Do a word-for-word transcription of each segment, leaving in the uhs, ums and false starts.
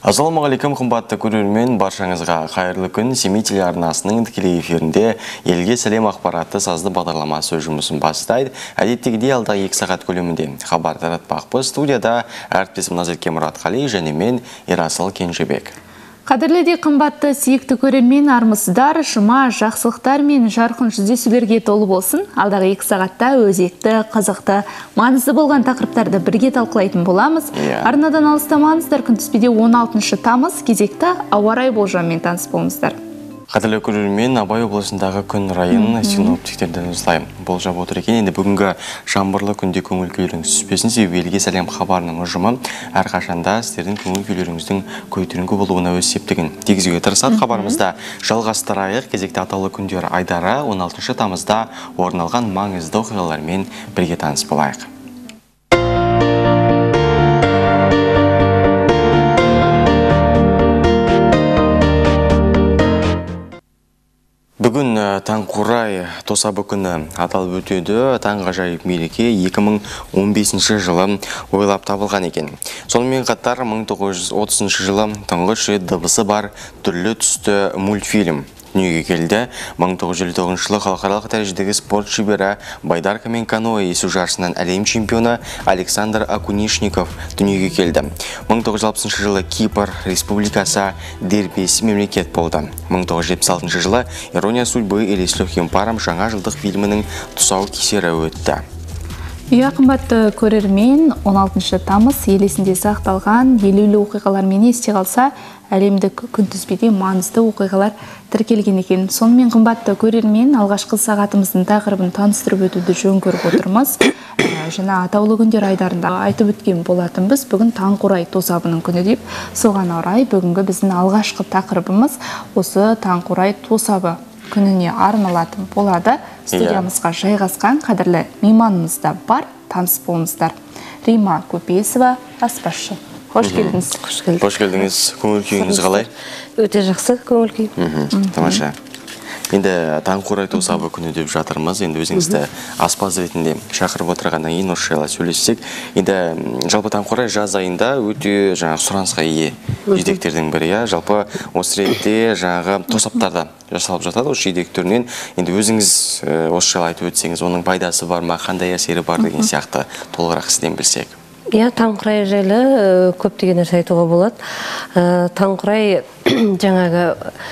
Ассалаумағалейкум, қымбатты көрермен, баршаңызға қайырлы күн. Семей телеарнасының тікелей эфирінде елге сәлем ақпаратты сазды бағдарламасы жұмысын бастайды. Әдеттегідей алдағы екі сағат көлемінде хабар таратпақпыз. Студияда әріптесім Назерке Мұратқали және мен Ерасыл Кенжебек. Қадірлі қымбатты сүйікті көрермен, армысыздар, жұма, жақсылықтар мен жарқын жүздесулерге толы болсын. Алдағы екі сағатта өзекті, қызықты, маңызды болған тақырыптарды бірге талқылайтын боламыз. Yeah. Арнадан алыстамаңыздар, күнтізбеде он алтыншы тамыз кезекті ауа райы болжамымен таныс болыңыздар. Қадірлі көрермен, Абай облысындағы күн райын синоптиктерден осылай болжап отыр екен. Енді бүгінгі жаңбырлы күнде көңіл күйлеріңіз түспесін, себебі елге сәлем хабарының ұжымы әрқашанда сіздердің көңіл күйлеріңіздің көтеріңкі болуына өз септігін тигізуге тырысады. Хабарымызда жалғастырайық. Кезекті атаулы күндер айдары он алтыншы тамызда орын алған маңызды оқиғалармен бірге таныс болайық. Бүгін Таңқурай тосабы күні аталып өтеді. Таңғажайып мереке екі мың он бесінші жылы ойлап табылған екен. Сонымен қатар мың тоғыз жүз отызыншы жылы тұңғыш рет дыбысы бар түрлі түсті мультфильм дүниеге келді. мың тоғыз жүз елу тоғызыншы жылы халықаралық дәрежедегі спорт шебері байдарка мен каноэ есу жарысынан әлем чемпионы Александр Акунишников дүниеге келді. мың тоғыз жүз алпысыншы жылы Кипр республикасы дербес мемлекет болды. мың тоғыз жүз жетпіс алтыншы жылы «Ирония судьбы» или «С легким паром» жаңа жылдық фильмінің тұсау кесері өтті. Иә, қымбатты көрермен, он алтыншы тамыз елесінде сақталған елеулі оқиғалармен есте қалса, әлемдік күнтізбеде маңызды оқиғалар тіркелген екен. Сонымен қымбатты көрермен, алғашқы сағатымыздың тақырыбын таныстырып өтуді жөн көріп отырмыз. Жаңа атаулы күндер айдарында айтып өткен болатынбыз. Бүгін Таңқурай тосабының күні деп, соған орай бүгінгі біздің алғашқы тақырыбымыз осы Таңқурай тосабы күніне арналатын болады. Студиямызға жайғасқан қадірлі мейманымыз да бар, таныс болыңыздар. Рима Көпесова, аспазшы. Қош келдіңіз. Қош келдіңіз. Көңіл күйіңіз қалай? Өте жақсы көңіл күй. Тамаша. Енді Таңқурай тосабы күні деп жатырмыз. Енді өзіңізді аспаз ретінде шақырып отырғаннан кейін осы жайлы сөйлессек. Енді жалпы Таңқурай жаз айында өте жаңағы сұранысқа ие жидектердің бірі. Жалпы осы ретте жаңағы тосаптарда жасалып жатады осы жидек түрінен. Енді өзіңіз осы жайлы айтып өтсеңіз, оның пайдасы бар ма, қандай әсері бар деген сияқты толығырақ сізден білсек. Иә, Таңқурай жайлы көптеген нәрсе айтуға болады. Таңқурай жаңағы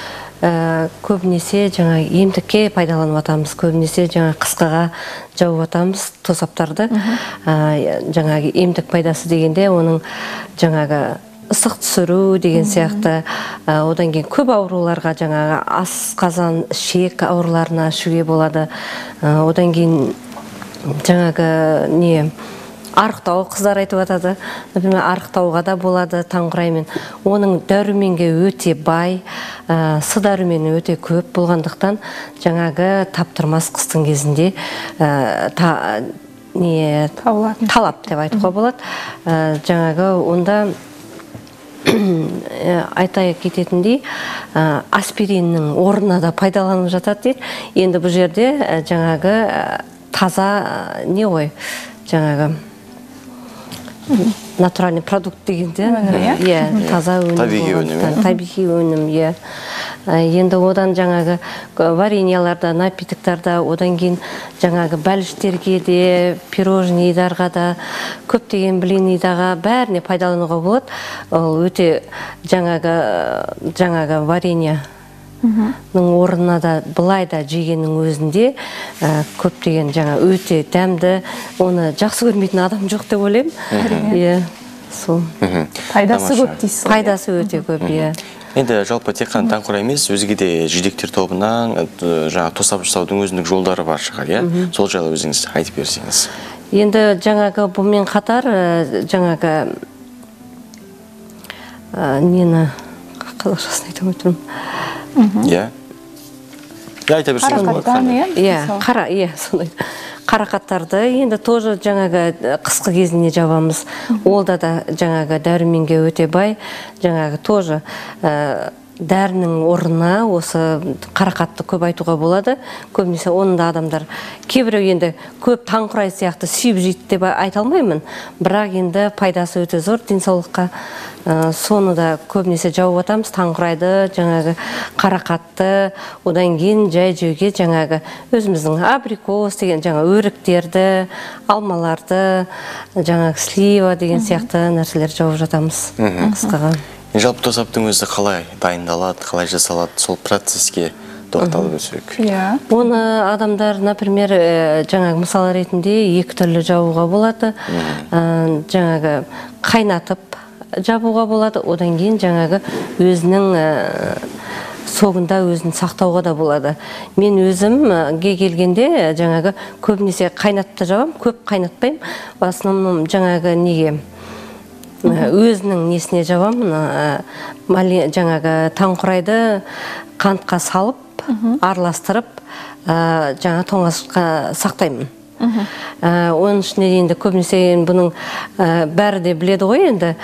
көбінесе жаңа емдікке пайдаланып атамыз, көбінесе жаңа қысқаға жауып атамыз тосаптарды. Жаңағы емдік пайдасы дегенде оның жаңағы ысық түсіру деген сияқты, одан кейін көп ауруларға жаңағы ас, қазан, ішек ауруларына ішуге болады. Одан кейін жаңағы не арықтау қыздар айтып атады. Например, арықтауға да болады Таңқураймен. Оның дәруменге өте бай, сы дәрумені өте көп болғандықтан жаңағы таптырмас қыстың кезінде талап деп айтуға болады. Жаңағы онда айта кететіндей аспириннің орнына да пайдаланып жатады дейді. Енді бұл жерде жаңағы таза не ғой, жаңағы натуральный продукт дегенде, таза өнім, табиғи өнім. Енді одан жаңағы вареньяларда, напитоктарда, одан кейін жаңағы бәліштерге де, пирожныйдарға да, көптеген блинныйдаға бәріне пайдалануға болады. Ол өте жаңағы варенья орнына да былай да жегеннің өзінде көптеген жаңа өте дәмді, оны жақсы көрмейтін адам жоқ деп ойлаймын. Пайдасы көп дейсіз. Пайдасы өте көп. Енді жалпы тек қана Таңқурай емес, өзге де жидектер тобынан жаңа тосап жасаудың өзіндік жолдары бар шығар, иә? Сол жайлы өзіңіз айтып берсеңіз. Енді жаңағы бұмен қатар жаңағы нені қазақшасын айтып отырмын. Иә. Айта берсеңіз болады. Иә, қара, иә, сондай. Қарақаттарды енді тоже жаңағы қысқы кезіне жабамыз. Олда да жаңағы дәруменге өте бай, жаңағы тоже дәрінің орнына осы қарақатты көп айтуға болады. Көбінесе оны да адамдар кейбіреу енді көп таңқурай сияқты сүйіп жейді деп айта алмаймын, бірақ енді пайдасы өте зор денсаулыққа. Соны да көбінесе жауып атамыз, таңқурайды, жаңағы қарақатты, одан кейін жай жеуге жаңағы өзіміздің абрикос деген жаңа өріктерді, алмаларды, жаңағы слива деген сияқты нәрселер жауып жатамыз қысқаға. Жалпы тосаптың өзі қалай дайындалады, қалай жасалады, сол процесске тоқталып өтсек? Оны адамдар, например, жаңағы мысал ретінде екі түрлі жабуға болады. Жаңағы қайнатып жабуға болады, одан кейін жаңағы өзінің соғында өзін сақтауға да болады. Мен өзімге келгенде жаңағы көбінесе қайнатты жабам, көп қайнатпаймын. В основном жаңағы неге өзінің несіне жабам, жаңағы таңқурайды қантқа салып, араластырып, жаңа тоңазытқа сақтаймын. Оның ішінде енді көбінесе бұның бәрі де біледі ғой, енді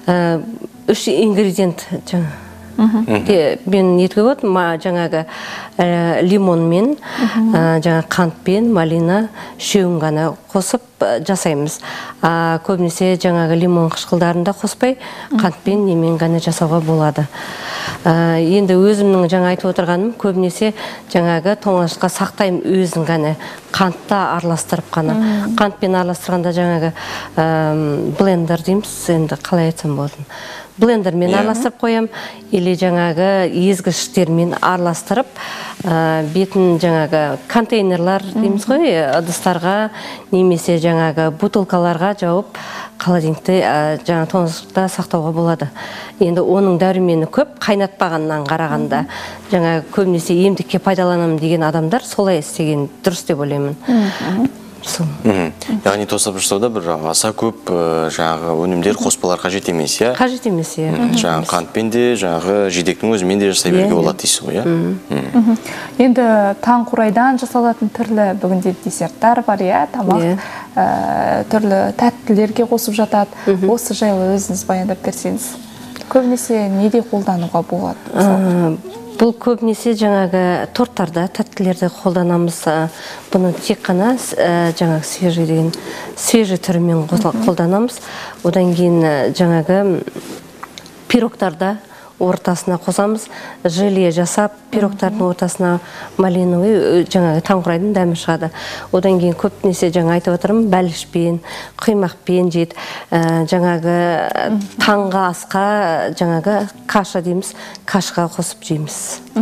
үш ингредиент жаңа. Мен нетке болады, жаңағы лимонмен, жаңа қантпен, малина, үшеуін ғана қосып жасаймыз. Көбінесе жаңағы лимон қышқылдарында қоспай, қантпен немен ғана жасауға болады. Енді өзімнің жаңа айтып отырғаным, көбінесе жаңағы тоңазытқа сақтаймын өзін ғана, қантта араластырып қана. Қантпен араластырғанда жаңағы блендер дейміз, енді қалай айтсам болатын. Блендермен араластырып қоям, или жаңағы езгіштермен араластырып, бетін жаңағы контейнерлар дейміз ғой, ыдыстарға, немесе жаңағы бутылкаларға жауып, холодильникте жаңа тоңазытта сақтауға болады. Енді оның дәрумені көп, қайнатпағаннан қарағанда, жаңа көбінесе емдікке пайдаланамын деген адамдар солай істеген дұрыс деп ойлаймын. Яғни тосап жасауда бір аса көп жаңағы өнімдер, қоспалар қажет емес, иә? Қажет емес, иә. Жаңағы қантпен де, жаңағы жидектің өзімен де жасай беруге болады дейсіз ғой, иә? Енді таңқурайдан жасалатын түрлі бүгінде десерттар бар, иә, тамақ, түрлі тәттілерге қосып жатады. Осы жайлы өзіңіз баяндап берсеңіз, көбінесе неде қолдануға болады? Бұл көбінесе жаңағы торттарда, тәттілерді қолданамыз. Бұны тек қана жаңағы свежий деген свежий түрімен қолданамыз. Одан кейін жаңағы пирогтарда ортасына қосамыз, желе жасап, пирогтардың ортасына малиновый жаңағы таңқурайдың дәмі шығады. Одан кейін көбінесе жаңа айтып отырмын, бәлішпен, құймақпен жейді. Жаңағы таңғы асқа жаңағы каша дейміз, кашаға қосып жейміз.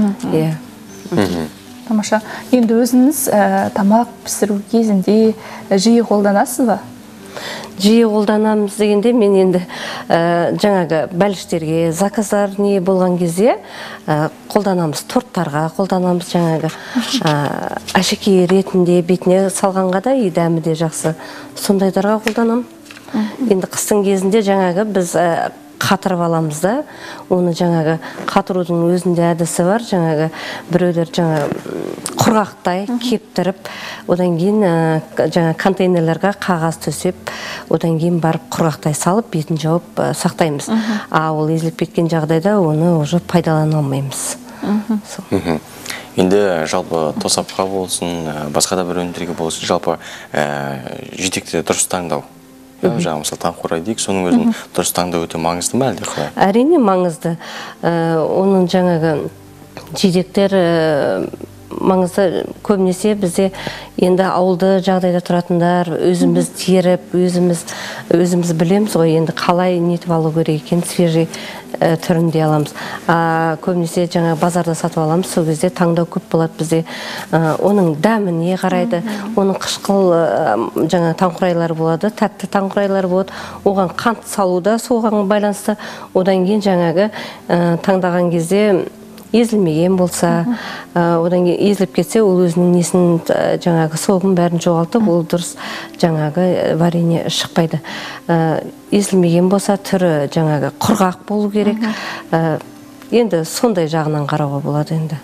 Тамаша. Енді өзіңіз тамақ пісіру кезінде жиі қолданасыз ба? Жиі қолданамыз дегенде мен енді жаңағы бәліштерге заказдар не болған кезде қолданамыз, торттарға қолданамыз, жаңағы әшекей ретінде бетіне салғанға да дәмі де жақсы, сондайдарға қолданам. Енді қыстың кезінде жаңағы біз қатырып аламыз да, оны жаңағы қатырудың өзінде әдісі бар, жаңағы біреулер жаңағы құрғақтай кептіріп, одан кейін жаңа контейнерлерге қағаз төсеп, одан кейін барып құрғақтай салып, бетін жауып сақтаймыз. А ол езіліп кеткен жағдайда оны уже пайдалана алмаймыз. Енді жалпы тосапқа болсын, басқа да бір өнімдерге болсын, жалпы жидекті дұрыс таңдау. Жаңа мысалы таңқурай дейік, соның өзін дұрыс таңдау өте маңызды ма әлде қалай? Әрине маңызды. Оның жаңағы жидектер маңызды. Көбінесе бізде енді ауылды жағдайда тұратындар, өзіміз теріп, өзіміз өзіміз білеміз ғой, енді қалай нетіп алу керек екен, свежий түрінде аламыз. Көбінесе жаңа базарда сатып аламыз, сол кезде таңдау көп болады бізде. Оның дәміне қарайды, оның қышқыл жаңа таңқурайлар болады, тәтті таңқурайлар болады. Оған қант салуда соған байланысты, одан кейін жаңағы таңдаған кезде езілмеген болса, одан кейін езіліп кетсе, ол өзінің несін жаңағы соғын бәрін жоғалтып, ол дұрыс жаңағы варенье шықпайды. Езілмеген болса, түрі жаңағы құрғақ болу керек. Енді сондай жағынан қарауға болады енді.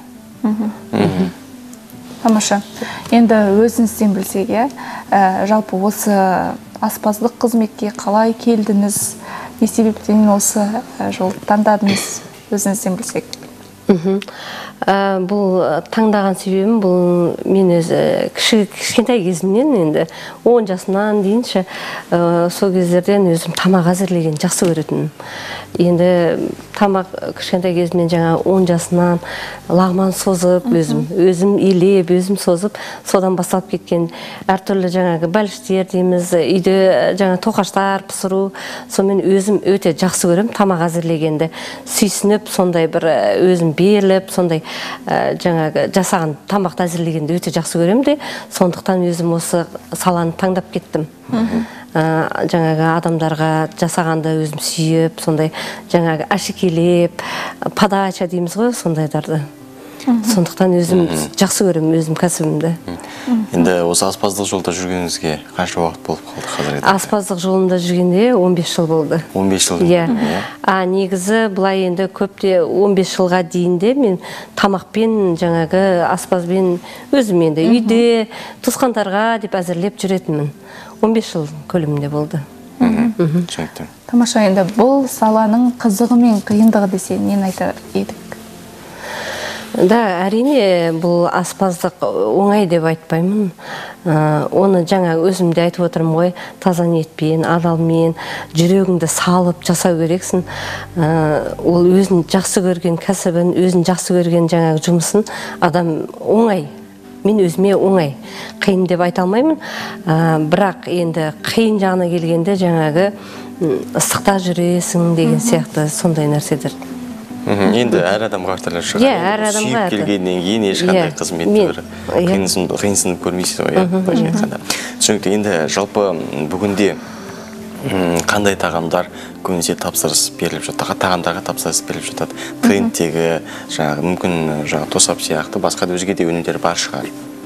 Тамаша. Енді өзіңізден білсек, жалпы осы аспаздық қызметке қалай келдіңіз, не себептен осы жолды таңдадыңыз, өзіңізден білсек? Бұл таңдаған себебім, бұл мен өзі кішкентай кезімнен, енді он жасынан дейінші сол кездерден өзім тамақ әзірлеген жақсы көретінмін. Енді тамақ кішкентай кезімнен жаңа он жасынан лағман созып, өзім өзім илеп, өзім созып, содан басталып кеткен әртүрлі жаңағы бәліштер дейміз, үйде жаңа тоқаштар пісіру, сонымен өзім өте жақсы көрем тамақ әзірлегенді. Сүйсініп, сондай бір өзім беріліп, сондай жаңағы жасаған тамақты әзірлегенді өте жақсы көрем де, сондықтан өзім осы саланы таңдап кеттім. Жаңағы адамдарға жасағанды өзім сүйіп, сондай жаңағы әшекелеп, подача дейміз ғой, сондайларды. Сондықтан өзім жақсы көрем өзім кәсібімді. Енді осы аспаздық жолда жүргеніңізге қанша уақыт болып қалды қазір? Аспаздық жолында жүргенде он бес жыл болды. он бес жыл? Иә. А негізі былай енді көпте он бес жылға дейінде мен тамақпен жаңағы аспазбен өзім енді үйде туысқандарға деп әзірлеп жүретінмін. он бес жыл көлемінде болды. Түсінікті. Тамаша, енді бұл саланың қызығы мен қиындығы десе нені айтар едік? Да, әрине бұл аспаздық оңай деп айтпаймын. Оны жаңа өзімде айтып отырмын ғой, таза ниетпен, адалмен, жүрегіңді салып жасау керексің. Ол өзін жақсы көрген кәсібін, өзін жақсы көрген жаңағы жұмысын адам оңай. Мен өзіме оңай, қиын деп айта алмаймын. Бірақ енді қиын жағына келгенде жаңағы ыстықта жүресің деген сияқты сондай нәрседер. Енді әр адамға әртүрлі шығар. Сүйіп келгеннен кейін ешқандай қызметті қиынсынып көрмейсіз ғой. Түсінікті, енді жалпы бүгінде қандай тағамдар көбінесе тапсырыс беріліп жатады, тағамдарға тапсырыс беріліп жатады, трендтегі жаңағы мүмкін жаңағы тосап сияқты басқа да өзге де өнімдер бар шығар.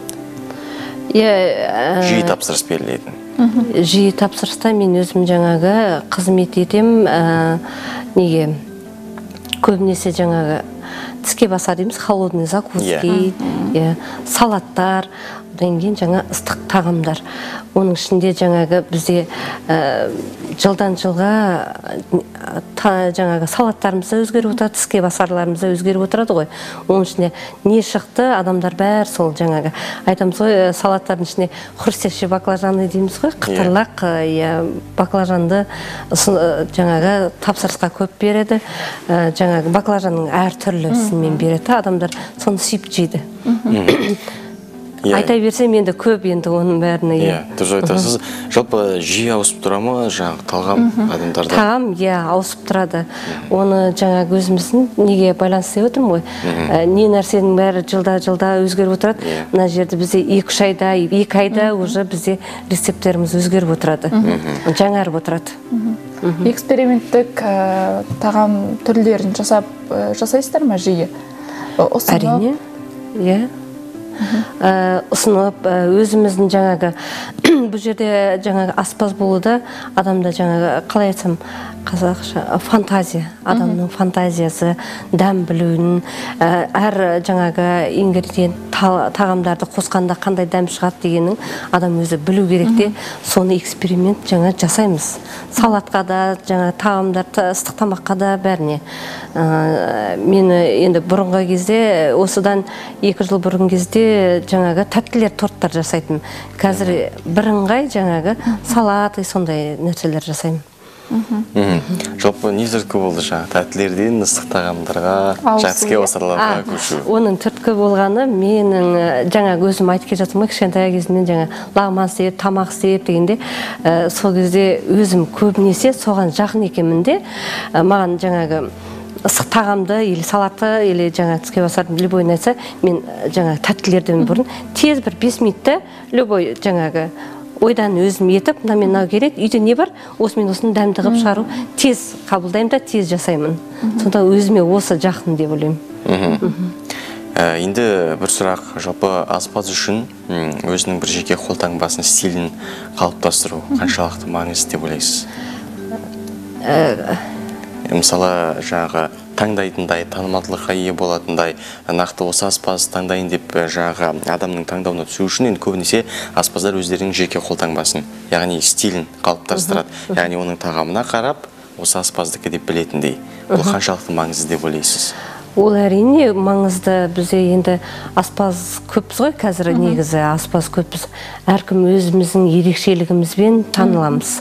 Жиі тапсырыс берілетін. Жиі тапсырыста мен өзім жаңағы қызмет етем, неге көбінесе жаңағы тіске басар дейміз, холодный закуски, салаттар, одан кейін жаңа ыстық тағамдар. Оның ішінде жаңағы бізде жылдан жылға жаңағы салаттарымызда өзгеріп отырады, тіске басарларымызда өзгеріп отырады ғой. Оның ішінде не шықты, адамдар бәр сол жаңағы айтамыз ғой, салаттардың ішіне хрустящий баклажаны дейміз ғой, қытырлақ баклажанды жаңағы тапсырысқа көп береді. Жаңағы баклажанның әр түрлісімен береді, адамдар соны сүйіп жейді. Айта берсем енді көп енді оның бәріне. Дұрыс айтасыз. Жалпы жиі ауысып тұра ма жаңағы талғам адамдарда? Тағам, иә, ауысып тұрады. Оны жаңағы өзіміздің неге байланысты деп отырмын ғой. Не нәрсенің бәрі жылда-жылда өзгеріп отырады. Мына жерде бізде екі-үш айда, екі айда уже бізде рецепттеріміз өзгеріп отырады. Жаңарып отырады. Эксперименттік тағам түрлерін жасайсыздар ма жиі? Әрине, иә. Ұсынып, өзіміздің жаңағы бұл жерде жаңағы аспаз болуда адамда жаңағы қалай айтсам қазақша фантазия, адамның фантазиясы, дәм білуін, әр жаңағы ингредиент тағамдарды қосқанда қандай дәм шығады дегенің адам өзі білу керек те, соны эксперимент жаңа жасаймыз. Салатқа да, жаңа тағамдар, ыстық тамаққа да бәріне. Мен енді бұрынғы кезде, осыдан екі жыл бұрын кезде жаңағы тәттілер торттар жасайтын. Қазір бірыңғай жаңағы салат и сондай нәрселер жасаймын. Жалпы не түрткі болды жаңа тәттілерден ыстық тағамдарға, тіске басарларға көшу? Оның түрткі болғаны менің жаңағы өзім айтып келе жатырмын, кішкентай кезімнен жаңа лағман істеп, тамақ істеп дегенде, сол кезде өзім көбінесе соған жақын екенмін де, маған жаңағы ыстық тағамды, или салатты, или жаңа тіске басардың любойын айтса, мен жаңа тәттілерден бұрын тез бір бес минутта любой жаңағы ойдан өзім етіп, мына мен мынау керек, үйде не бар, осы мен осыны дәмді қылып шығару, тез қабылдаймын да, тез жасаймын. Сонда өзіме осы жақын деп ойлаймын. Енді бір сұрақ, жалпы аспаз үшін өзінің бір жеке қолтаңбасын, стилін қалыптастыру қаншалықты маңызды деп ойлайсыз? Мысалы, жаңағы таңдайтындай, танымалдылыққа ие болатындай, нақты осы аспаз таңдайын деп жаңағы адамның таңдауына түсу үшін енді көбінесе аспаздар өздерінің жеке қолтаңбасын, яғни стилін қалыптастырады. Яғни оның тағамына қарап, осы аспаздікі деп білетіндей. Бұл қаншалықты маңызды деп ойлайсыз? Ол әрине маңызды. Бізде енді аспаз көппіз ғой, қазір негізі аспаз көппіз. Әркім өзіміздің ерекшелігімізбен таныламыз.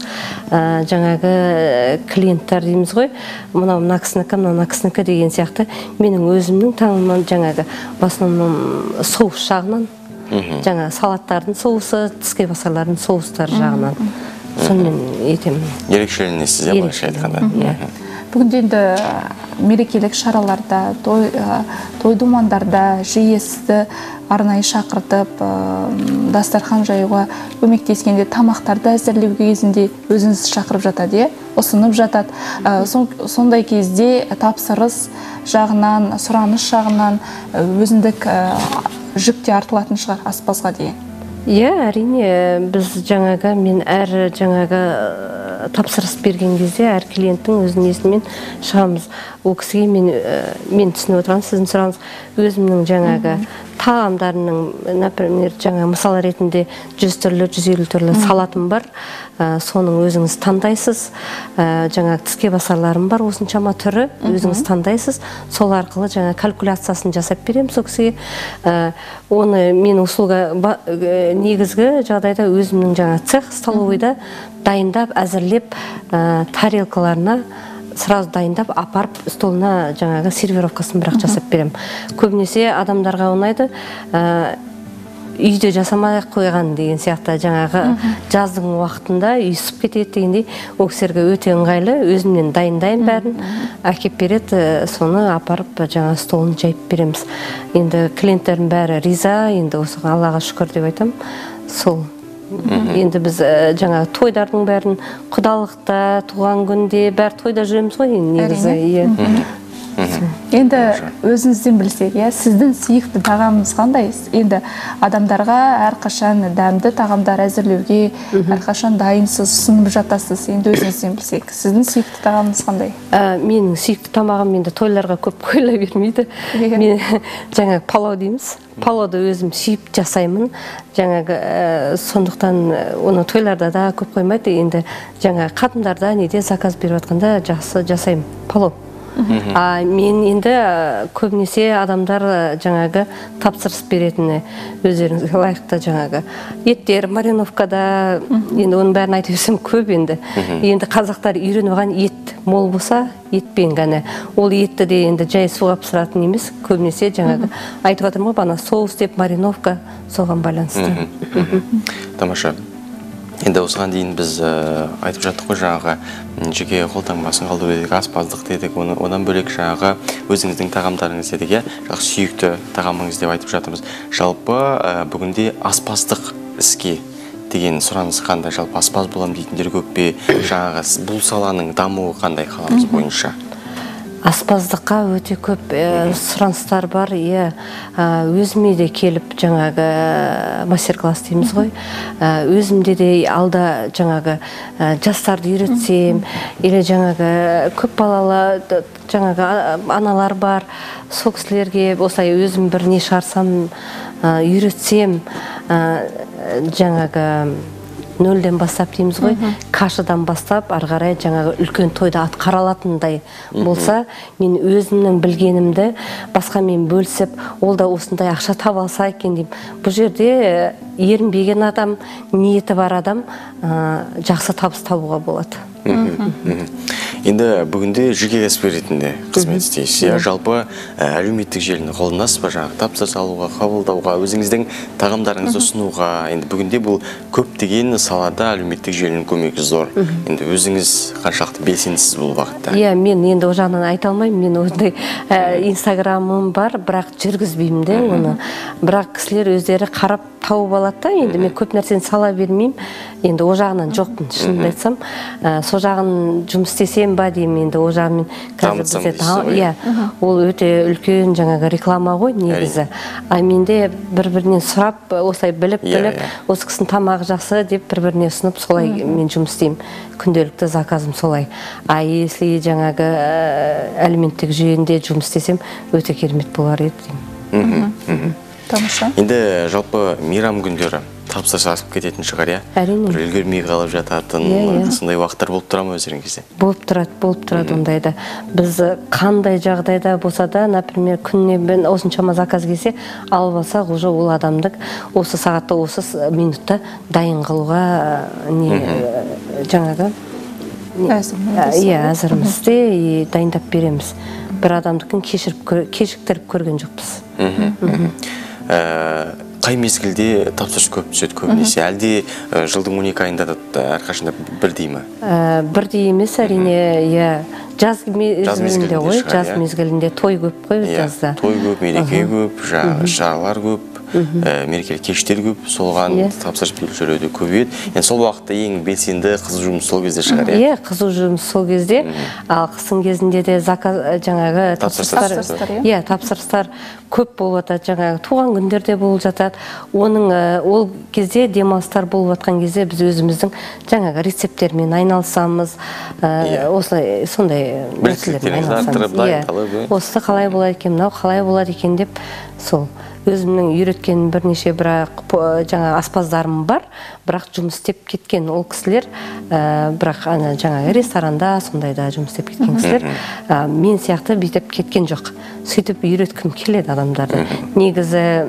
Жаңағы клиенттер дейміз ғой, мынау мына кісінікі, мына кісінікі деген сияқты. Менің өзімнің танымым жаңағы басынан соус жағынан, жаңа салаттардың соусы, тіске басарлардың соустары жағынан. Сонымен етемін. Ерекшеленесіз, иә, былайша айтқанда. Бүгінде енді мерекелік шараларда, той думандарда жиі сізді арнайы шақыртып, дастархан жаюға көмектескенде, тамақтарды әзірлеу кезінде өзіңіз шақырып жатады, ұсынып жатады. Сондай кезде тапсырыс жағынан, сұраныс жағынан өзіндік жүк те артылатын шығар аспазға деген. Иә, әрине, біз жаңағы, мен әр жаңағы тапсырыс берген кезде әр клиенттің өзінің есімен шығамыз. Ол кісіге мен, мен түсініп отырған, сіздің сұраңыз, өзімнің жаңағы тағамдарының, например, жаңа мысал ретінде жүз түрлі, жүз елу түрлі салатым бар. Соның өзіңіз таңдайсыз. Жаңа тіске басарларым бар, осыншама түрі өзіңіз таңдайсыз. Сол арқылы жаңа калькуляциясын жасап беремін сол кісіге. Оны мен услуга негізгі жағдайда өзімнің жаңа цех столовыйда дайындап, әзірлеп, тарелкаларына сразу дайындап, апарып, столына жаңағы сервировкасын бірақ жасап берем. Көбінесе адамдарға ұнайды, үйде жасамай қойған деген сияқты, жаңағы жаздың уақытында үйсіп кетеді дегендей, ол кісілерге өте ыңғайлы, өзімнен дайындайын бәрін, әкеп береді, соны апарып жаңа столын жайып береміз. Енді клиенттердің бәрі риза, енді осы Аллаға шүкір деп айтам, сол. Енді біз жаңа тойдардың бәрін құдалықта, туған күнде, бәр тойда жүреміз ғой, негізі. Енді өзіңізден білсек, сіздің сүйікті тағамыңыз қандай? Енді адамдарға әрқашан дәмді тағамдар әзірлеуге әрқашан дайынсыз, ұсынып жатасыз. Енді өзіңізден білсек, сіздің сүйікті тағамыңыз қандай? Менің сүйікті тамағым енді тойларға көп қойыла бермейді. Мен жаңа палау дейміз. Палауды өзім сүйіп жасаймын. Жаңағы сондықтан оны тойларда да көп қоймайды. Енді жаңа қатындарда неде заказ беріп жатқанда жақсы жасаймын. Палау. Мен енді көбінесе адамдар жаңағы тапсырыс беретіні өздеріңізге лайықты жаңағы еттер, мариновкада, енді оның бәрін айтып өсім көп енді. Енді қазақтар үйреніп алған ет мол болса, етпен ғана. Ол етті де енді жай суға пісіратын емес, көбінесе жаңағы айтып отырмын ғой, бана соус деп мариновка соған байланысты. Тамаша. Енді осыған дейін біз айтып жаттық қой, жаңағы жеке қолтаңбасын қалдыру дедік, аспаздық дедік, одан бөлек жаңағы өзіңіздің тағамдарыңыз дедік, жақсы сүйікті тағамыңыз деп айтып жатырмыз. Жалпы бүгінде аспаздық іске деген сұраныс қандай? Жалпы аспаз болам дейтіндер көп пе? Жаңағы бұл саланың дамуы қандай қаламыз бойынша? Аспаздыққа өте көп сұраныстар бар. Өзіме де келіп жаңағы мастер-класс дейміз ғой. Өзімде де алда жаңағы жастарды үйретсем, или жаңағы көп балалы жаңағы аналар бар, сол кісілерге осылай өзім бір не шығарсам, үйретсем, жаңағы нөлден бастап дейміз ғой, кашыдан бастап, арғарай жаңағы үлкен тойда атқара алатындай болса, мен өзімнің білгенімді басқамен бөлісіп, ол да осындай ақша таба алса екен деймін. Бұл жерде ерінбеген адам, ниеті бар адам жақсы табыс табуға болады. Енді бүгінде жеке кәсіпкер ретінде қызмет істейсіз. Жалпы әлеуметтік желіні қолданасыз ба, жаңағы тапсырыс алуға, қабылдауға, өзіңіздің тағамдарыңызды ұсынуға? Енді бүгінде бұл көптеген салада әлеуметтік желінің көмегі зор. Енді өзіңіз қаншалықты белсендісіз бұл бағытта? Иә, мен енді о жағынан айта алмаймын. Мен ондай инстаграмым бар, бірақ жүргізбеймін де оны. Бірақ кісілер өздері қарап тауып алады да, енді мен көп нәрсені сала бермеймін. Енді о жағынан жоқпын, шынымды айтсам. Со жағын жұмыс істесем ба деймін, енді о жағын ол өте үлкен жаңағы реклама ғой негізі. А менде бір-бірінен сұрап, осылай біліп-біліп, осы кісінің тамағы жақсы деп бір-біріне ұсынып, солай мен жұмыс істеймін. Күнделікті заказым солай. А если жаңағы әлеуметтік жүйенде жұмыс істесем, өте керемет болар еді деймін. Тамаша. Енді жалпы мейрам күндері тапсырыс асып кететін шығар, иә? Әрине. Бір үлгермей қалып жататын, сондай уақыттар болып тұра ма өздерің кезде? Болып тұрады, болып тұрады ондайда. Біз қандай жағдайда болса да, например, күніне бен осыншама заказ келсе, алып алсақ, уже ол адамдық осы сағатта, осы минутта дайын қылуға не жаңағы иә, әзірміз де дайындап береміз. Бір адамдықын кешіктіріп көрген жоқпыз. Қай мезгілде тапсырыс көп түседі көбінесе? Әлде жылдың он екі айында да әрқашанда бірдей ме? Бірдей емес, әрине, жаз мезгілінде ғой, жаз мезгілінде той көп қой жазда. Той көп, мереке көп, шаралар көп, мерекелік кештер көп, солған тапсырыс берушілер көбейеді. Енді сол уақытта ең белсенді қызу жұмыс сол кезде шығар, иә? Иә, қызу жұмыс сол кезде, ал қыстың кезінде де жаңағы тапсырыстар көп болып жатады, жаңағы туған күндерде болып жатады. Оның ол кезде демалыстар болып жатқан кезде біз өзіміздің жаңағы рецепттермен айналысамыз, осылай сондай біліктіліктеріңізді арттырып дайындалып, осы қалай болады екен, мынау қалай болады екен деп сол өзімнің үйреткен бірнеше бірақ жаңа аспаздарым бар, бірақ жұмыс істеп кеткен ол кісілер, бірақ жаңағы ресторанда сондайда жұмыс істеп кеткен кісілер мен сияқты бүйтіп кеткен жоқ. Сөйтіп үйреткім келеді адамдарды. Негізі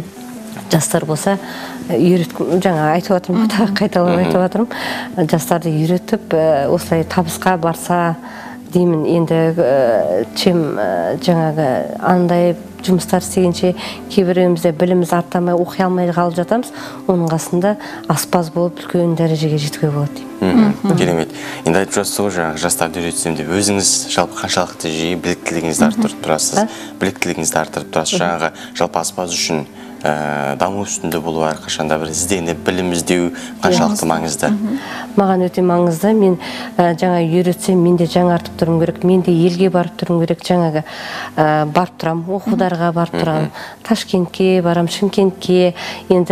жастар болса үйреткім, жаңа айтып отырмын, қайталап айтып отырмын, жастарды үйретіп осылай табысқа барса деймін. Енді чем жаңағы андай жұмыстар істегенше кейбіреуімізде біліміз артамай, оқи алмай қалып жатамыз, оның қасында аспаз болып үлкен дәрежеге жетуге болады деймін. Керемет. Енді айтып жатсыз ғой, жаңағы жастарды үйретсем деп, өзіңіз жалпы қаншалықты жиі біліктілігіңізді арттырып тұрасыз? Біліктілігіңізді арттырып тұрасыз. Жаңағы жалпы аспаз үшін даму үстінде болу әрқашанда бір ізденіп, білім іздеу қаншалықты маңызды? Маған өте маңызды. Мен жаңа үйретсем, мен де жаңартып тұрым керек, мен де елге барып тұрым керек, жаңағы барып тұрам, оқударға барып тұрам, Ташкентке барам, Шымкентке, енді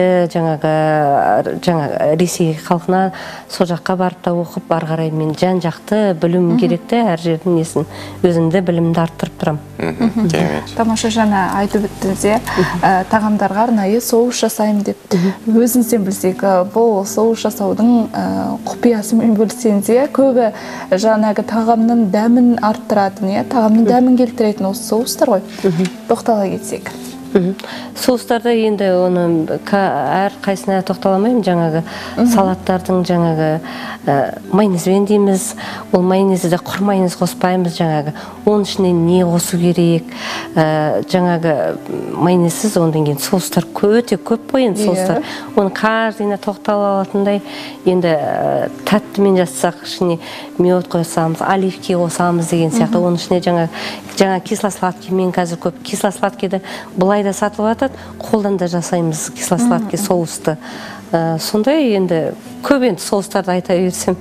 жаңағы Ресей халқына сол жаққа барып та оқып, ары қарай мен жан жақты білім керекті, әр жердің несін өзімді білімді арттырып тұрам. Тамаша, жаңа айтып өттіңіз, тағамдарға арнайы соус жасаймын деп. Өзіңізден білсек, бұл соус жасаудың құпиясымен бөлсеңіз, көбі жаңағы тағамның дәмін арттыратын, тағамның дәмін келтіретін осы соустар ғой. Тоқтала кетсек. Соустарда енді оны әр қайсына тоқталамаймын, жаңағы салаттардың жаңағы майонезбен дейміз, ол майонезді құр майонез қоспаймыз, жаңағы оның ішіне не қосу керек, жаңағы майонезсіз ондан кейін соустар өте көп қой, енді соустар, оны каждыйына тоқтала алатындай, енді тәттімен жасасақ ішіне мед қосамыз, оливки қосамыз деген сияқты, оның ішіне жаңа кисло-сладкий, мен қазір көп кисло-сладкийді былай да сатылып атады, қолдан да жасаймыз кисло-сладкий соусты. Сондай енді көп енді соустарды айта берсем,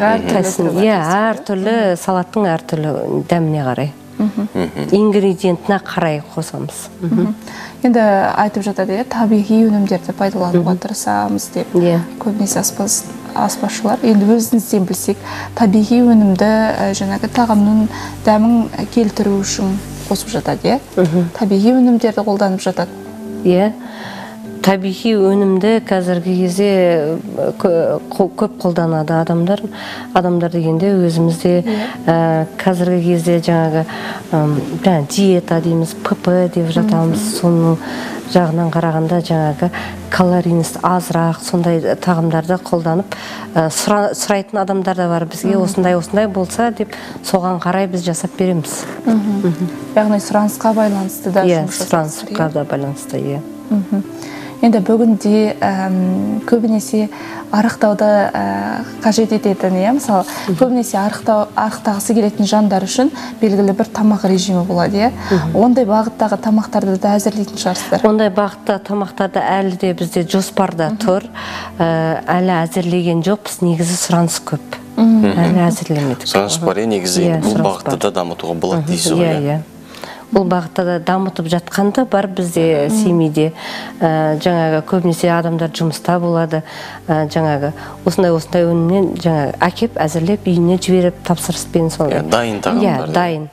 әртүрлі салаттың әртүрлі дәміне қарай, ингредиентіне қарай қосамыз. Енді айтып жатады, табиғи өнімдерді пайдалануға тырысамыз деп, көбінесе аспазшылар. Енді өзіңізден білсек, табиғи өнімді жаңағы тағамның дәмін келтіру үшін қосып жатады, табиғи өнімдерді қолданып жатады. Иә, табиғи өнімді қазіргі кезде көп қолданады адамдар. Адамдар дегенде өзімізде қазіргі кезде жаңағы диета дейміз, ПП деп жатамыз, соның жағынан қарағанда жаңағы калорийность азырақ, сондай тағамдарды қолданып сұрайтын адамдар да бар. Бізге осындай-осындай болса деп, соған қарай біз жасап береміз. Яғни сұранысқа байланысты да жұмыс жасап. Сұранысқа да байланысты, иә. Енді бүгінде көбінесе арықтауды қажет ететін, мысалы, көбінесе арықтағысы келетін жандар үшін белгілі бір тамақ режимі болады. Ондай бағыттағы тамақтарды да әзірлейтін шығарсыздар. Ондай бағытта тамақтарды әлі де бізде жоспарда тұр. Әлі әзірлеген жоқпыз, негізі сұраныс көп. Әлі әзірлемедік. Сұраныс бар, негізі бұл бағытта да дамытуға болады дейсіз ғой. Бұл бағытта да дамытып жатқанды бар бізде семейде. Жаңағы көбінесе адамдар жұмыста болады. Жаңағы осындай-осындай өнімнен жаңағы әкеп, әзірлеп, үйіне жіберіп, тапсырыспен сондай. Дайын тағамдар. Дайын.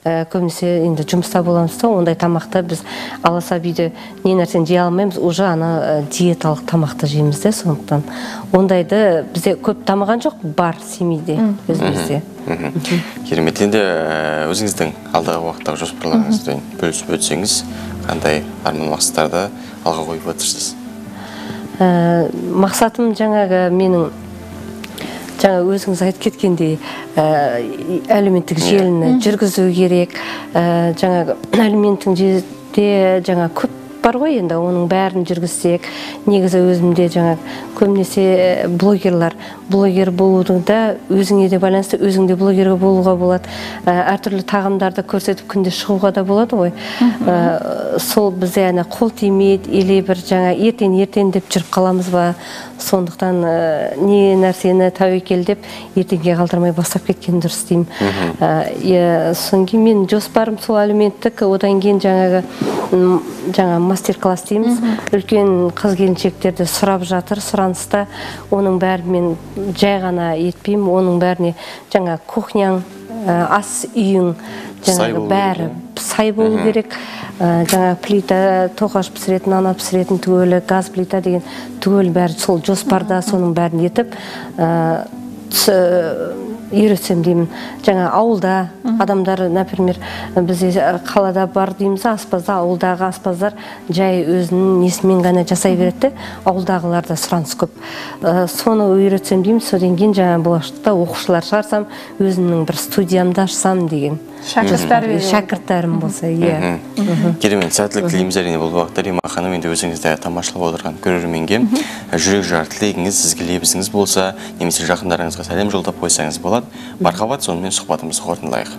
көбінесе енді жұмыста боламыз да, ондай тамақты біз аласа биде не нәрсені жей алмаймыз, уже ана диеталық тамақты жейміз де, сондықтан ондайды бізде көп дамыған жоқ, бар семейде өзімізде. Керемет. Енді өзіңіздің алдағы уақыттағы жоспарларыңызды бөлісіп өтсеңіз, қандай арман мақсаттарды алға қойып отырсыз? Мақсатым жаңағы менің жаңа өзіңіз айтып кеткендей әлеуметтік желіні жүргізу керек. Жаңағы әлеуметтік желіде жаңа көп бар ғой, енді оның бәрін жүргізсек, негізі өзімде жаңа көбінесе блогерлар, блогер болудың да өзіңе де байланысты, өзіңде блогерге болуға болады. Әртүрлі тағамдарды көрсетіп күнде шығуға да болады ғой. Сол бізде әне қол тимейді, или бір жаңа ертең-ертең деп жүріп қаламыз ба, сондықтан не нәрсені тәуекел деп ертеңге қалдырмай бастап кеткен дұрыс деймін. Содан кейін мен жоспарым сол әлеуметтік, одан кейін жаңағы жаңа мастер-класс дейміз, үлкен қыз-келіншектерді сұрап жатыр, сұраныста. Оның бәрін мен жай ғана етпеймін, оның бәріне жаңа кухняң, ас үйің, жаңағы бәрі сай болу керек. Жаңа плита, тоқаш пісіретін, ана пісіретін түгелі, газ плита деген түгел бәрі сол жоспарда, соның бәрін етіп үйретсем деймін. Жаңа ауылда адамдар, например, бізде қалада бар дейміз, аспазда, ауылдағы аспаздар жай өзінің несімен ғана жасай береді, ауылдағыларда сұраныс көп. Соны үйретсем дейміз, содан кейін жаңа болашақта оқушылар шығарсам, өзімнің бір студиямды ашсам деген. Шәкірттәрім болса, иә. Керемет, сәттілік тілейміз әрине бұл уақытта. Рима ханым, енді өзіңізді тамашалап отырған көрерменге жүрек жар тілегіңіз, сізге лебізіңіз болса, немесе жақындарыңызға сәлем жолдап қойсаңыз болады. Мархабат, сонымен сұхбатымызды қорытындылайық.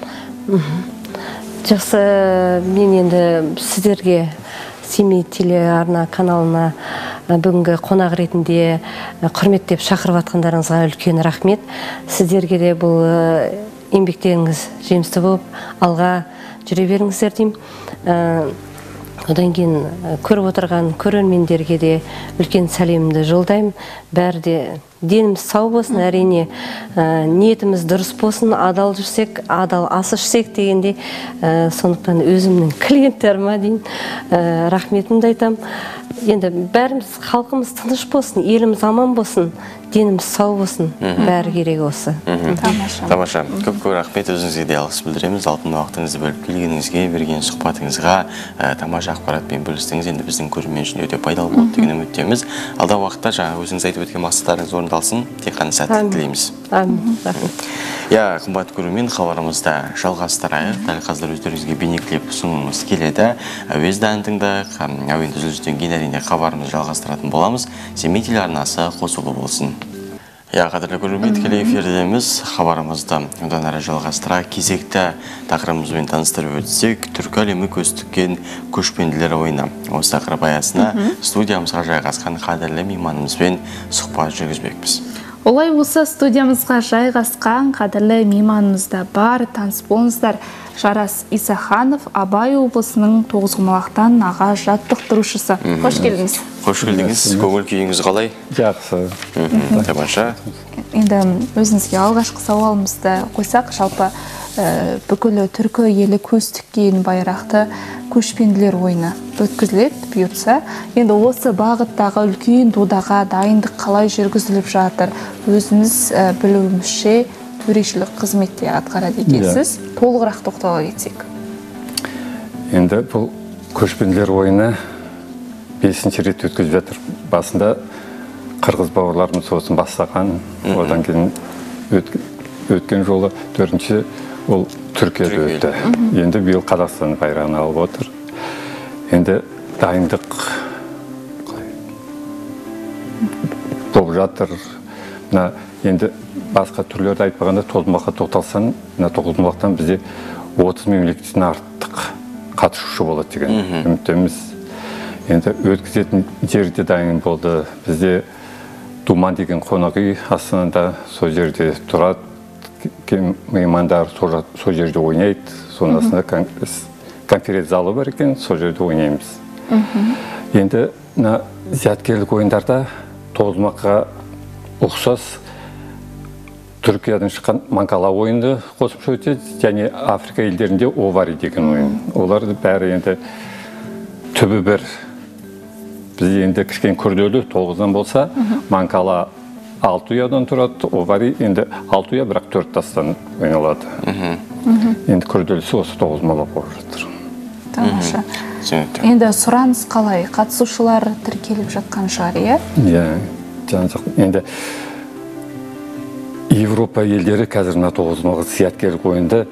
Жақсы, мен енді сіздерге Семей телеарна каналына бүгінгі қонақ ретінде құрметтеп шақырып атқандарыңызға үлкен рахмет. Сіздерге де бұл еңбектеріңіз жемісті болып, алға жүре беріңіздер деймін. Одан кейін көріп отырған көрермендерге де үлкен сәлемімді жолдаймын. Бәрі де деніміз сау болсын, әрине ниетіміз дұрыс болсын, адал жүрсек, адал ас ішсек дегенде, сондықтан өзімнің клиенттеріме дейін рахметімді айтам. Енді бәріміз, халқымыз тыныш болсын, еліміз аман болсын, деніміз сау болсын, бәрі керек осы. Тамаша. Көп-көп рахмет, өзіңізге де алғыс білдіреміз. Алтын уақытыңызды бөліп келгеніңізге, берген сұхбатыңызға, тамаша ақпаратпен бөлістіңіз. Енді біздің көрермен үшін өте пайдалы болды деген үміттеміз. Алдағы уақытта жаңа өзіңіз айтып өткен мақсаттарыңыз орындалсын, тек қана сәттілік тілейміз. Я қымбат көрермен, хабарымызда жалғастырайық. Дәл қазір өздеріңізге бейнеклип ұсынуымыз келеді. Әуезді ән тыңдайық. Әуен үзілістен кейін әрине хабарымызды жалғастыратын боламыз. Семей телеарнасы қосулы болсын. Я қадірлі көрермен, тікелей эфирдеміз. Хабарымызды одан әрі жалғастыра кезекті тақырыбымызбен таныстырып өтсек, түркі әлемі көз тіккен көшпенділер ойыны. Осы тақырып аясына студиямызға жайғасқан қадірлі мейманымызбен сұхбат жүргізбекпіз. Олай болса, студиямызға жайғасқан қадірлі мейманымызда бар, таныс болыңыздар. Жарас Исаханов, Абай облысының Тоғызқұмалақтан аға жаттықтырушысы. Қош келдіңіз. Қош келдіңіз. Көңіл күйіңіз қалай? Жақсы. Тамаша. Енді өзіңізге алғашқы сауалымызды қойсақ, жалпы бүкілі түркі елі көз тіккен байрақты көшпенділер ойыны өткізіледі бұйыртса. Енді осы бағыттағы үлкен додаға дайындық қалай жүргізіліп жатыр? Өзіңіз білуімізше төрешілік қызметте атқарады екенсіз. Толығырақ тоқтала кетсек. Енді бұл көшпенділер ойыны бесінші рет өткізіп жатыр. Басында қырғыз бауырларымыз осын бастаған, одан кейін өткен жолы төртінші ол Түркияда өтті. Енді биыл Қазақстан байрағын алып отыр. Енді дайындық болып жатыр. Енді басқа түрлерді айтпағанда тоғызқұмалаққа тоқталсаң, тоғызқұмалақтан бізде отыз мемлекеттен артық қатысушы болады деген үміттеміз. Енді өткізетін жерде дайын болды. Бізде Думан деген қонақ үй Астанада, сол жерде тұрады. Меймандар сол жерде ойнайды. Сонасында конференц залы бар екен, сол жерде ойнаймыз. Енді зияткерлік ойындарда тоғызқұмалаққа ұқсас Түркиядан шыққан Манкала ойынды қосымша өтеді, және Африка елдерінде Овари деген ойын. Оларды бәрі енді түбі бір. Біз енді кішкен күрделі тоғыздан болса, Манкала алты ұядан тұрады, Овари енді алты ұя, бірақ төрт тастан ойналады. Енді күрделісі осы тоғыз мала болып жатыр. Тамаша. Енді сұраныс қалай? Қатысушылар тіркеліп жатқан шығар, иә? Иә, енді Европа елдері қазір мына тоғыз мала зияткерлік ойынды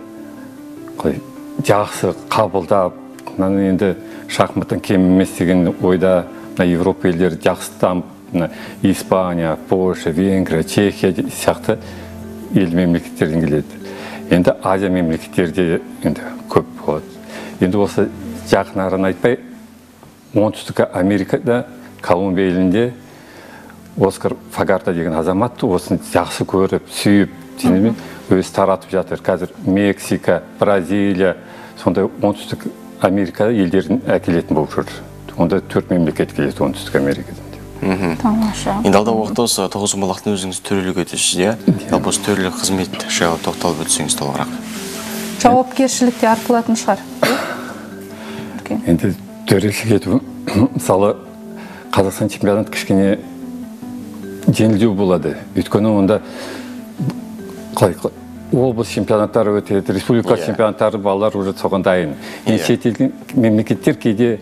жақсы қабылдап, енді шахматтан кем емес деген ойда Европа елдері жақсы дамып, Испания, Польша, Венгрия, Чехия сияқты ел мемлекеттерден келеді. Енді Азия мемлекеттерде енді көп болады. Енді осы жақын араны айтпай, оңтүстік Америкада, Колумбия елінде Оскар Фагарта деген азамат осыны жақсы көріп, сүйіп, өзі таратып жатыр. Қазір Мексика, Бразилия, сондай оңтүстік Америка елдерін әкелетін болып жүр. Онда төрт мемлекет келеді оңтүстік Америкадан. Тамаша. Енді алда уақытта осы тоғыз құмалақтың өзіңіз төрелік өтесіз, иә? Жалпы осы төрелік қызмет жайлы тоқталып өтсеңіз толығырақ. Жауапкершілікте артылатын шығар. Енді төрелік ету, мысалы, Қазақстан чемпионат кішкене жеңілдеу болады. Өйткені онда облыс чемпионаттары өтеді, республика чемпионаттары балалар уже соған дайын. Енді шетелдің мемлекеттер кейде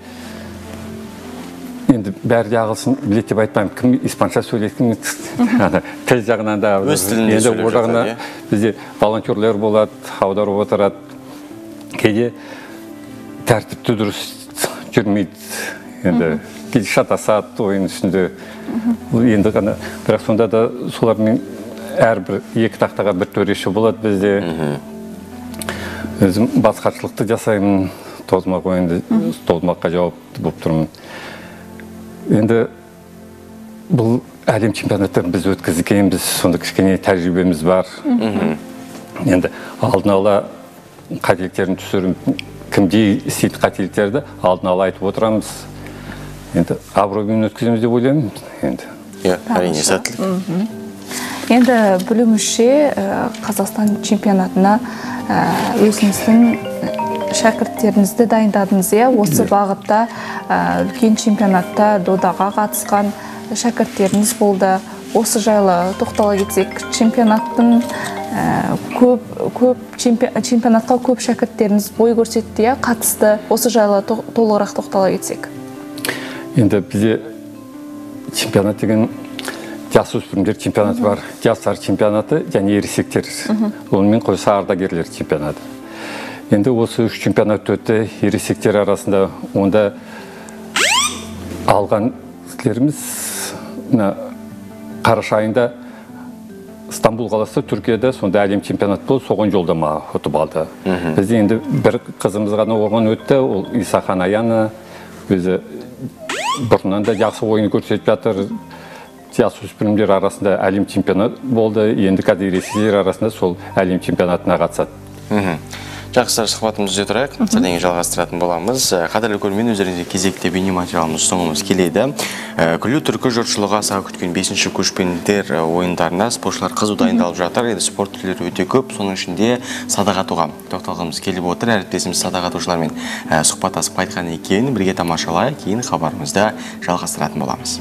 енді бәрі ағылшын біледі деп айтпаймын, кім испанша сөйлейтін тіл жағынан да енді ол жағына бізде волонтерлер болады, аударып отырады. Кейде тәртіпті дұрыс жүрмейді. Енді кейде шатасады ойын үстінде. Енді ғана, бірақ сонда да солармен әрбір екі тақтаға бір төреші болады бізде. Өзім басқаршылықты жасаймын, тоғызмақ ойынды, тоғызмаққа жауапты болып тұрмын. Енді бұл әлем чемпионаттарын біз өткізгенбіз, сонда кішкене тәжірибеміз бар. Енді алдын ала қателіктерін түсіріп, кімде істейді қателіктерді алдын ала айтып отырамыз. Енді абыроймен өткіземіз деп ойлаймын. Иә, әрине сәттілік. Енді білуімізше Қазақстан чемпионатына өзіңіздің шәкірттеріңізді дайындадыңыз, иә? Осы бағытта үлкен чемпионатта додаға қатысқан шәкірттеріңіз болды. Осы жайлы тоқтала кетсек, чемпионаттың көп чемпионатқа көп шәкірттеріңіз бой көрсетті, қатысты. Осы жайлы толығырақ тоқтала кетсек. Енді бізде чемпионат деген жасөспірімдер чемпионаты бар, жастар чемпионаты және ересектер. Онымен қоса ардагерлер чемпионаты. Енді осы үш чемпионат өтті, ересектер арасында онда алған сілеріміз қараша айында Стамбул қаласы Түркияда сонда әлем чемпионат болды, соған жолдама ұтып алды. Бізде енді бір қызымыз ғана оған өтті, ол Исахан Аяна, өзі бұрыннан да жақсы ойын көрсетіп жатыр. Жасөспірімдер арасында әлем чемпионат болды, енді қазір ересектер арасында сол әлем чемпионатына қатысады. Жақсы сұхбатымызды тұрайық, сәлден жалғастыратын боламыз. Қадірлі көрермен, өздеріңізге кезекте бейнематериалымыз соңымыз келеді. Күллі түркі жұртшылығы аса күткен бесінші көшпенділер ойындарына спортшылар қызу дайындалып жатыр. Енді спорт түрлері өте көп, соның ішінде садақ атуға тоқталғымыз келіп отыр. Әріптесіміз садақ атушылармен сұхбаттасып қайтқан екен, бірге тамашалайық, кейін хабарымызды жалғастыратын боламыз.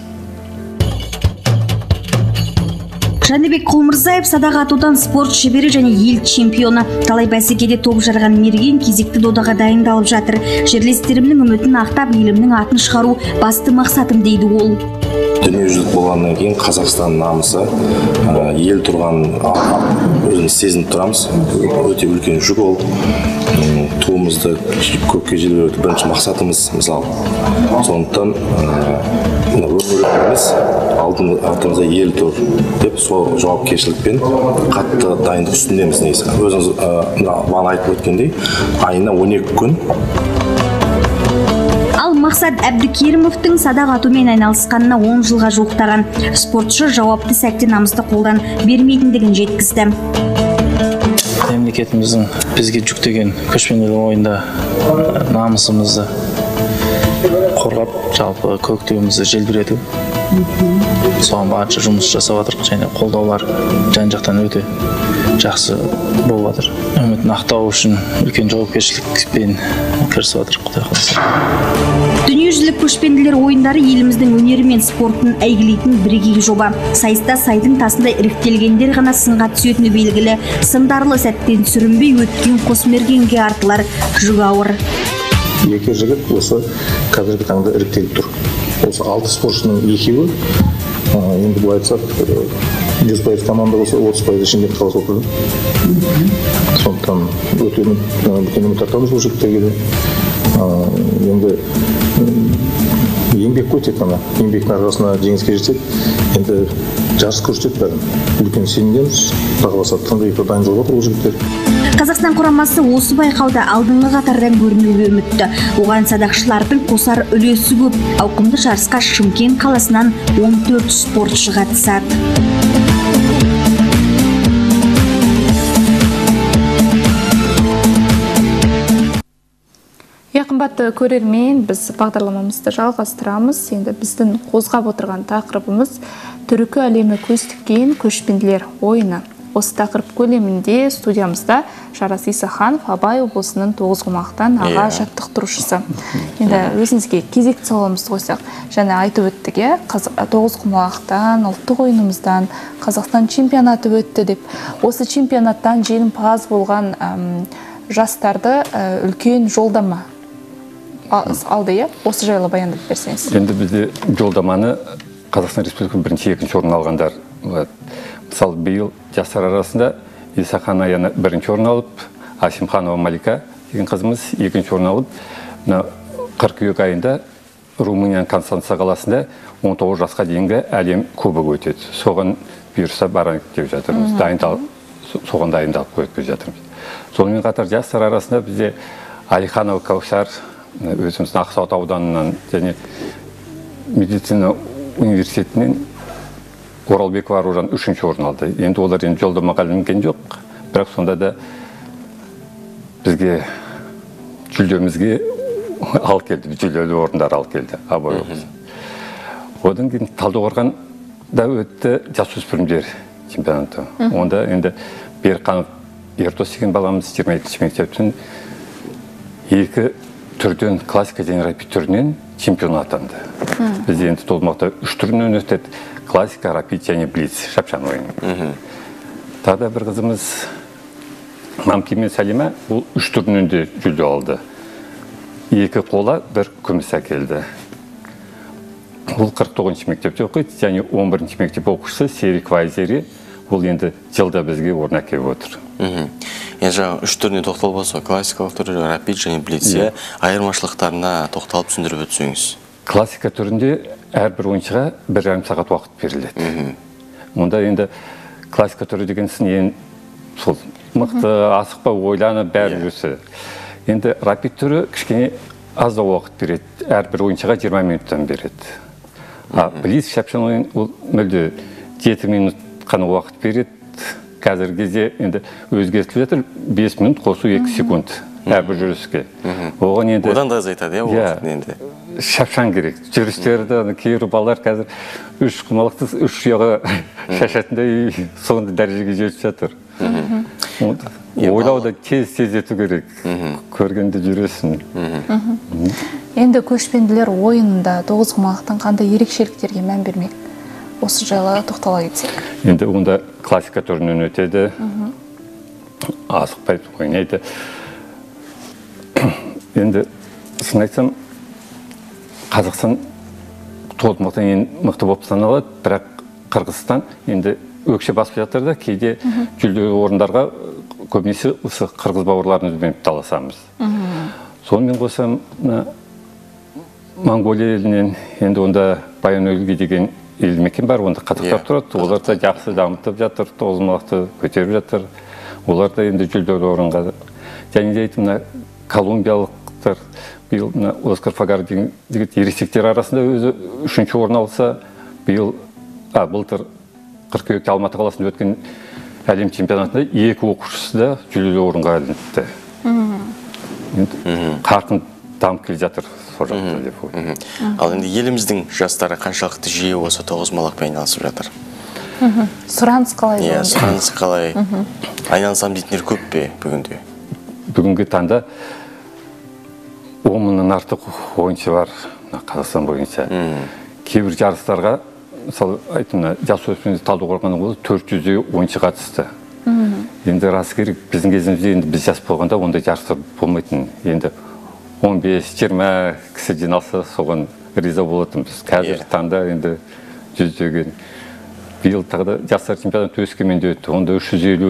Жәнібек Құлмырзаев садақ атудан спорт шебері және ел чемпионы. Талай бәсекеде топ жарған мерген кезекті додаға дайындалып жатыр. Жерлестерімнің үмітін ақтап, елімнің атын шығару басты мақсатым дейді ол. Дүниежүзілік болғаннан кейін Қазақстан намысы ел тұрған өзін сезініп тұрамыз. Өте үлкен жүк ол. Туымызды көкке желбіреуді бірінші мақсатымыз, мысалы. Сондықтан өміріміз артымызда ел тұр деп сол жауапкершілікпен қатты дайындық үстіндеміз негізі. Өзіңіз бағана айтып өткендей, айына он екі күн. Ал Мақсат Әбдікерімовтің садақ атумен айналысқанына он жылға жуықтаған. Спортшы жауапты сәтте намысты қолдан бермейтіндігін жеткізді. Мемлекетіміздің бізге жүктеген көшпенділік ойында намысымызды қорғап, жалпы көктеуімізді желбірету соған барынша жұмыс жасап жатырмық, және қолдаулар жан жақтан өте жақсы болып жатыр. Үмітін ақтау үшін үлкен жауапкершілікпен кірісіп жатыр, Құдай қаласа. Дүниежүзілік көшпенділер ойындары еліміздің өнері мен спортын әйгілейтін бірегей жоба. Сайыста сайдың тасындай іріктелгендер ғана сынға түсетіні белгілі. Сындарлы сәттен сүрінбей өткен қосмергенге артылар жүк ауыр. Екі жігіт осы қазіргі таңда іріктеліп тұр. Осы алты спортшының екеуі, енді бұл айтсақ, жүз пайыз команда болса, отыз пайыз Шымкент қаласы болып тұрды. Сондықтан өте үміт артамыз бұл жігіттерге. Енді еңбек қой тек қана. Еңбектің арқасында жеңіске жетсек, енді жарыс көрсетеді бәрін. Үлкен сенімдеміз, Құдай қаласа тыңғиыққа дайын жолға бұл жігіттер. Қазақстан құрамасы осы байқауда алдыңғы қатардан көрінуге үмітті. Оған садақшылардың қосар үлесі көп. Ауқымды жарысқа Шымкент қаласынан он төрт спортшы қатысады. Қымбатты көрермен, біз бағдарламамызды жалғастырамыз. Енді біздің қозғап отырған тақырыбымыз түркі әлемі көз тіккен көшпенділер ойыны. Осы тақырып көлемінде студиямызда Жарас Исаханов, Абай облысының Тоғызқұмалақтан аға жаттықтырушысы. Енді өзіңізге кезекті сауалымызды қойсақ, және айтып өттік, Тоғызқұмалақтан, ұлттық ойынымыздан Қазақстан чемпионаты өтті деп. Осы чемпионаттан жеңімпаз болған жастарды үлкен жолдама алды, е? Осы жайлы баяндап берсеңіз. Енді бізде жолдаманы Қазақстан Республикасы бірінші, екінші орын алғандар. Мысалы, биыл жастар арасында Исахан Аяна бірінші орын алып, Асимханова Малика деген қызымыз екінші орын алып, қыркүйек айында Румынияның Констанца қаласында он тоғыз жасқа дейінгі әлем кубогы өтеді. Соған бұйырса барайық деп жатырмыз. Соған дайындалып қойып жатырмыз. Сонымен қатар жастар арасында бізде Алиханова Каусар, өзіміздің Ақсуат ауданынан және медицина университетінен Оралбекова Аружан үшінші орын алды. Енді олар енді жолдамаға ілінген жоқ, бірақ сонда да бізге жүлдемізге алып келді, жүлделі орындар алып келді. Абай облысы. Одан кейін Талдықорғанда өтті жасөспірімдер чемпионаты. Онда енді Берқанов Ертос деген баламыз жиырма екінші мектептің екі түрден, классика және рапид түрінен чемпион атанды. Біз енді толмақта үш түрінен өтеді: классика, рапид және блиц, шапшаң ойын. Тағы бір қызымыз Мамкемен Сәлима бұл үш түрінен де жүлде алды. Екі қола, бір күміс әкелді. Бұл қырық тоғызыншы мектепте оқиды, және он бірінші мектеп оқушысы Серик Вайзери бұл енді жылда бізге орын әкеліп отыр. Енді жаңа үш түріне тоқталып болса, классикалық түрі, рапид және блиц, айырмашылықтарына тоқталып түсіндіріп өтсеңіз. Классика түрінде әрбір ойыншыға бір жарым сағат уақыт беріледі. Онда енді классика түрі деген сын ең сол мықты, асықпа, ойланып бәрі жүрсе. Енді рапид түрі кішкене аз да уақыт береді. Әрбір ойыншыға жиырма минуттан береді. Блиц шапшаң ойын ол мүлде жеті минут қана уақыт береді. Қазіргі кезде енді өзгертіліп жатыр, бес минут қосу екі секунд әрбір жүріске. Оған енді одан да азайтады, иә, уақытын енді. Шапшаң керек. Жүрістерді кейбір балалар қазір үш құмалақты үш ұяға шашатындай соңында дәрежеге жетіп жатыр. Ойлауды тез тездету керек. Көргенде жүресің. Енді көшпенділер ойынында Тоғызқұмалақтан қандай ерекшеліктерге мән бермек? Осы жайлы тоқтала кетсек. Енді онда классика түрінен өтеді, асықпайды, ойнайды. Енді сын айтсам, Қазақстан толқымақтан ең мықты болып саналады, бірақ Қырғызстан енді өкше басып жатыр да, кейде жүлделі орындарға көбінесе осы қырғыз бауырларымызбен таласамыз. Сонымен қосам, Монголия елінен енді онда Баян-Өлгий деген елді мекен бар, онда қазақтар тұрады, олар да жақсы дамытып жатыр, Тоғызқұмалақты көтеріп жатыр, олар да енді жүлделі орынға. Және де айтым, колумбиялықтар, биыл Оскар Фагар деген ересектер арасында өзі үшінші орын алса, биыл былтыр қыркүйекте Алматы қаласында өткен әлем чемпионатында екі оқушысы да жүлделі орынға ілінді. Қарқын дамып келе жатыр сол жақта деп ойлаймын. Ал енді еліміздің жастары қаншалықты жиі осы тоғызқұмалақпен айналысып жатыр? Сұраныс қалай? Иә, сұраныс қалай? Айналысам дейтіндер көп пе бүгінде? Бүгінгі таңда он мыңнан артық ойыншы бар Қазақстан бойынша. Кейбір жарыстарға, мысалы айтымына, жасөспірімдер Талдықорғанның болды төрт жүздей ойыншы қатысты. Енді расы керек, біздің кезімізде енді біз жас болғанда ондай жарыстар болмайтын. Енді он бес жиырма кісі жиналса, соған риза болатынбыз. Қазір таңда енді жүздеген. Биыл тағы да жастар чемпионаты Өскеменде өтті. Онда үш жүз елу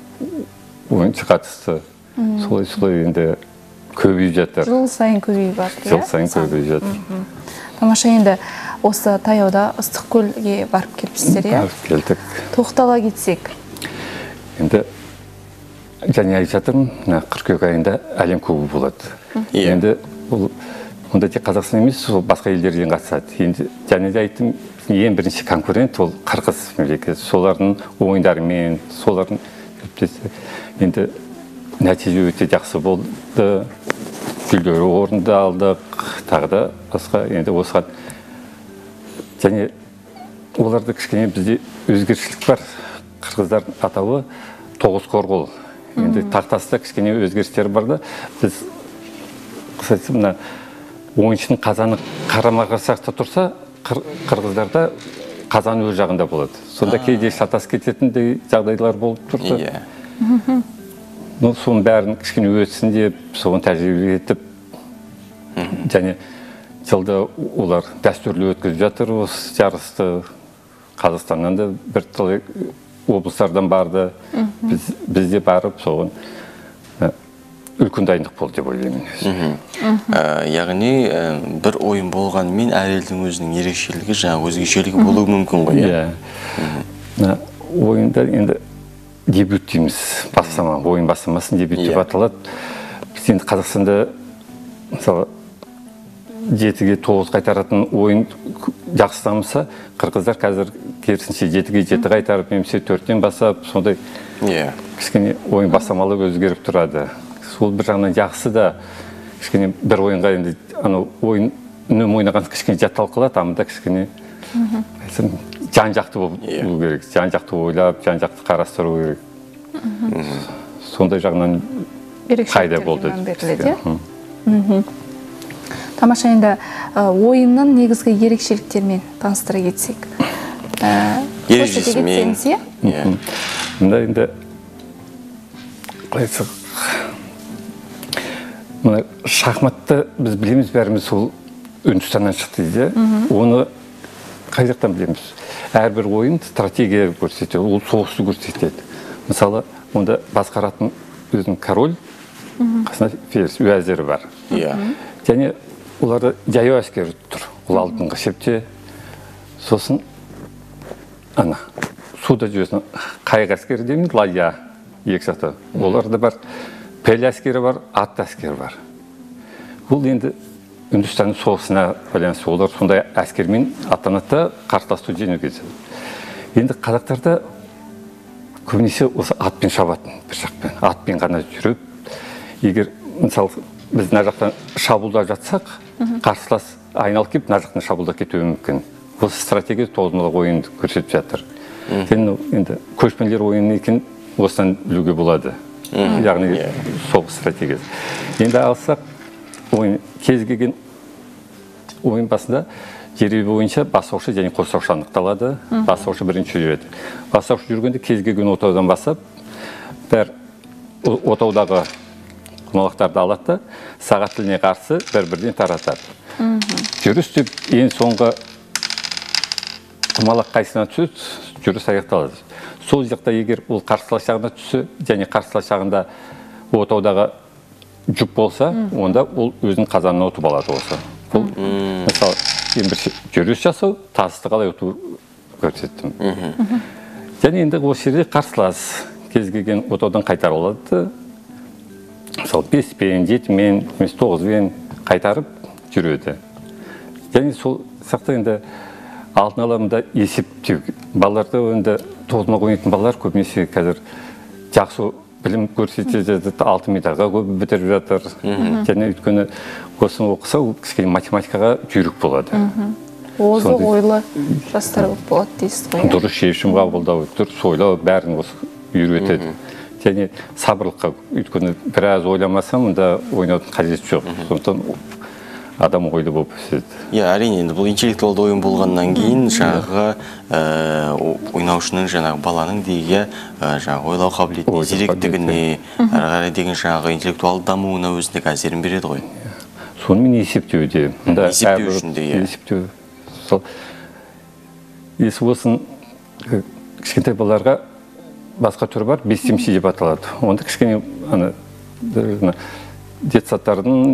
ойыншы қатысты. Солай-солай енді көбейіп жатыр. Жыл сайын көбейіп жатыр. Жыл сайын көбейіп жатыр. Тамаша, енді осы таяуда Ыстықкөлге барып келіпсіздер, иә? Барып келдік. Тоқтала кетсек. Енді және айтып жатырмын, қыркүйек айында әлем кубогы болады. Енді бұл онда тек Қазақстан емес, ол басқа елдерден қатысады. Енді және де айттым, ең бірінші конкурент ол Қырғыз мемлекеті. Солардың ойындарымен, солардың енді нәтиже өте жақсы болды. Жүлделі орынды алдық, тағы да басқа енді осыған. Және оларда кішкене бізде өзгершілік бар. Қырғыздардың атауы Тоғызқорғол. Енді тақтасында кішкене өзгерістер бар да, біз қысқасы мына ойыншының қазаны қарама-қарсақта тұрса, қырғыздарда қазан өз жағында болады. Сонда кейде шатас кететіндей жағдайлар болып тұрды. Ну, соның бәрін кішкене өтсін деп, соған тәжірибе етіп, және жылда олар дәстүрлі өткізіп жатыр осы жарысты. Қазақстаннан да бір талай облыстардан барды, бізде барып, соған үлкен дайындық болды деп ойлаймын. Яғни бір ойын болғанымен әр елдің өзінің ерекшелігі, жаңа өзгешелігі болуы мүмкін ғой. Иә. Ойында енді дебют дейміз, бастама, ойын бастамасын дебют деп аталады. Біз енді Қазақстанда мысалы жетіге тоғыз қайтаратын ойын жақсы дамыса, қырғыздар қазір керісінше жетіге жеті қайтарып, немесе төрттен басап, сондай кішкене ойын бастамалы өзгеріп тұрады. Сол бір жағынан жақсы да, кішкене бір ойынға енді ойын үнем ойнаған кішкене жатталып қалады, амында кішкене жан-жақты болу керек, жан-жақты ойлап, жан-жақты қарастыру керек. Сондай жағынан қайда болды. Тамаша, енді ойынның негізгі ерекшеліктермен таныстыра кетсек. Ерекшеліктермен. Мұнда енді қалайсық, шахматты біз білеміз, бәріміз сол Үндістаннан шықты дейді. Оны қай жақтан білеміз? Әрбір ойын стратегия көрсетеді, ол соғысты көрсетеді. Мысалы, онда басқаратын өзінің король, қасына ферзь, уәзірі бар. Және оларда жаяу әскер тұр, ол алдыңғы шепте. Сосын, ана, суда жүресін қайық әскері деймін, ладья, екі жақта. Оларда бар, пәл әскері бар, ат әскері бар. Бұл енді Үндістанның соғысына байланысты, олар сондай әскермен аттанатта қарсыласты жеңу кезеді. Енді қазақтарда көбінесе осы атпен шабатын, бір жақпен, атпен ғана жүріп, егер, мысалы, біз мына жақтан шабуылда жатсақ, қарсылас айналып келіп, мына жақтан шабуылда кетуі мүмкін. Осы стратегия тоғызқұмалақ ойынды көрсетіп жатыр. Енді көшпенділер ойыны екен осыдан білуге болады. Яғни соғыс стратегиясы. Енді алсақ, ойын кез келген ойын басында жеребе бойынша бастаушы және қостаушы анықталады. Бастаушы бірінші жүреді. Бастаушы жүргенде кез келген отаудан бастап, бәр отаудағы құмалақтарды алады, сағат тіліне қарсы бір-бірден таратады. Жүріс деп ең соңғы құмалақ қайсынан түседі, жүріс аяқталады. Сол жақта егер ол қарсылас жағына түссе, және қарсылас жағында отаудағы жүк болса, онда ол өзінің қазанына ұтып алады осы. Бұл, мысалы, ең бір жүріс жасау, тасты қалай ұту көрсеттім. Және енді осы жерде қарсылас кез келген отаудан қайтарып алады. Мысалы, беспен, жетімен, тоғызбен қайтарып жүреді. Және сол сақта енді алтын аламында есептеу. Балаларды енді тоғызқұмалақ ойнайтын балалар көбінесе қазір жақсы білім көрсете жатыр, алтын медальға көп бітіріп жатыр. Және өйткені осыны оқыса, ол кішкене математикаға жүйрік болады. Озық ойлы жастар болады дейсіз ғой. Дұрыс шешім қабылдау, дұрыс ойлау бәрін осы үйретеді. Және сабырлыққа, өйткені біраз ойламасам, онда ойнаудың қажеті жоқ. Сондықтан адам ойлы болып өседі. Иә, әрине, бұл интеллектуалды ойын болғаннан кейін жаңағы ойнаушының, жаңағы баланың деге жаңағы ойлау қабілетіне, зеректігіне, әрі қарай деген жаңағы интеллектуалды дамуына өзіндік әсерін береді ғой. Сонымен есептеуде. Есептеу үшін де, иә. Есептеу. Сол есі болсын кішкентай балаларға басқа түрі бар, бестемші деп аталады. Онда кішкене детсаттардың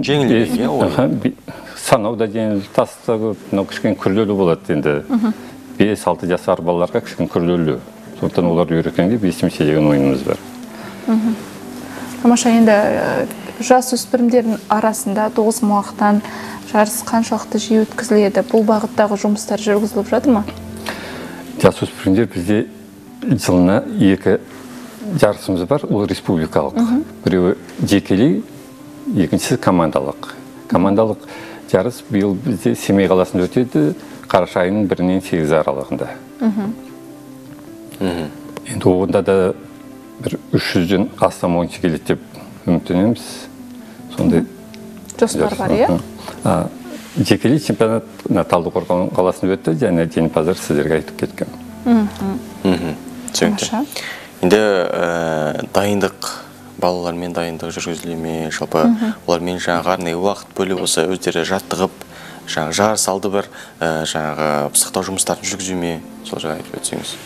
санау да жеңіл, таста көп, кішкене күрделі болады енді. бес алты жасар балаларға кішкене күрделі. Сондықтан олар үйреткенде бестемші деген ойынымыз бар. Тамаша, енді жас өспірімдердің арасында тоғызқұмалақтан жарыс қаншалықты жиі өткізіледі? Бұл бағыттағы жұмыстар жүргізіліп жатыр ма? Жас өспірімдер бізде жылына екі жарысымыз бар, ол республикалық. Біреуі жекелей, екіншісі командалық. Командалық жарыс биыл бізде Семей қаласында өтеді, қараша айының бірінен сегізі аралығында. Енді оғында да бір үш жүзден астам ойыншы келеді деп үміттенеміз. Сондай жоспар бар, иә? Жекелей чемпионат Талдықорған қаласында өтті, және жеңімпаздар сіздерге айтып кеткен. Түсінікті. Енді дайындық, балалармен дайындық жүргізіле ме, жалпы олармен жаңағы арнайы уақыт бөліп осы өздері жаттығып, жаңағы жарыс алды бір жаңағы пысықтау жұмыстарын жүргізу ме, сол жағы айтып өтсеңіз.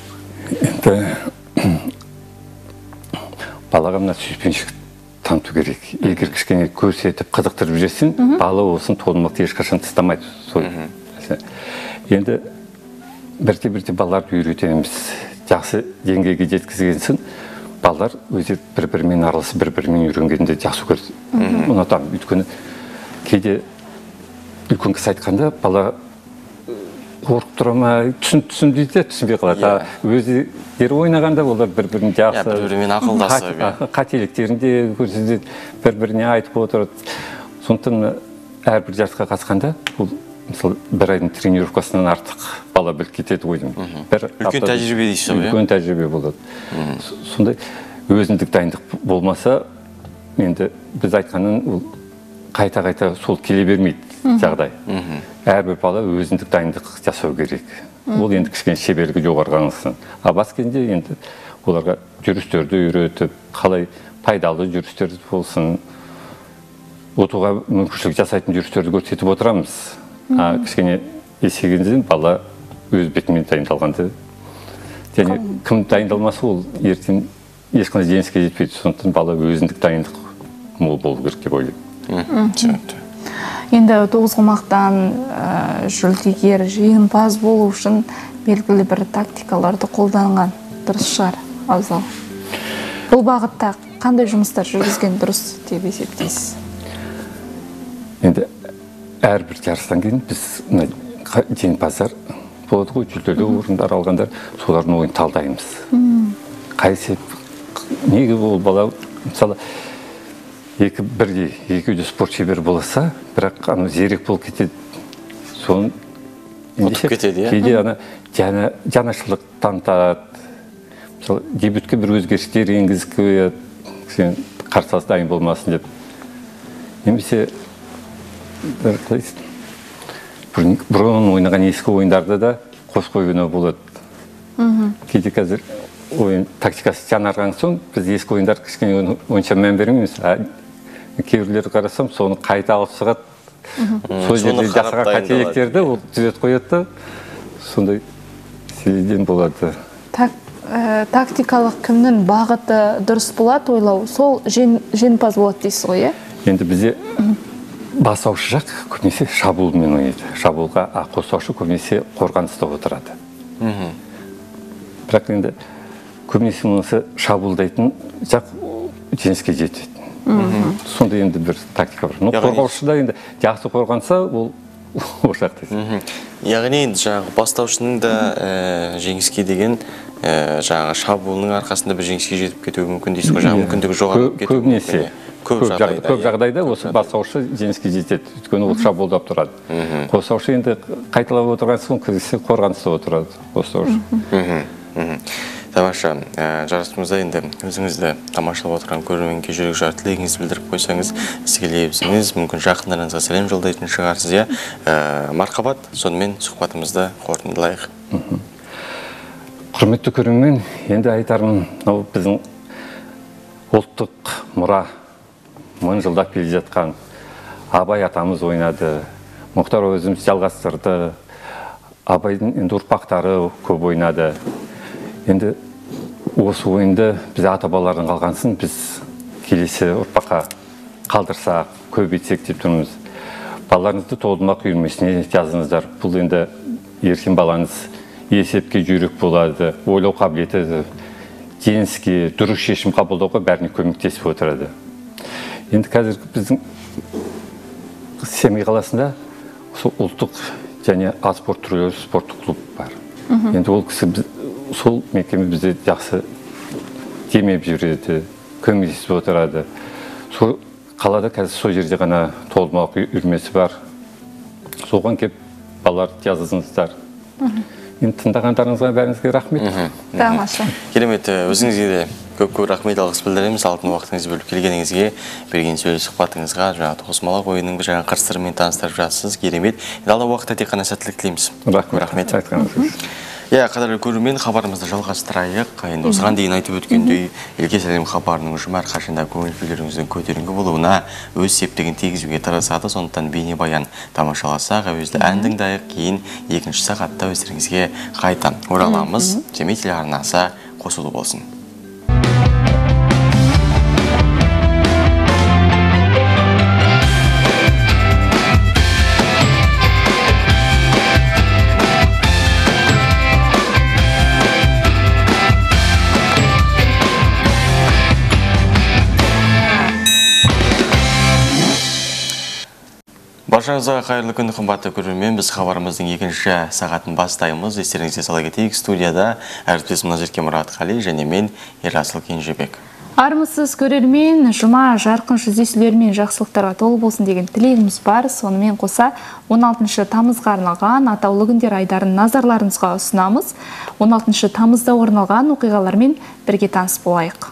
Енді балаға мына сүйіспеншілік таныту керек. Егер кішкене көрсетіп, қызықтырып жүрсін, бала болсын толымақты ешқашан тастамайды. Енді бірте-бірте балаларды үйретеміз. Жақсы деңгейге жеткізгенсін, балалар өзі бір-бірімен араласып, бір-бірімен үйренгенде жақсы көрді. Ұнатамын. Өйткені кейде үлкен кісі айтқанда бала қорқып тұра ма, түсін дейді, түсінбей қалады. Өздері ойнағанда олар бір-бірін жақсы, бір-бірімен ақылдасып, қателіктерінде көрсетеді, бір-біріне айтып отырады. Сондықтан әрбір жарысқа қатысқанда бұл мысалы бір айдың тренировкасынан артық бала біліп кетеді ойдым. Үлкен тәжірибе дейсіз ғой? Үлкен тәжірибе болады. Сондай өзіндік дайындық болмаса, енді біз айтқанын қайта-қайта сол келе бермейді жағдай. Әрбір бала өзіндік дайындық жасау керек. Ол енді кішкене шеберлігі жоғарғансын. А бас кезінде енді оларға жүрістерді үйретіп, қалай пайдалы жүрістер болсын, отуға мүмкіншілік жасайтын жүрістерді көрсетіп отырамыз. Кішкене есегенде бала өз бетімен дайындалғанды. Және кім дайындалмасы ол ертең ешқандай жеңіске жетпейді. Сондықтан бала өзіндік дайындық мол болу керек деп ойлаймын. Енді тоғызқұмалақтан жүлдегер, жеңімпаз болу үшін белгілі бір тактикаларды қолданған дұрыс шығар, абзал. Бұл бағытта қандай жұмыстар жүргізген дұрыс деп есептейсіз? Енді әрбір жарыстан кейін біз жеңімпаздар болады ғой, жүлделі орындар алғандар, солардың ойын талдаймыз. Қайсы неге ол бала, мысалы, екі бірдей, екеуде спорт шебері болса, бірақ зерек болып кетеді. Соны ұтып кетеді, иә? Кейде жанашырлық танытады. Мысалы, дебютке бір өзгерістер енгізіп қояды, қарсылас дайын болмасын деп. Немесе бұрын ойнаған ескі ойындарды да қос қойғаны болады. Кейде қазір ойын тактикасы жаңарған соң, біз ескі ойындар кішкене ойынша мән бермейміз. Кейбіреулерді қарасам, соны қайта алып шығады. Сол жерде жасаған қателіктерді ол түзетіп қояды. Сондай себептен болады. Тактикалық кімнің бағыты дұрыс болады ойлау, сол жеңімпаз болады дейсіз ғой, иә? Енді бізде бастаушы жақ көбінесе шабуылмен ойнайды. Шабуылға қосаушы көбінесе қорғаныста отырады. Бірақ енді көбінесе мұнысы шабуылдайтын жақ жеңіске жетеді. Сонда енді бір тактика бар. Қорғаушы да енді жақсы қорғанса, ол о жақ дейсіз. Яғни енді жаңағы бастаушының да жеңіске деген жаңағы шабуылының арқасында бір жеңіске жетіп кетуі мүмкін дейсіз ғой, жаңағы мүмкіндігі жоғары кетуі көбінесе көп жағдайда, көп жағдайда осы бастаушы жеңіске жетеді, өйткені ол шабуылдап тұрады. Қорғаушы енді қайталап отырған соң көбісі қорғаныста отырады қорғаушы. Тамаша, жарысымызда енді өзіңізді тамашалап отырған көрерменге жүрек жар тілегіңізді білдіріп қойсаңыз, сізге лебізіңіз, мүмкін жақындарыңызға сәлем жолдайтын шығарсыз, иә. Мархабат, сонымен сұхбатымызды қорытындылайық. Құрметті көрермен, енді айтарым, біздің ұлттық мұра мың жылдап келе жатқан Абай атамыз ойнады, Мұхтар өзіміз жалғастырды, Абайдың енді ұрпақтары көп ойнады. Енді осы ойынды біз ата-бабалардан қалғансын, біз келесі ұрпаққа қалдырсақ, көбейтсек деп тұрмыз. Балаларыңызды толымақ үйірмесіне жазыңыздар. Бұл енді еркін балаңыз есепке жүйрік болады, ойлау қабілеті, жеңіске, дұрыс шешім қабылдауға бәріне көмектесіп отырады. Енді қазір біздің Семей қаласында ұлттық және ат спорт түрлері спорттық клуб бар. Енді ол кісі сол мекеме бізде жақсы демеп жүреді, көмектесіп отырады. Сол қалада қазір сол жерде ғана толымақ үйірмесі бар. Соған кеп балалар жазыңыздар. Енді тыңдағандарыңызға бәріңізге рахмет. Тамаша. Керемет, өзіңізге де көп-көп рахмет алғыс білдіреміз. Алтын уақытыңызды бөліп келгеніңізге, берген сөйлесу сұхбатыңызға, жаңа тоғызқұмалақ ойынның бір жаңа қыр-сырымен таныстырып жатсыз. Керемет. Алдағы уақытта тек қана сәттілік тілейміз. Рахмет. Иә, қадірлі көрермен, хабарымызды жалғастырайық. Енді осыған дейін айтып өткендей, Елге сәлем хабарының ұжымы әрқашанда көңіл күйлеріңіздің көтеріңкі болуына өз септігін тигізуге тырысады. Сондықтан бейнебаян тамашаласақ, әуезді ән тыңдайық, кейін екінші сағатта өздеріңізге қайта ораламыз. Семей телеарнасы қосулы болсын. Баршаңызға қайырлы күн, қымбатты көрермен. Біз хабарымыздың екінші сағатын бастаймыз. Естеріңізге сала кетейік, студияда әріптесім Назерке Мұратқали және мен Ерасыл Кенжебек. Армысыз көрермен, жұма жарқын жүздесулер мен жақсылықтарға толы болсын деген тілегіміз бар. Сонымен қоса он алтыншы тамызға арналған атаулы күндер айдарын назарларыңызға ұсынамыз. он алтыншы тамызда орын алған оқиғалармен бірге таныс болайық.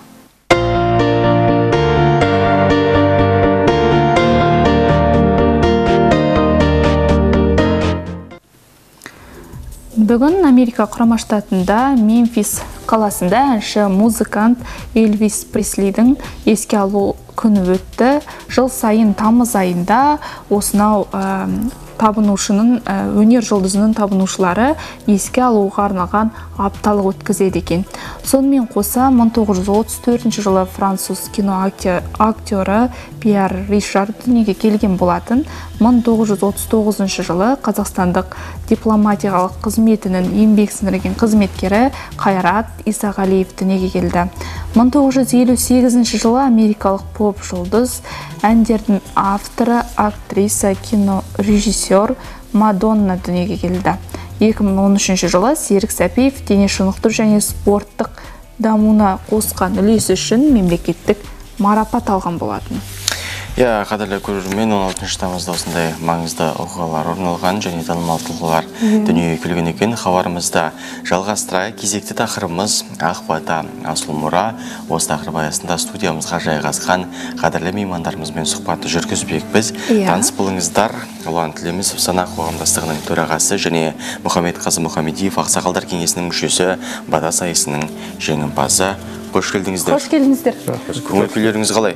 Бүгін Америка құрама штатында Мемфис қаласында әнші музыкант Элвис Преслидің еске алу күні өтті. Жыл сайын тамыз айында осынау табынушының, өнер жұлдызының табынушылары еске алуға арналған апталық өткізеді екен. Сонымен қоса мың тоғыз жүз отыз төртінші жылы француз кино актері Пьер Ришар дүниеге келген болатын. мың тоғыз жүз отыз тоғызыншы жылы қазақстандық дипломатиялық қызметінің еңбек сіңірген қызметкері Қайрат Исағалиев дүниеге келді. мың тоғыз жүз елу сегізінші жылы америкалық поп жұлдыз, әндердің авторы, актриса, кино режиссер Мадонна дүниеге келді. екі мың он үшінші жылы Серік Сәпиев дене шынықтыру және спорттық дамуына қосқан үлесі үшін мемлекеттік марапат алған болатын. Иә, қадірлі көрермен, он алтыншы тамызда осындай маңызды оқиғалар орын алған және танымал тұлғалар дүниеге келген екен. Хабарымызда жалғастыра кезекті тақырыбымыз Ақ бата асыл мұра. Осы тақырып аясында студиямызға жайғасқан қадірлі меймандарымызбен сұхбатты жүргізбекпіз. Таныс болыңыздар. Ұлан Тілемісов Сана қоғамдастығының төрағасы және Мұхаммед Қазы Мұхаммедиев Ақсақалдар кеңесінің мүшесі, бата сайысының жеңімпазы. Қош келдіңіздер. Қош келдіңіздер. Көңіл күйлеріңіз қалай?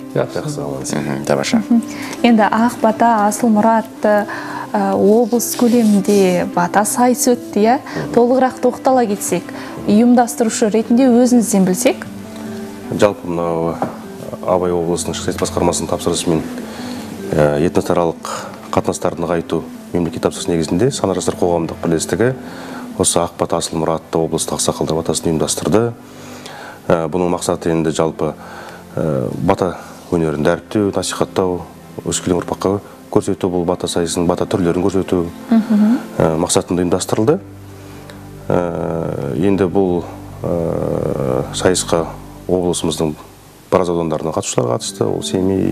Тамаша. Енді Ақ бата асыл мұра атты облыс көлемінде бата сайысы өтті. Толығырақ тоқтала кетсек, ұйымдастырушы ретінде өзіңізден білсек? Жалпы мынау Абай облысының ішкі саясат басқармасының тапсырысымен этносаралық қатынастарды нығайту мемлекет тапсырысы негізінде Сана жастар қоғамдық бірлестігі осы Ақ бата асыл мұра атты облыстық ақсақалдар батасын ұйымдастырды. Бұның мақсаты енді жалпы бата өнерін дәріптеу, насихаттау, өскелең ұрпаққа көрсету, бұл бата сайысының бата түрлерін көрсету мақсатында ұйымдастырылды. Енді бұл сайысқа облысымыздың біраз аудандарынан қатысушылар қатысты. Ол Семей,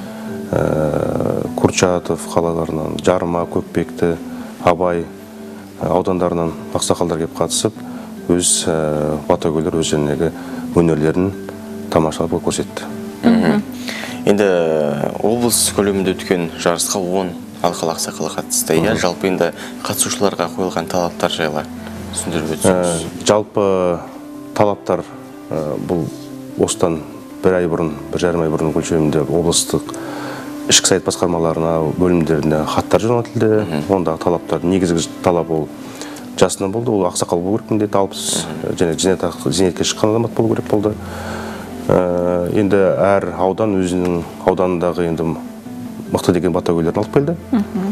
Курчатов қалаларынан, Жарма, Көкпекті, Абай аудандарынан ақсақалдар келіп қатысып, өз батагөйлер өз жеріндегі өнерлерін тамашалап көрсетті. Енді облыс көлемінде өткен жарысқа он алқалы ақсақалы қатысты. Иә, жалпы енді қатысушыларға қойылған талаптар жайлы түсіндіріп өтсеңіз. Жалпы талаптар бұл осыдан бір ай бұрын, бір жарым ай бұрын көлемінде облыстық ішкі саясат басқармаларына, бөлімдеріне хаттар жөнелтілді. Ондағы талаптар, негізгі талап ол жасынан болды, ол ақсақал болу керек міндеті, алпыс және зейнетке шыққан азамат болу керек болды. Енді әр аудан өзінің ауданындағы енді мықты деген батагөйлерін алып келді.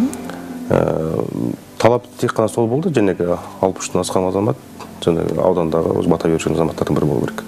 Талап тек қана сол болды, жәнегі алпыстан асқан азамат жаңағы аудандағы өз бата беруші азаматтардың бірі болу керек.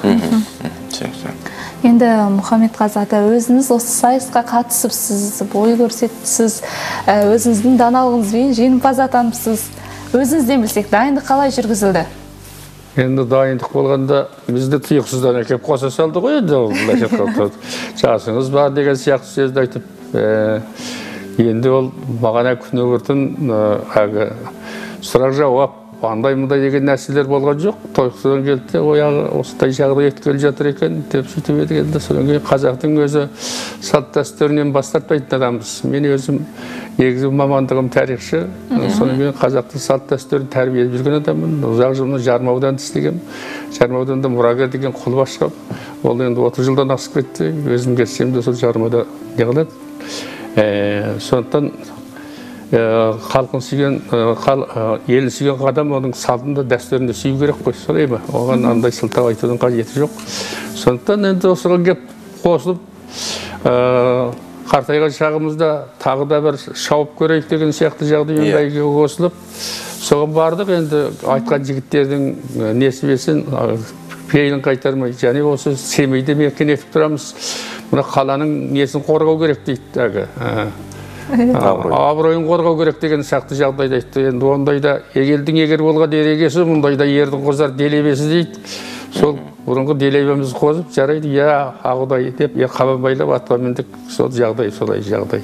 Енді Мұхаммедқазы ата, өзіңіз осы сайысқа қатысыпсыз, бой көрсеттісіз, өзіңіздің даналығыңызбен жеңімпаз атаныпсыз. Өзіңізден білсек, дайындық қалай жүргізілді? Енді дайындық болғанда бізді тұйықсыздан әкеп қоса салды ғой, енді жасыңыз бар деген сияқты сөзді айтып, енді ол маған күні көртін сұрақ жауап, андай-мұндай деген нәрселер болған жоқ. Тұйықсыздан келді, ояғы осындай жағдай еткелі жатыр екен деп сөйтіп едік. Енді содан кейін қазақтың өзі салт дәстүрінен бас тартпайтын адамбыз. Мен өзім негізгі мамандығым тарихшы, содан кейін қазақтың салт дәстүрін тәрбиелеп жүрген адаммын. Ұзақ жылымда Жарма ауданында істегем. Жарма ауданында мұрагер деген құл басқарып, ол енді отыз жылдан асып кетті. Өзім келсем де сол Жармада не қылады. Сондықтан халқын сүйген, елін сүйген адам оның салтында, дәстүрінде сүю керек қой, солай ма? Оған андай сылтау айтудың қажеті жоқ. Сондықтан енді осыған кеп қосылып, қартайған шағымызда тағы да бір шауып көрейік деген сияқты жағдаймен бәйгеге қосылып, соған бардық. Енді айтқан жігіттердің несібесін пейілін қайтармай, және осы Семейде мекен етіп тұрамыз. Мына қаланың несін қорғау керек дейді. Абыройын қорғау керек деген сияқты жағдайды айтты. Енді ондайда егелдің егер болған ерегесі, мұндайда ердің қозар делебесі дейді. Сол бұрынғы делебемізді қозып, жарайды, я ағыдай деп, я қабанбайлап атқа міндік, сол жағдай, солай жағдай.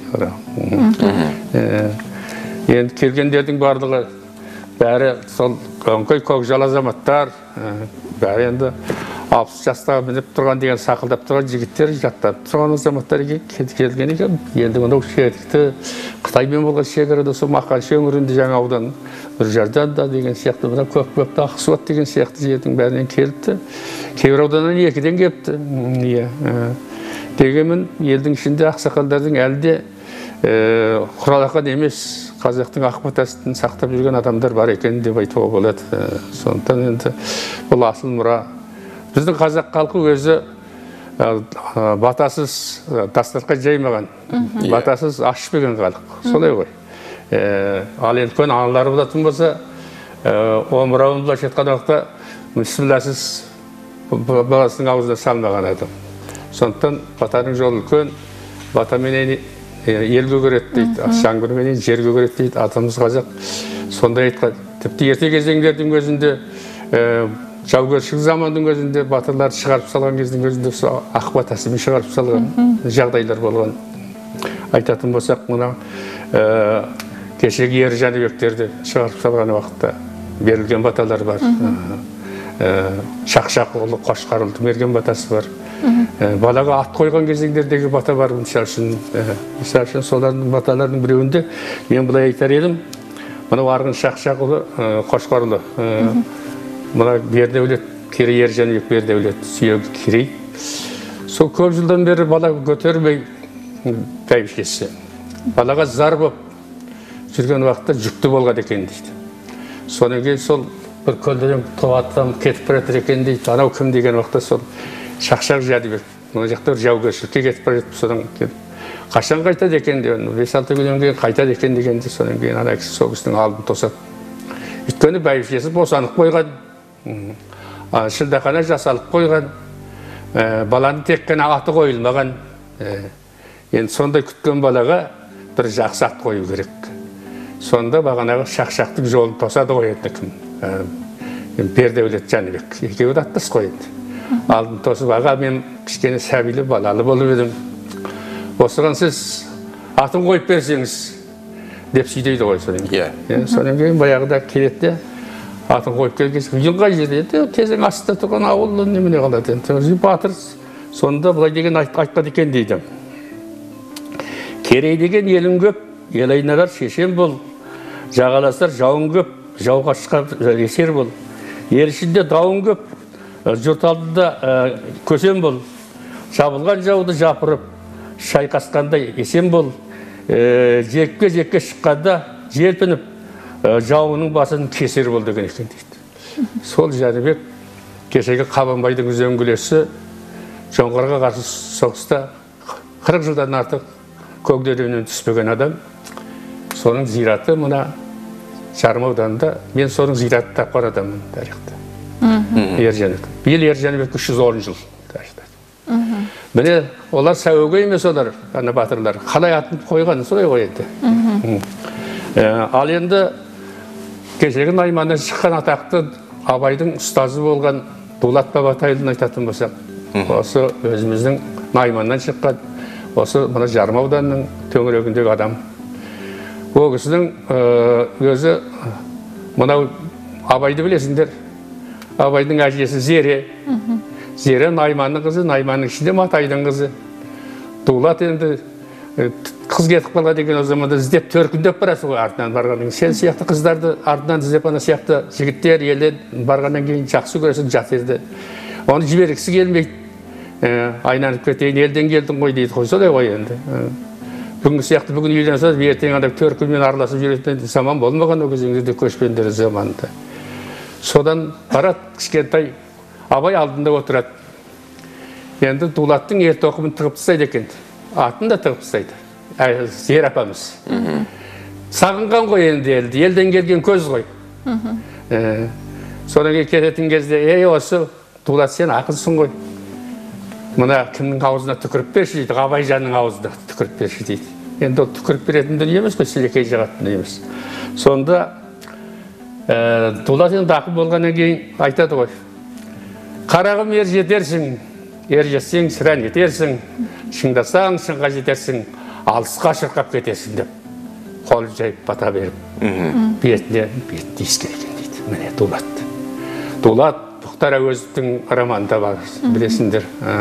Енді келгендердің барлығы бәрі сол өңкей көкжал азаматтар, бәрі енді алпыс жастағы мініп тұрған деген сақылдап тұрған жігіттер, жаттап тұрған азаматтар келген екен. Енді мынау шетікті Қытаймен болған шекарада сол Мақаншы өңірінде жаңа аудан бір жардан да деген сияқты, мына Көкпекті, Ақсуат деген сияқты жердің бәрінен келіпті. Кейбір ауданнан екіден келіпті. Дегенмен елдің ішінде ақсақалдардың әлде құралақан емес, қазақтың ақ батасын сақтап жүрген адамдар бар екен деп айтуға болады. Сондықтан енді бұл асыл мұра. Біздің қазақ халқы өзі батасыз дастархан жаймаған, батасыз аш ішпеген халық. Солай ғой. Ал енді көн аналары болатын болса, омырауын былайша айтқан уақытта бисмилласыз баласының аузына салмаған адам. Сондықтан батаның жолы үлкен, батаменен елге көреді дейді, шаңғырменен жерге көреді дейді. Атамыз қазақ сондай айтқан. Тіпті ерте кезеңдердің өзінде, жаугершілік замандың өзінде батырлар шығарып салған кездің өзінде ақ батасымен шығарып салған жағдайлар болған. Айтатын болсақ, мына кешегі Ер Жәнібектерді шығарып салған уақытта берілген баталар бар. Шақшақ ұлы Қошқарұлдың берген батасы бар. Балаға ат қойған кезеңдердегі бата бар. Мысалы үшін солардың баталарының біреуінде мен бұлай айтар едім. Мынау арғын Шақшақ ұлы Қошқарұлы. Мына Бердәулет, Керей Ер Жәнібек Бердәулет, сүйегі Керей. Сол көп жылдан бері бала көтермей бәйбішесі. Балаға зар болып жүрген уақытта жүкті болған екен дейді. Содан кейін сол бір көлден туаттан кетіп баратыр екен дейді. Анау кім деген уақытта сол Шақшақ Жәнібек. Мына жақта жаугершілікке кетіп бара жатып, содан кейін қашан қайтады екен деген, бес алты күннен кейін қайтады екен дегенде, содан кейін ана кісі сол кісінің алдын тосады. Өйткені бәйбішесі босанып қойған, шілдехана жасалып қойған, баланы тек қана аты қойылмаған. Енді сондай күткен балаға бір жақсы ат қою керек. Сонда бағанағы Шақшақтың жолын тосады ғой енді кім. Бердәулет Жәнібек екеуі де аттас қой енді. Алдын тосып, аға мен кішкене сәбилі балалы болып едім. Осыған сіз атын қойып берсеңіз деп сөйдейді ғой содан кейін. Содан кейін баяғыда келеді, атын қойып келгенсіз, үйдің қай жерде еді, кезең астында тұрған ауылы немене қалады енді. Батыр сонда былай деген айтқан екен дейді. Керей деген елің көп, ел айналар шешен бол, жағаласар жауын көп, жауға шыққан есер бол. Ел ішінде дауын көп, жұрт алдында көсен бол. Жабылған жауды жапырып, шайқасқандай есен бол. Жекпе-жекке шыққанда желпініп, жауының басын кесер бол деген екен дейді. Сол Жәнібек кешегі Қабанбайдың үзеңгілесі жоңғарға қарсы соғыста қырық жылдан артық көгдерінен түспеген адам. Соның зираты мұна Жарма ауданында, мен соның зираты тапқан адаммын тарихта. Ер Жәнібек. Биыл Ер Жәнібек үш жүз он жыл тарихта. Міне олар сәуеге емес олар, ана батырлар. Қалай атын қойған, солай қойды. Ал енді кешегі Найманнан шыққан атақты Абайдың ұстазы болған Дулат Бабатайұлын айтатын болсақ, осы өзіміздің Найманнан шыққан, осы мына Жарма ауданының төңірегіндегі адам. Ол кісінің өзі мынау Абайды білесіңдер. Абайдың әжесі Зере. Зере Найманның қызы, Найманның ішінде Матайдың қызы. Дулат енді қыз кетіп қала деген о заманда іздеп төркіндеп барасың ғой артынан барғаннан. Сен сияқты қыздарды артынан іздеп ана сияқты жігіттер елден барғаннан кейін жақсы көресің жат жерде. Оны жібергісі келмейді. Айналып кетейін, елден келдің ғой дейді ғой, солай ғой енді. Бүгінгі сияқты бүгін үйленсе, ертең ана төркінмен араласып жүретін заман болмаған ол кезеңдерде көшпендер заманында. Содан барат кішкентай Абай алдында отырады. Енді Дулаттың ер тоқымын тығып тастайды екен. Атын да тығып тастайды. Зер апамыз. Сағынған ғой енді елді. Елден келген көз ғой. Содан кейін кететін кезде, ей осы Дулат сен ақылсың ғой. Мына кімнің аузына түкіріп берші дейді. Абайжанның аузына түкіріп берші дейді. Енді ол түкіріп беретін дүние емес қой, сілекей жағатын емес. Сонда Дулат енді ақыл болғаннан кейін айтады ғой. Қарағым ер жетерсің, ер жетсең сірән етерсің, шыңдасаң шыңға жетерсің, алысқа шырқап кетесің деп. Қол жайып бата беріп, бетіне бетті ескерген дейді. Міне Дулат. Дулат Бұқтар Әуезовтің романында бар, білесіңдер.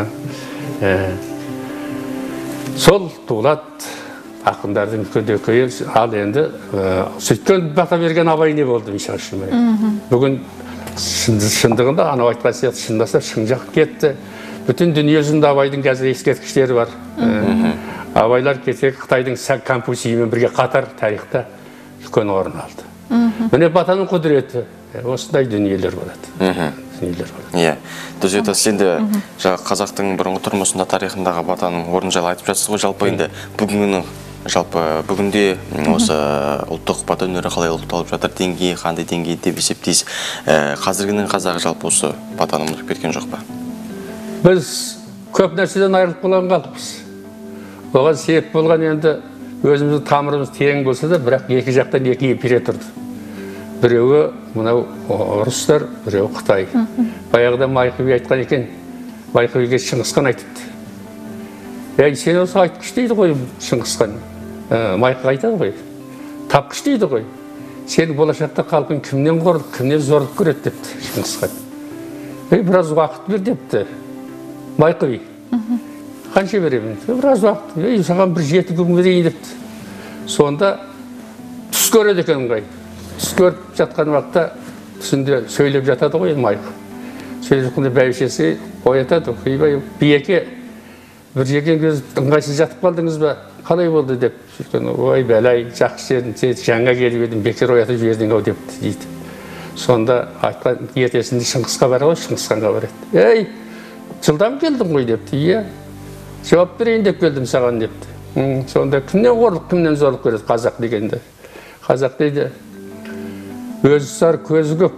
Сол Дулат ақындардың көдекөйі, ал енді сөйткен бата берген Абай не болды, мишар үшін. Бүгін шындығында анау айтқан сияқты шындаса шыңжақ кетті. Бүтін дүние жүзінде Абайдың қазір ескерткіштері бар. Абайлар кетсек Қытайдың Конфуциймен бірге қатар тарихта үлкен орын алды. Міне батаның құдіреті, осындай дүниелер болады. Иә, дүзеті сенде қазақтың бұрынғы тұрмысында тарихындағы батаның орын жайлы айтып жатсыз ғой, жалпы енді бүгінгі жалпы бүгінде осы ұлттық бата өнері қалай ұлықталып жатыр, деңгейі қандай деңгей деп есептейсіз? Қазіргінің қазағы жалпы осы батаны ұмытып кеткен жоқ па? Біз көп нәрседен айырылып қалған қалыппыз. Оған себеп болған енді өзіміздің тамырымыз терең болса да, бірақ екі жақтан екі империя тұрды. Біреуі мынау орыстар, біреуі Қытай. Баяғыда Майқы би айтқан екен, Майқы биге Шыңғысхан айтыпты. Ей, сен осы айтқыш дейді ғой Шыңғысхан. Майқы айтады ғой. Тапқыш дейді ғой. Сен болашақта халқың кімнен қорлық, кімнен зорлық көреді депті Шыңғысхан. Ей, біраз уақыт бер депті Майқы би. Қанша беремін? Біраз уақыт. Ей, саған бір жеті күн берейін депті. Сонда түс көреді екен ғой. Түс көріп жатқан уақытта түсінде сөйлеп жатады ғой Майқы. Сөйлеп жатқанда бәйбішесі оятады. Биеке, бір жерген көз ыңғайсыз жатып қалдыңыз ба? Қалай болды деп. Ой, бәлай, жақсы жердің, жаңа келіп едім, бекер оятып жібердің ау депті дейді. Сонда айтқан ертесінде Шыңғысқа бара ғой, Шыңғысханға барады. Ей, жылдам келдің ғой депті. Иә, жауап берейін деп келдім саған депті. Сонда кімнен қорлық, кімнен зорлық көреді қазақ дегенде. Қазақ дейді, өзі сар, көзі көк,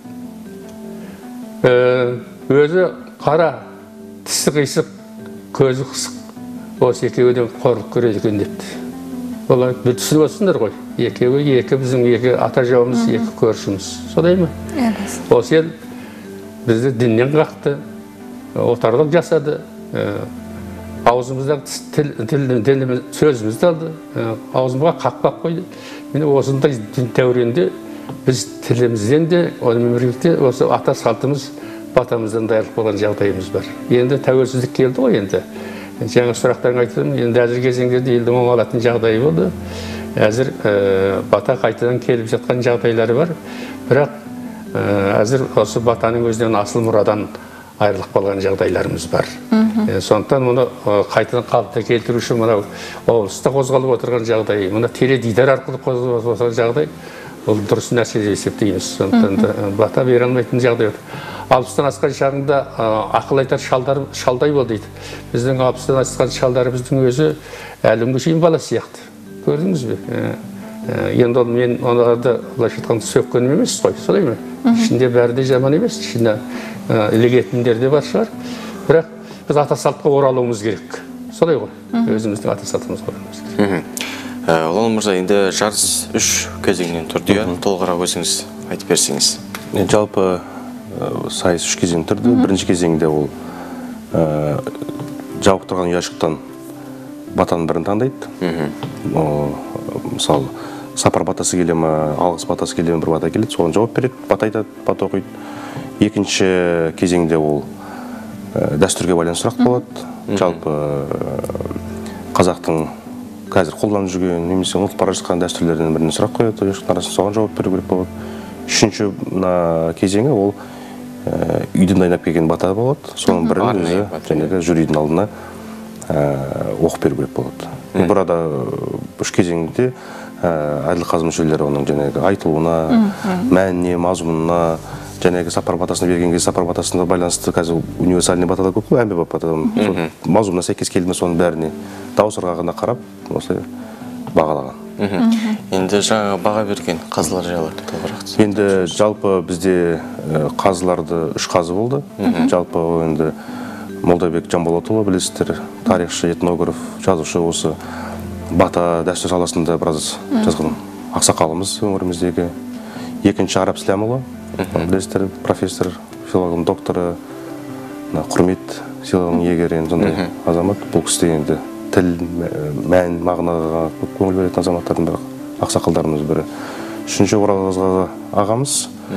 өзі қара, тісі қисық, көзі қысық, осы екеуден қорлық көреді екен депті. олар түсініп отырсыңдар ғой, екеуі екі біздің екі ата жауымыз, екі көршіміз, солай ма? Осы ел бізді діннен қақты, отарлық жасады, аузымыздағы сөзімізді алды, аузымызға қақпақ қойды. Мені осындай дін тәуіренде біз тілімізден де, онымен бірlikte осы ата салтымыз, батамыздан дайырлық болған жағдайымыз бар. Енді тәуелсіздік келді ғой енді. Жаңа сұрақтарын айтырмын, енді әзір кезеңдерде елдің оңалатын жағдайы болды. Әзір бата қайтадан келіп жатқан жағдайлары бар. Бірақ әзір осы батаның өзінен асыл мұрадан айырылып қалған жағдайларымыз бар. Сондықтан мұны қайтадан қалыпқа келтіру үшін мынау облыста қозғалып отырған жағдай, мұны теледидар арқылы қозғалып отырған жағдай, ол дұрыс нәрсе деп есептейміз. Сондықтан бата бере алмайтын жағдай отыр. Алпыстан асқан шағында ақыл айтар шалдай бол дейді. Біздің алпыстан асқан шалдарымыздың өзі әлімге шейін бала сияқты. Көрдіңіз бе? Енді мен оларды былайша айтқанда сөккенім емес қой, солай ма? Ішінде бәрі де жаман емес, ішінде ілігетіндер де бар шығар. Бірақ біз ата салтқа оралуымыз керек. Солай ғой, өзіміздің ата салтымызға оралуымыз керек. Ұлан мырза, енді жарыс үш кезеңнен тұрды, толығырақ өзіңіз айтып берсеңіз. Жалпы сайыс үш кезең тұрды. Бірінші кезеңде ол жауып тұрған ұяшықтан батаның бірін таңдайды. Мысалы, сапар батасы келе ме, алғыс батасы келе ме, бір бата келеді, соған жауап береді, бата айтады, бата оқиды. Екінші кезеңде ол дәстүрге байланысты сұрақ болады. Жалпы қазақтың қазір қолданып жүрген, немесе ұмытылып бара жатқан дәстүрлерден біріне сұрақ қояды, ұяшықтың арасында соған жауап беру керек болады. Үшінші кезеңі ол үйден дайындап келген бата болады. Соның бірін өзі жәнегі жюридің алдына оқып беру керек болады. Burada үш кезеңде әділ қазы мүшелері оның жәнегі айтылуына, мәніне, мазмұнына, жәнегі сапар батасына берген кезде сапар батасына байланысты қазір универсальный батада көп қой, әмбебап бата. Мазмұнына сәйкес келді ме соның бәріне дауыс ырғағына қарап, осылай бағалаған. Енді жаңа баға берген қазылар жайлы толығырақ. Енді жалпы бізде қазыларды үш қазы болды. Жалпы енді Молдабек Жанболатұлы білесіздер, тарихшы, этнограф, жазушы, осы бата дәстүр саласында біраз жазған ақсақалымыз өңіріміздегі. Екінші Арап Слямұлы, білесіздер, профессор, филология докторы, құрмет сыйлығының иегері, сондай азамат. Бұл кісі енді тіл, мән, мағынаға көп көңіл беретін азаматтардың бірі, ақсақалдарымыз бірі. Үшінші Оразалы ағамыз,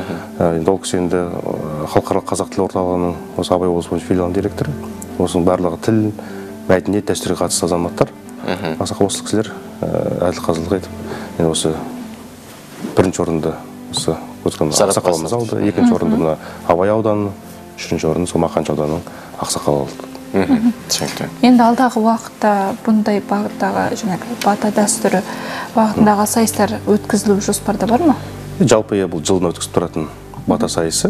ол кісі енді халықаралық қазақ тілі орталығының осы Абай облысы бойынша филиалының директоры. Осының барлығы тіл, мәдениет, дәстүрге қатысты азаматтар. Ақсақал осы кісілер әділ қазылық етіп, енді осы бірінші орынды осы ақсақалымыз алды, екінші орынды мына Абай ауданы, үшінші орынды сол Мақаншы ауданының ақсақалы алды. Енді алдағы уақытта бұндай бағыттағы жаңағы бата дәстүрі бағытындағы сайыстар өткізілу жоспарда бар ма? Жалпы бұл жылына өткізіп тұратын бата сайысы.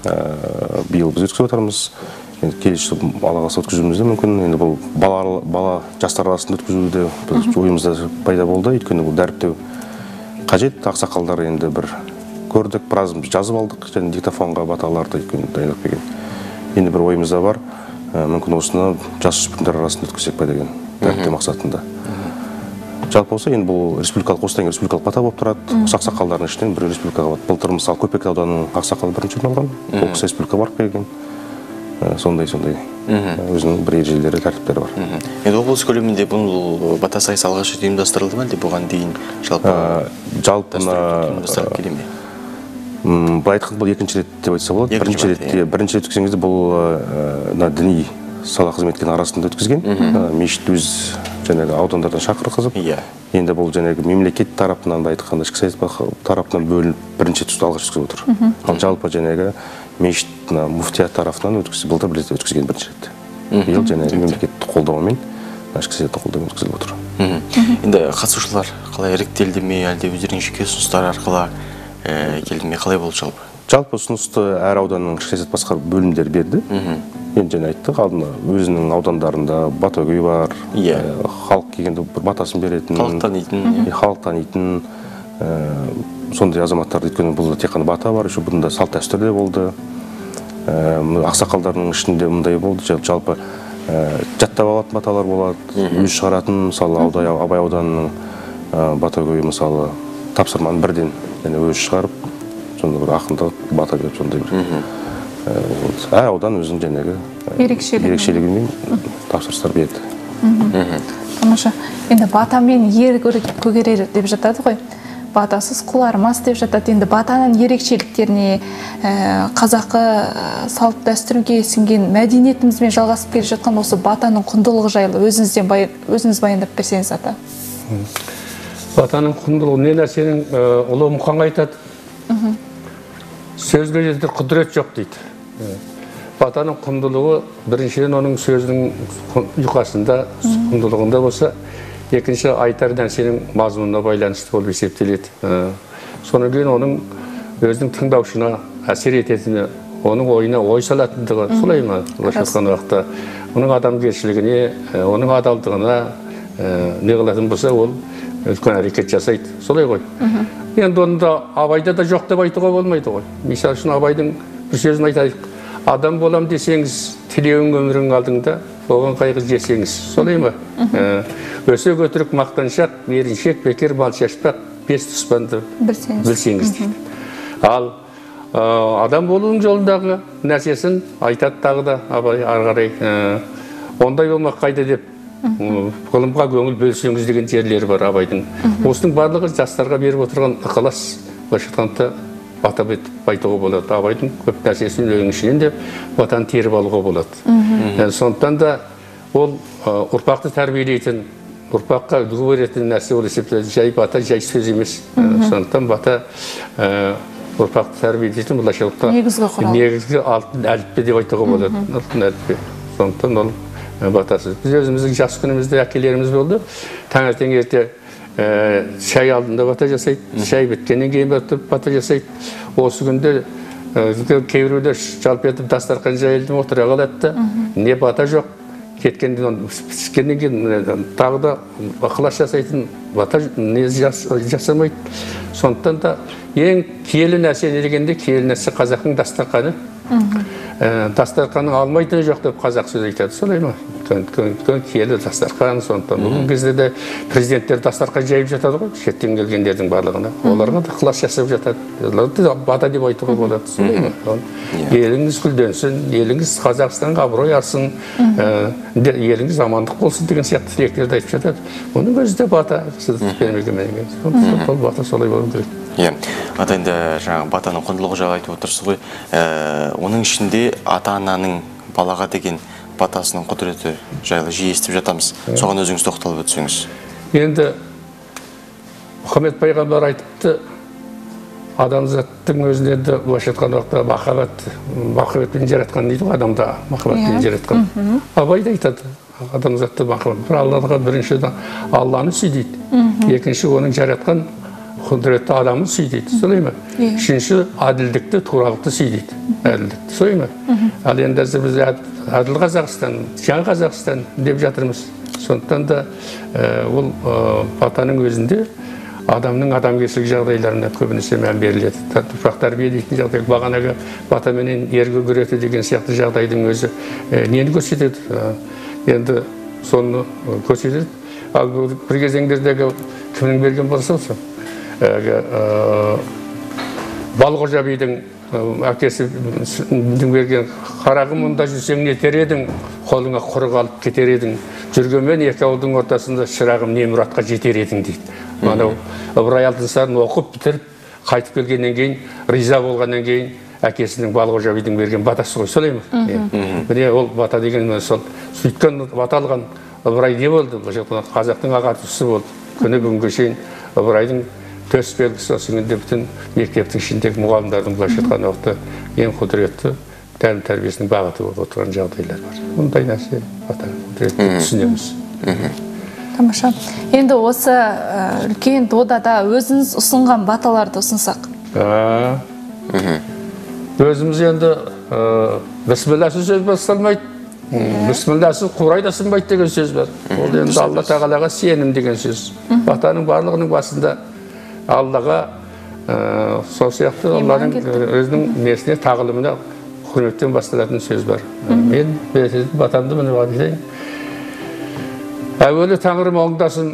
Биыл біз өткізіп отырмыз. Келесі Алла қаласа өткізуіміз де мүмкін. Енді бұл бала жастар арасында өткізуде ойымызда пайда болды. Өйткені бұл дәріптеу қажет. Ақсақалдар енді бір көрдік, біраз жазып алдық, және диктофонға баталарды дайындап берген. Енді бір ойымызда бар. Мүмкін осыны жасөспірімдер арасында өткізсек па деген дәріптеу мақсатында. Жалпы болса, енді бұл республикалық, осыдан республикалық бата болып тұрады. Осы ақсақалдардың ішінен бір республикаға бат. Былтыр мысалы Көпек ауданының ақсақалы бірінші орын алған. Ол кісі республикаға барып келген. Сондай-сондай өзінің бір ережелері, тәртіптері бар. Енді облыс көлемінде бұл бата сайысы алғаш рет ұйымдастырылды ма, әлде бұған дейін жалпы ұйымдастырылып келе ме? Бұл айтқан бұл екінші рет деп айтса болады. Бірінші ретте, бірінші рет өткізген кезде бұл діни сала қызметкерінің арасында өткізген. Мешіт өз жаңағы аудандардан шақырғызып, енді бұл жаңағы мемлекет тарапынан айтқанда, ішкі саясат тарапынан бөлініп бірінші рет алғаш өткізіп отыр. Ал жалпы жаңағы мешіт муфтият тарапынан былтыр бір рет өткізген бірінші рет. Биыл жаңағы мемлекеттік қолдауымен, ішкі саясаттың қолдауымен өткізіліп отыр. Енді қатысушылар қалай іріктелді ме, әлде өздерінің жеке ұсыныстары арқылы келді ме, қалай болды жалпы? Жалпы ұсынысты әр ауданның ішкі саясат басқару бөлімдері берді. Енді және айттық, алдына өзінің аудандарында батагөй бар, халық келгенде бір батасын беретін, халық танитын, халық танитын, сондай азаматтарды өйткені бұл тек қана бата бар, еще бұнда салт дәстүр де болды. Ақсақалдардың ішінде мұндай болды, жалпы жаттап алатын баталар болады, өз шығаратын, мысалы Абай ауданының Батагөй мысалы тапсырманы бірден өзі шығарып, сонда бір ақындық бата беріп, сондай бір. Әр аудан өзінің жәнегі ерекшелігімен тапсырыстар берді. Тамаша. Енді батамен ер көгерер деп жатады ғой. Батасыз құл арымас деп жатады. Енді батаның ерекшеліктеріне, қазақы салт дәстүрге сіңген мәдениетімізбен жалғасып келе жатқан осы батаның құндылығы жайлы өзіңіз баяндап берсеңіз, ата. Батаның құндылығы не нәрсенің ұлы мұқанға айтады? Сөзге жетер құдірет жоқ дейді. Батаның құндылығы біріншіден оның сөздің ұйқасында, құндылығында болса, екінші айтар нәрсенің мазмұнына байланысты болып есептеледі. Содан кейін оның өзінің тыңдаушына әсер ететіні, оның ойына ой салатындығы, солай ма? Былайша айтқан уақытта оның адамгершілігіне, оның адалдығына не қылатын болса, ол үлкен әрекет жасайды. Солай ғой. Енді онда Абайда да жоқ деп айтуға болмайды ғой. Мысалы үшін Абайдың бір сөзін айтайық. Адам болам десеңіз, тілеуің өмірің алдыңда, оған қайғы жесеңіз. Солай ма? Өсе көтірік мақтаншақ, меріншек, бекер, мал шашпақ, бес тұспанды білсеңіз дейді. Ал адам болуының жолындағы нәрсесін айтады тағы да Абай ары қарай. Ондай болмақ қайда деп ғылымға көңіл бөлсеңіз деген жерлері бар Абайдың. Осының барлығы жастарға беріп отырған ықылас, былайша айтқанда атап етіп айтуға болады. Абайдың көп нәрсесін өлең ішінен де батаны теріп алуға болады. Сондықтан да ол ұрпақты тәрбиелейтін, ұрпаққа үлгі беретін нәрсе ол есептеледі. Жай бата, жай сөз емес. Сондықтан бата ұрпақты тәрбиелейтін, былайша айтқанда негізгі алтын әліппе деп айтуға болады. Алтын әліппе. Сондықтан ол батасы. Біз өзіміздің жас күнімізде әкелеріміз болды. Таңертең ерте шай алдында бата жасайды, шай біткеннен кейін бата жасайды. Осы күнде кейбіреулер жалп етіп дастархан жайылды отыра қалады, не бата жоқ. Кеткеннен кейін тағы да ықылас жасайтын бата не жасамайды. Сондықтан да ең киелі нәрсе дегенде киелі нәрсе қазақтың дастарханы. Дастарханның алмайтыны жоқ деп қазақ сөз айтады. Солай ма? Өйткені киелі дастархан. Сондықтан бүгін кезде де президенттер дастархан жайып жатады ғой, шеттен келгендердің барлығына. Оларға да ықылас жасап жатады. Оларды да бата деп айтуға болады. Солай ма? Еліңіз гүлденсін, еліңіз Қазақстанға абырой алсын, еліңіз амандық болсын деген сияқты тілектерді айтып жатады. Оның өзі де бата. Сіз бермеген менен. Сондықтан бата солай болу керек. Иә, ата енді жаңағы батаның құндылығы жайлы айтып отырсыз ғой. Оның ішінде ата-ананың балаға деген батасының құдіреті жайлы жиі естіп жатамыз. Соған өзіңіз тоқталып өтсеңіз. Енді Мұхаммед пайғамбар айтыпты, адамзаттың өзінде де былайша айтқан уақытта махаббат, махаббатпен жаратқан дейді ғой, адамда махаббатпен жаратқан. Абай да айтады, адамзатты махаббат. Бір Аллаға бірінші Алланы сүй дейді. Екінші оның жаратқан құдіретті адамын сүй дейді. Солай ма? Үшінші әділдікті, туралықты сүй дейді. Әділдікті. Солай ма? Ал енді біз әділ Қазақстан, жаңа Қазақстан деп жатырмыз. Сондықтан да ол батаның өзінде адамның адамгершілік жағдайларына көбінесе мән беріледі. Ұрпақ тәрбиелейтін жағдай, бағанағы батаменен ерге күреті деген сияқты жағдайдың өзі нені көрсетеді? Енді соны көрсетеді. Ал бір кезеңдердегі кімнің берген болса осы? Балғожа бидің әкесі берген қарағым мұнда жүрсең нетер едің, қолыңа құрық алып кетер едің, жүргенмен екі ауылдың ортасында шырағым не мұратқа жетер едің дейді. Анау Ыбырай Алтынсарин оқып бітіріп қайтып келгеннен кейін, риза болғаннан кейін әкесінің Балғожа бидің берген батасы ғой, солай ма? Міне ол бата деген сол сөйткен бата алған Ыбырай не болды? Қазақтың ағартушысы болды. Күні бүгінге шейін Ыбырайдың төс белгісі осы күнде бүтін мектептің ішіндегі мұғалімдердің былайша айтқан уақытта ең құдіретті тәлім тәрбиесінің бағыты болып отырған жағдайлар бар. Мұндай нәрсе батаның құдіретті түсінеміз. Тамаша. Енді осы үлкен додада өзіңіз ұсынған баталарды ұсынсақ? Өзіміз енді бісмілласыз сөз басталмайды, бісмілласыз қурай да сынбайды деген сөз бар. Ол енді Алла тағалаға сенім деген сөз. Батаның барлығының басында Аллаға сол сияқты Алланың өзінің несіне тағылымына құрметтен басталатын сөз бар. Мен батамды міне айтайын. Әуелі Тәңірім оңдасын,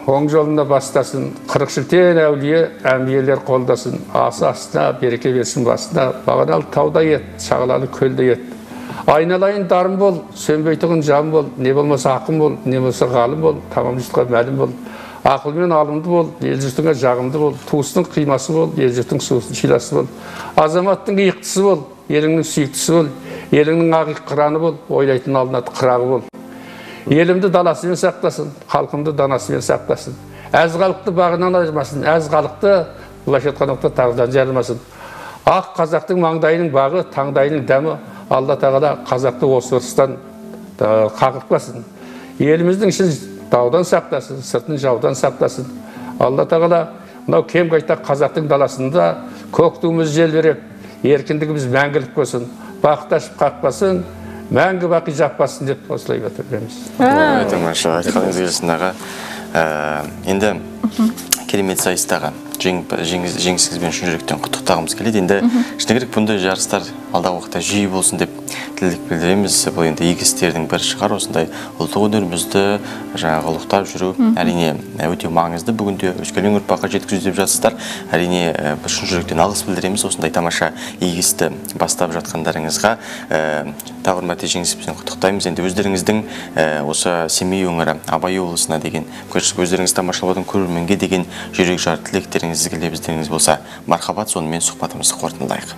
оң жолында бастасын, қырық шілтен әулие әмбиелер қолдасын, асы астына береке берсін басына, бағаналы таудай ет, шағалалы көлдей ет. Айналайын дарын бол, сөнбейтұғын жан бол, не болмаса ақын бол, не болмаса ғалым бол, тамам жұртқа мәлім бол. Ақылмен алымды бол, ел жұртыңа жағымды бол, туыстың қимасы бол, ел жұртың шиласы бол. Азаматтың иықтысы бол, еліңнің сүйіктісі бол, еліңнің ақиқ қыраны бол, ойлайтын алынады қырағы бол. Елімді даласымен сақтасын, халқымды данасымен сақтасын. Әз халықты бағынан айырмасын, әз халықты бұлаш етқан оқта тағыдан жарылмасын. Ақ қазақтың маңдайының бағы, таңдайының дәмі, Алла тағала қазақты осы ұрыстан қағытпасын. Еліміздің ішін даудан сақтасын, сыртын жаудан сақтасын. Алла тағала мынау кем қайта қазақтың даласында көк туымыз желбіреп, еркіндігіміз мәңгілік болсын, бақыт ашып қақпасын, мәңгі бақи жаппасын деп осылай бітіреміз. Тамаша, айтқаныңыз келсін аға. Енді керемет сайыстағы жеңісіңізбен шын жүректен құттықтағымыз келеді. Енді шыны керек бұндай жарыстар алдағы уақытта жиі болсын деп тілек білдіреміз. Бұл енді игі істердің бір шығар, осындай ұлттық өнерімізді жаңағы ұлықтап жүру әрине өте маңызды. Бүгінде өскелең ұрпаққа жеткізу деп жатсыздар. Әрине біз шын жүректен алғыс білдіреміз осындай тамаша игі істі бастап жатқандарыңызға. Тағы бір мәрте жеңісіңізбен құттықтаймыз. Енді өздеріңіздің осы Семей өңірі, Абай облысына деген, өздеріңіз тамашалаудың көрерменге деген жүрек жар тілектеріңіз келебіздеріңіз болса, мархабат, сонымен сұхбатымызды қорытындылайық.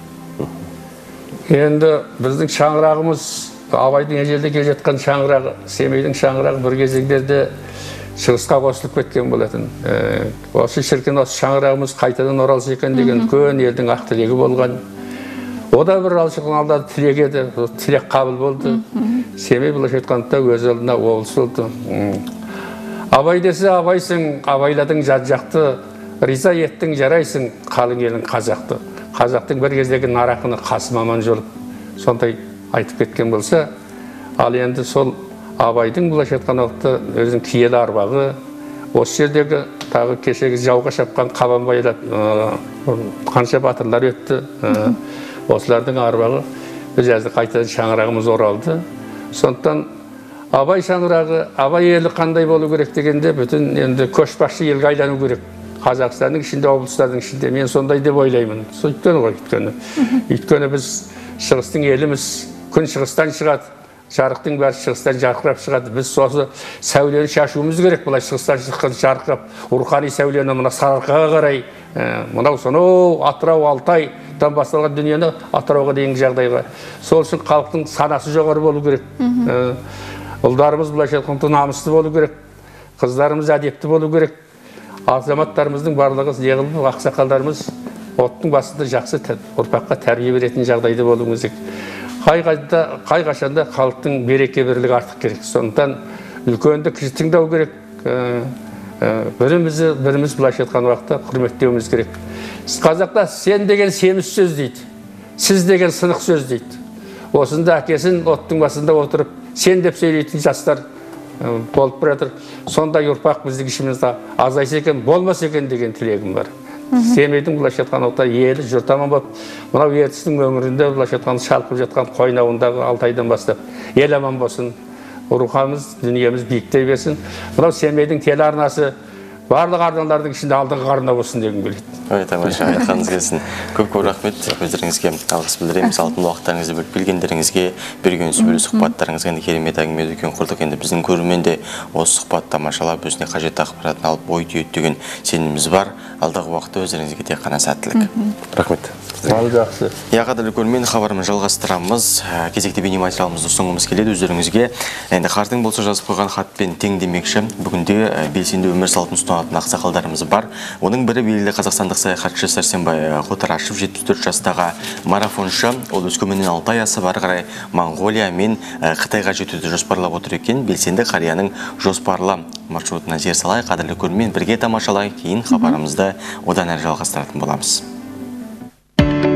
Енді біздің шаңырағымыз, Абайдың ежелде келе жатқан шаңырағы, Семейдің шаңырағы бір кезеңдерде шығысқа қосылып кеткен болатын. Осы шіркін осы шаңырағымыз қайтадан оралса екен деген үлкен елдің ақ тілегі болған. О да бір алшылықтың алда тілек еді, тілек қабыл болды. Семей былайша айтқанда өз алдына облыс болды. Абай десе абайсың, абайладың жат-жақты, риза еттің жарайсың, қалың елің қазақты. Қазақтың бір кездегі нарақыны Қасым Аман жолып сондай айтып кеткен болса, ал енді сол Абайдың былайша айтқан уақытта өзінің киелі арбағы, осы жердегі тағы кешегі жауға шапқан Қабанбайлар, қанша батырлар өтті, осылардың арбағы, біз әзір қайтадан шаңырағымыз оралды. Сондықтан Абай шаңырағы, Абай елі қандай болу керек дегенде, бүтін енді көшбасшы елге айлану керек. Қазақстанның ішінде, облыстардың ішінде, мен сондай деп ойлаймын. Сөйткені ғой, өйткені. Өйткені біз шығыстың еліміз, күн шығыстан шығады, жарықтың бәрі шығыстан жарқырап шығады. Біз сосы сәулені шашуымыз керек, бұлай шығыстан шыққан жарқырап, рухани сәулені мына Сарыарқаға қарай, мынау сонау Атырау, Алтайдан басталған дүниені Атырауға дейінгі жағдайға. Сол үшін халықтың санасы жоғары болу керек. Ұлдарымыз бұлайша айтқанда намысты болу керек, қыздарымыз әдепті болу керек. Азаматтарымыздың барлығы неғылып, ақсақалдарымыз оттың басында жақсы ұрпаққа тәрбие беретін жағдайда болуымыз керек. Қай қашанда халықтың береке бірлігі артық керек. Сондықтан үлкенді кіші тыңдау керек. Бірімізді біріміз былайша айтқан уақытта құрметтеуіміз керек. Қазақта сен деген семіз сөз дейді, сіз деген сынық сөз дейді. Осында әкесін оттың басында отырып, сен деп сөйлейтін жастар болып біратыр. Сондай ұрпақ біздің ішімізде азайса екен, болмас екен деген тілегім бар. Семейдің бұлайша айтқан уақытта елі жұрт аман болып, мынау ертістің өңірінде бұлайша айтқан шалқып жатқан Қойнауындағы Алтайдан бастап ел аман болсын, рухамыз, дүниеміз биіктей берсін. Мынау Семейдің телеарнасы барлық арналардың ішінде алдыңғы арна болсын дегім келеді. Ой, тамаша, айтқаныңыз келсін. Көп-көп рахмет. Өздеріңізге алғыс білдіреміз. Алтын уақыттарыңызды бөліп келгендеріңізге, берген сөйлі сұхбаттарыңызға енді керемет әңгіме өткен құрдық. Енді біздің көрермен де осы сұхбат тамашалап, өзіне қажетті ақпаратын алып ой түйеді деген сеніміміз бар. Алдағы уақытта өздеріңізге тек қана сәттілік. Рахмет. Мал жақсы. Я қадірлі көрермен, хабарымыз жалғастырамыз. Кезекті бейнематериалымызды ұсынғымыз келеді өздеріңізге. Енді қардың болса жазып қойған хатпен тең демекші. Бүгінде белсенді өмір салтын ұстанатын ақсақалдарымыз бар. Оның бірі белгілі қазақстандық саяхатшы Сәрсенбай Қотарашев, жетпіс төрт жастағы марафоншы. Ол өскеменнен Алтай асы бар қарай Моңғолия мен Қытайға жетуді жоспарлап отыр екен. Белсенді қарияның жоспарлы маршрутына зер салайық. Қадірлі көрермен, бірге тамашалайық, кейін хабарымызды одан әрі жалғастыратын боламыз.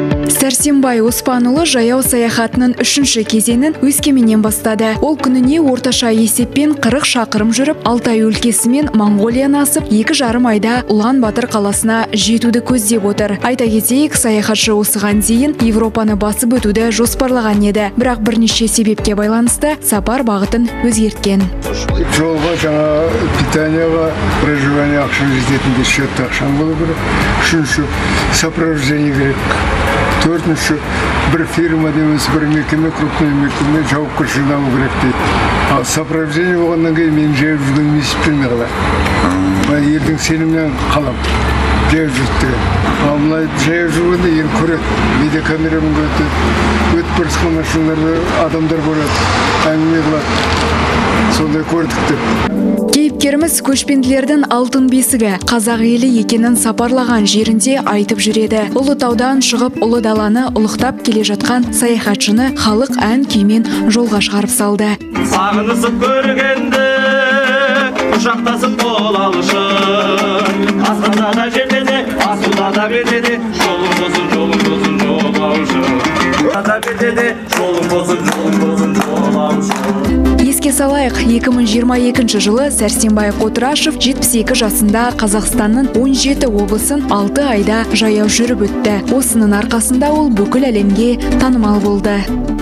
Сәрсенбай Оспанұлы жаяу саяхатының үшінші кезеңін Өскеменнен бастады. Ол күніне орташа есеппен қырық шақырым жүріп, Алтай өлкесі мен Монғолияны асып, екі жарым айда Ұлан Батыр қаласына жетуді көздеп отыр. Айта кетейік, саяхатшы осыған дейін Европаны басып өтуді жоспарлаған еді. Бірақ бірнеше себепке байланысты сапар бағытын өзгерткен. Жолға жаңа питанияға, проживание ақша жететінде счетті ақшам болу керек. Үшінші сопровождение керек. Төртінші бір фирма демес, бір мекеме, крупный мекеме жауапкершілігін алу керек дейді. Ал сопровождение болғаннан кейін мен жайып жүрген есептен қалай. Елдің сенімінен қалам. Жайып жүрді. Ал мына жайып жүргенде ел көреді. Видеокамерамен көреді. Өтіп бара машиналарды адамдар көреді. Әңгіме қылады. Сондай көрдік деп. Кейіпкеріміз көшпенділердің алтын бесігі қазақ елі екенін сапарлаған жерінде айтып жүреді. Ұлытаудан шығып ұлы даланы ұлықтап келе жатқан саяхатшыны халық ән күймен жолға шығарып салды. Сағынысып көргенде құшақтасып қол алышын, аспанда да жерде де, асуда да берде де, жолың болсын, жолың болсын, жол алышын. Ата берде де, жолың болсын, жолың болсын, жол алышын. Еске салайық, екі мың жиырма екінші жылы Сәрсенбай Қотырашев жетпіс екі жасында Қазақстанның он жеті облысын алты айда жаяу жүріп өтті. Осының арқасында ол бүкіл әлемге танымал болды.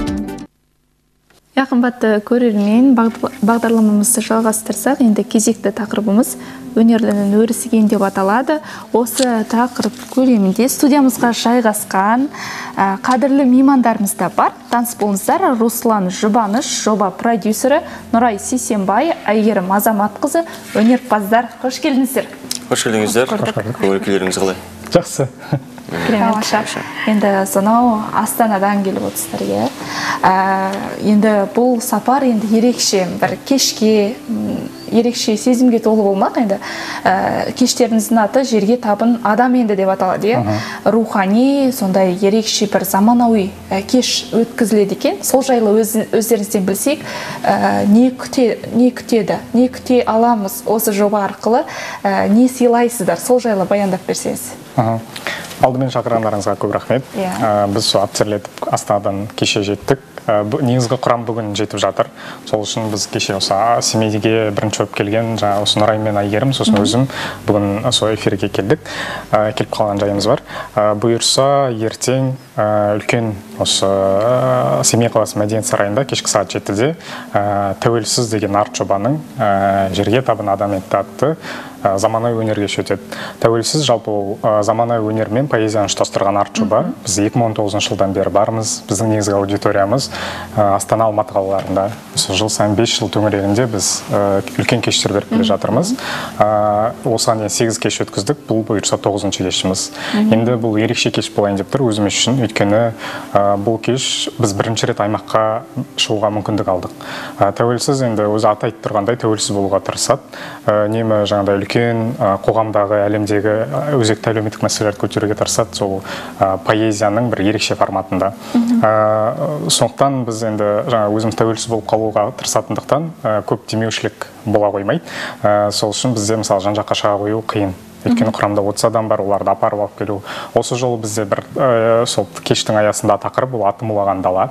Қымбатты көрермен, бағдарламамызды жалғастырсақ, енді кезекті тақырыбымыз өнерлінің өрісіген деп аталады. Осы тақырып көлемінде студиямызға жайғасқан қадірлі меймандарымыз да бар. Таныс болыңыздар, Руслан Жұбаныш, жоба продюсері, Нұрай Сейсенбай, Әйгерім Азаматқызы, өнерпаздар. Қош келдіңіздер. Қош келдіңіздер. Көңіл-күйлеріңіз қалай? Жақсы. Керемет. Енді сонау Астанадан келіп отырсыздар. Енді бұл сапар енді ерекше бір кешке, ерекше сезімге толы болмақ. Енді кештеріңіздің аты жерге табын адам енді деп аталады. Рухани, сондай ерекше бір заманауи кеш өткізіледі екен. Сол жайлы өздеріңізден білсек, не күтеді, не күте аламыз осы жоба арқылы, не сыйлайсыздар, сол жайлы баяндап берсеңіз. Алдымен шақырғандарыңызға көп рахмет. Біз сол аттерлетіп Астанадан кеше жеттік. Негізгі құрам бүгін жетіп жатыр. Сол үшін біз кеше осы Семейге бірінші өп келген осы Нұрай мен Әйгерім, сосын өзім бүгін сол эфирге келдік. Келіп қалған жайымыз бар. Бұйырса ертең үлкен осы Семей қаласы мәдениет сарайында кешкі сағат жетіде тәуелсіз деген арт жобаның жерге табын адам атты заманауи өнерге өтеді. Тәуелсіз жалпы заманауи өнер мен поэзияны ұштастырған арт жоба. Біз екі мың он тоғызыншы жылдан бері бармыз. Біздің негізгі аудиториямыз Астана, Алматы қалаларында. Жыл сайын бес жыл төңірегінде біз үлкен кештер беріп келе жатырмыз. Осыған дейін сегіз кеш өткіздік. Бұл бұйырса тоғызыншы кешіміз. Енді бұл ерекше кеш болайын деп тұр өзіміз үшін. Өйткені бұл кеш біз бірінші рет аймаққа шығуға мүмкіндік алдық. Тәуелсіз енді өзі аты айтып тұрғандай тәуелсіз болуға тырысады. Немі жаңағыдай үлкен қоғамдағы, әлемдегі өзекті әлеуметтік мәселелерді көтеруге тырысады, сол поэзияның бір ерекше форматында. Сондықтан біз енді өзіміз тәуелсіз болып қалуға тырысатындықтан көп демеушілік бола қоймайды. Сол үшін бізде мысалы жан-жаққа шыға қою қиын. Өйткені құрамда отыз адам бар, оларды апарып алып келу. Осы жолы бізде бір сол кештің аясында тақырып бұл аты мулаған дала.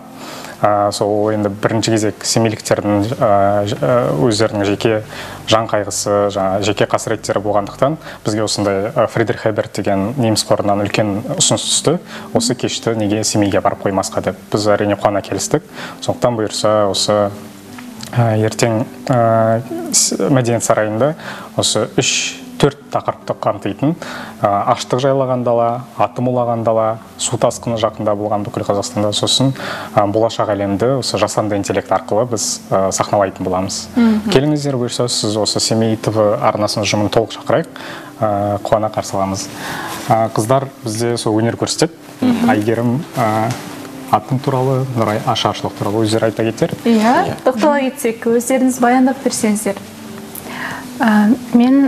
Сол енді бірінші кезек семейліктердің өздерінің жеке жан қайғысы, жеке қасіреттері болғандықтан бізге осындай Фридрих Эберт деген неміс қорынан үлкен ұсыныс түсті. Осы кешті неге Семейге барып қоймасқа деп біз әрине қуана келістік. Сондықтан бұйырса осы ертең мәдениет сарайында осы үш төрт тақырыпты қамтитын аштық жайлаған дала, аты мулаған дала, су тасқыны жақында болған бүкіл Қазақстанда, сосын болашақ әлемді осы жасанды интеллект арқылы біз сахналайтын боламыз. Келіңіздер бұйырса, сіз осы Семей ТВ арнасының ұжымын толық шақырайық, қуана қарсы аламыз. Қыздар бізде сол өнер көрсетеді. Әйгерім атын туралы, Нұрай ашаршылық туралы өздері айта кетер. Иә, тоқтала кетсек, өздеріңіз баяндап берсеңіздер. Мен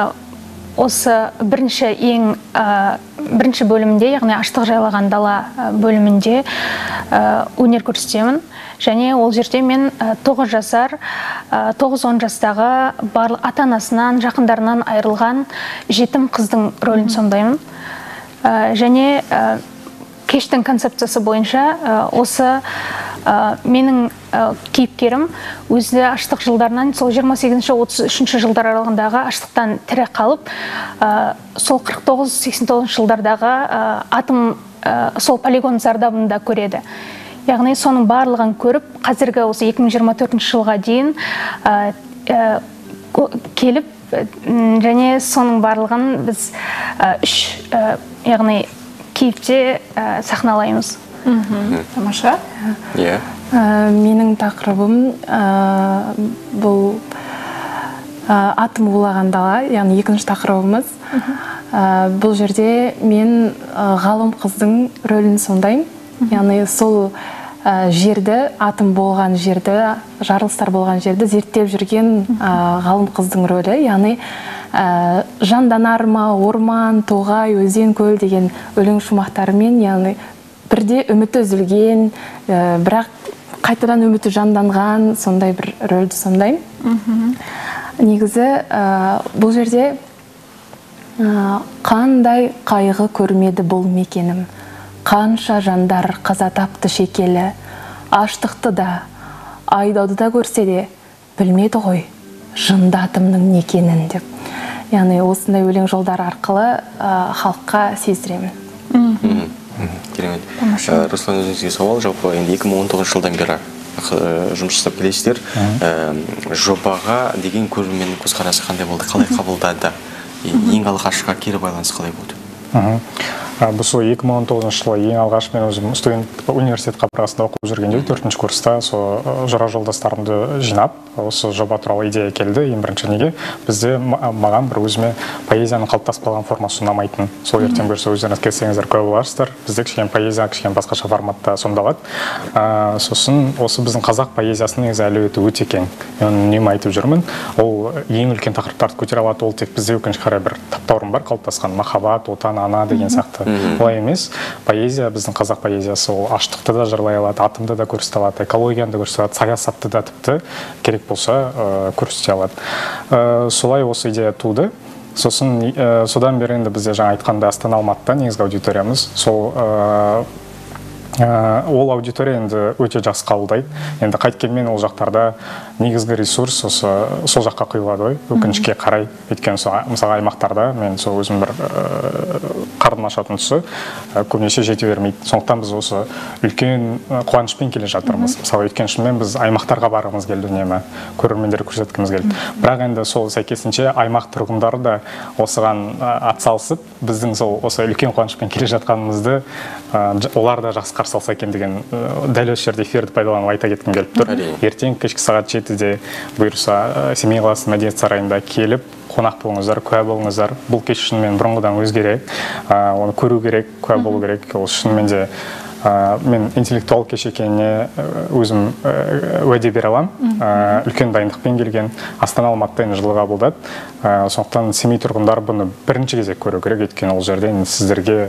осы бірінші ең бірінші бөлімінде, яғни аштық жайлаған дала бөлімінде өнер көрсетемін. Және ол жерде мен тоғыз жасар, тоғыз он жастағы барлық ата-анасынан, жақындарынан айырылған жетім қыздың рөлін сомдаймын. Және кештің концепциясы бойынша осы менің кейіпкерім өзі аштық жылдарынан сол жиырма сегізінші отыз үшінші жылдар аралығындағы аштықтан тірі қалып, сол қырық тоғыз сексен тоғызыншы жылдардағы атом сол полигон зардабын да көреді. Яғни соның барлығын көріп, қазіргі осы екі мың жиырма төртінші жылға дейін келіп, және соның барлығын біз үш яғни кейіпте сахналаймыз. Тамаша. Иә. Менің тақырыбым бұл атом улаған дала, яғни екінші тақырыбымыз. Бұл жерде мен ғалым қыздың рөлін сомдаймын. Яғни сол жерді, атом болған жерді, жарылыстар болған жерді зерттеп жүрген ғалым қыздың рөлі. Яғни жанданар ма, орман, тоғай, өзен, көл деген өлең шумақтарымен, яғни бірде үміті үзілген, бірақ қайтадан үміті жанданған, сондай бір рөлді сомдаймын. Негізі бұл жерде қандай қайғы көрмеді бұл мекенім, қанша жандар қаза тапты шекелі, аштықты да, айдауды да көрсе де, білмеді ғой жынды атымның некенін деп. Яғни осындай өлең жолдары арқылы халыққа сездіремін. Керемет. Руслан, өзіңізге сауал, жалпы енді екі мың он тоғызыншы жылдан бері жұмыс жасап келесіздер. Жобаға деген көрерменнің көзқарасы қандай болды, қалай қабылдады? Ең алғашқы кері байланыс қалай болды? Бұл сол екі мың он тоғызыншы жылы ең алғаш мен өзім студент университет қабырғасында оқып жүргенде төртінші курста сол жора жолдастарымды жинап, осы жоба туралы идея келді. Ең бірінші неге бізде маған бір өзіме поэзияның қалыптасып қалған формасы ұнамайтын. Сол ертең көрсе өздеріңіз келсеңіздер куә боларсыздар. Бізде кішкене поэзия кішкене басқаша форматта сомдалады. Сосын осы біздің қазақ поэзиясының негізі әлеуеті өте кең. Мен үнемі айтып жүрмін. Ол ең үлкен тақырыптарды көтере алады. Ол тек бізде өкінішке қарай бір таптаурын бар қалыптасқан, махаббат, отан, ана деген сияқты. Олай емес. Поэзия, біздің қазақ поэзиясы, ол аштықты да жырлай алады, атомды да көрсете алады, экологияны да көрсете алады, саясатты да тіпті керек болса көрсете алады. Солай осы идея туды. Сосын содан бері енді бізде жаңа айтқанда Астана Алматыда негізгі аудиториямыз. Сол ол аудитория енді өте жақсы қабылдайды. Енді қайткенмен ол жақтарда негізгі ресурс осы сол жаққа құйылады ғой, өкінішке қарай. Өйткені мысалы аймақтарда мен сол өзім бір қардың ашатын тұсы көбінесе жете бермейді. Сондықтан біз осы үлкен қуанышпен келе жатырмыз. Мысалы өткен шынымен біз аймақтарға барғымыз келді, үнемі көрермендерге көрсеткіміз келді. Бірақ енді сол сәйкесінше аймақ тұрғындары да осыған атсалысып, біздің сол осы үлкен қуанышпен келе жатқанымызды олар да жақсы қарсы алса екен деген дәл осы жерде эфирді пайдаланып айта кеткім келіп тұр. Ертең кешкі сағат жетіде бұйырса Семей қаласының мәдениет сарайында келіп қонақ болыңыздар, куә болыңыздар. Бұл кеш шынымен бұрынғыдан өзгерек, оны көру керек, куә болу керек. Ол шынымен де мен интеллектуал кеш екеніне өзім уәде бере аламын. Үлкен дайындықпен келген Астана Алматыда енді жылы қабылдады. Сондықтан Семей тұрғындары бұны бірінші кезек көру керек, өйткені ол жерде сіздерге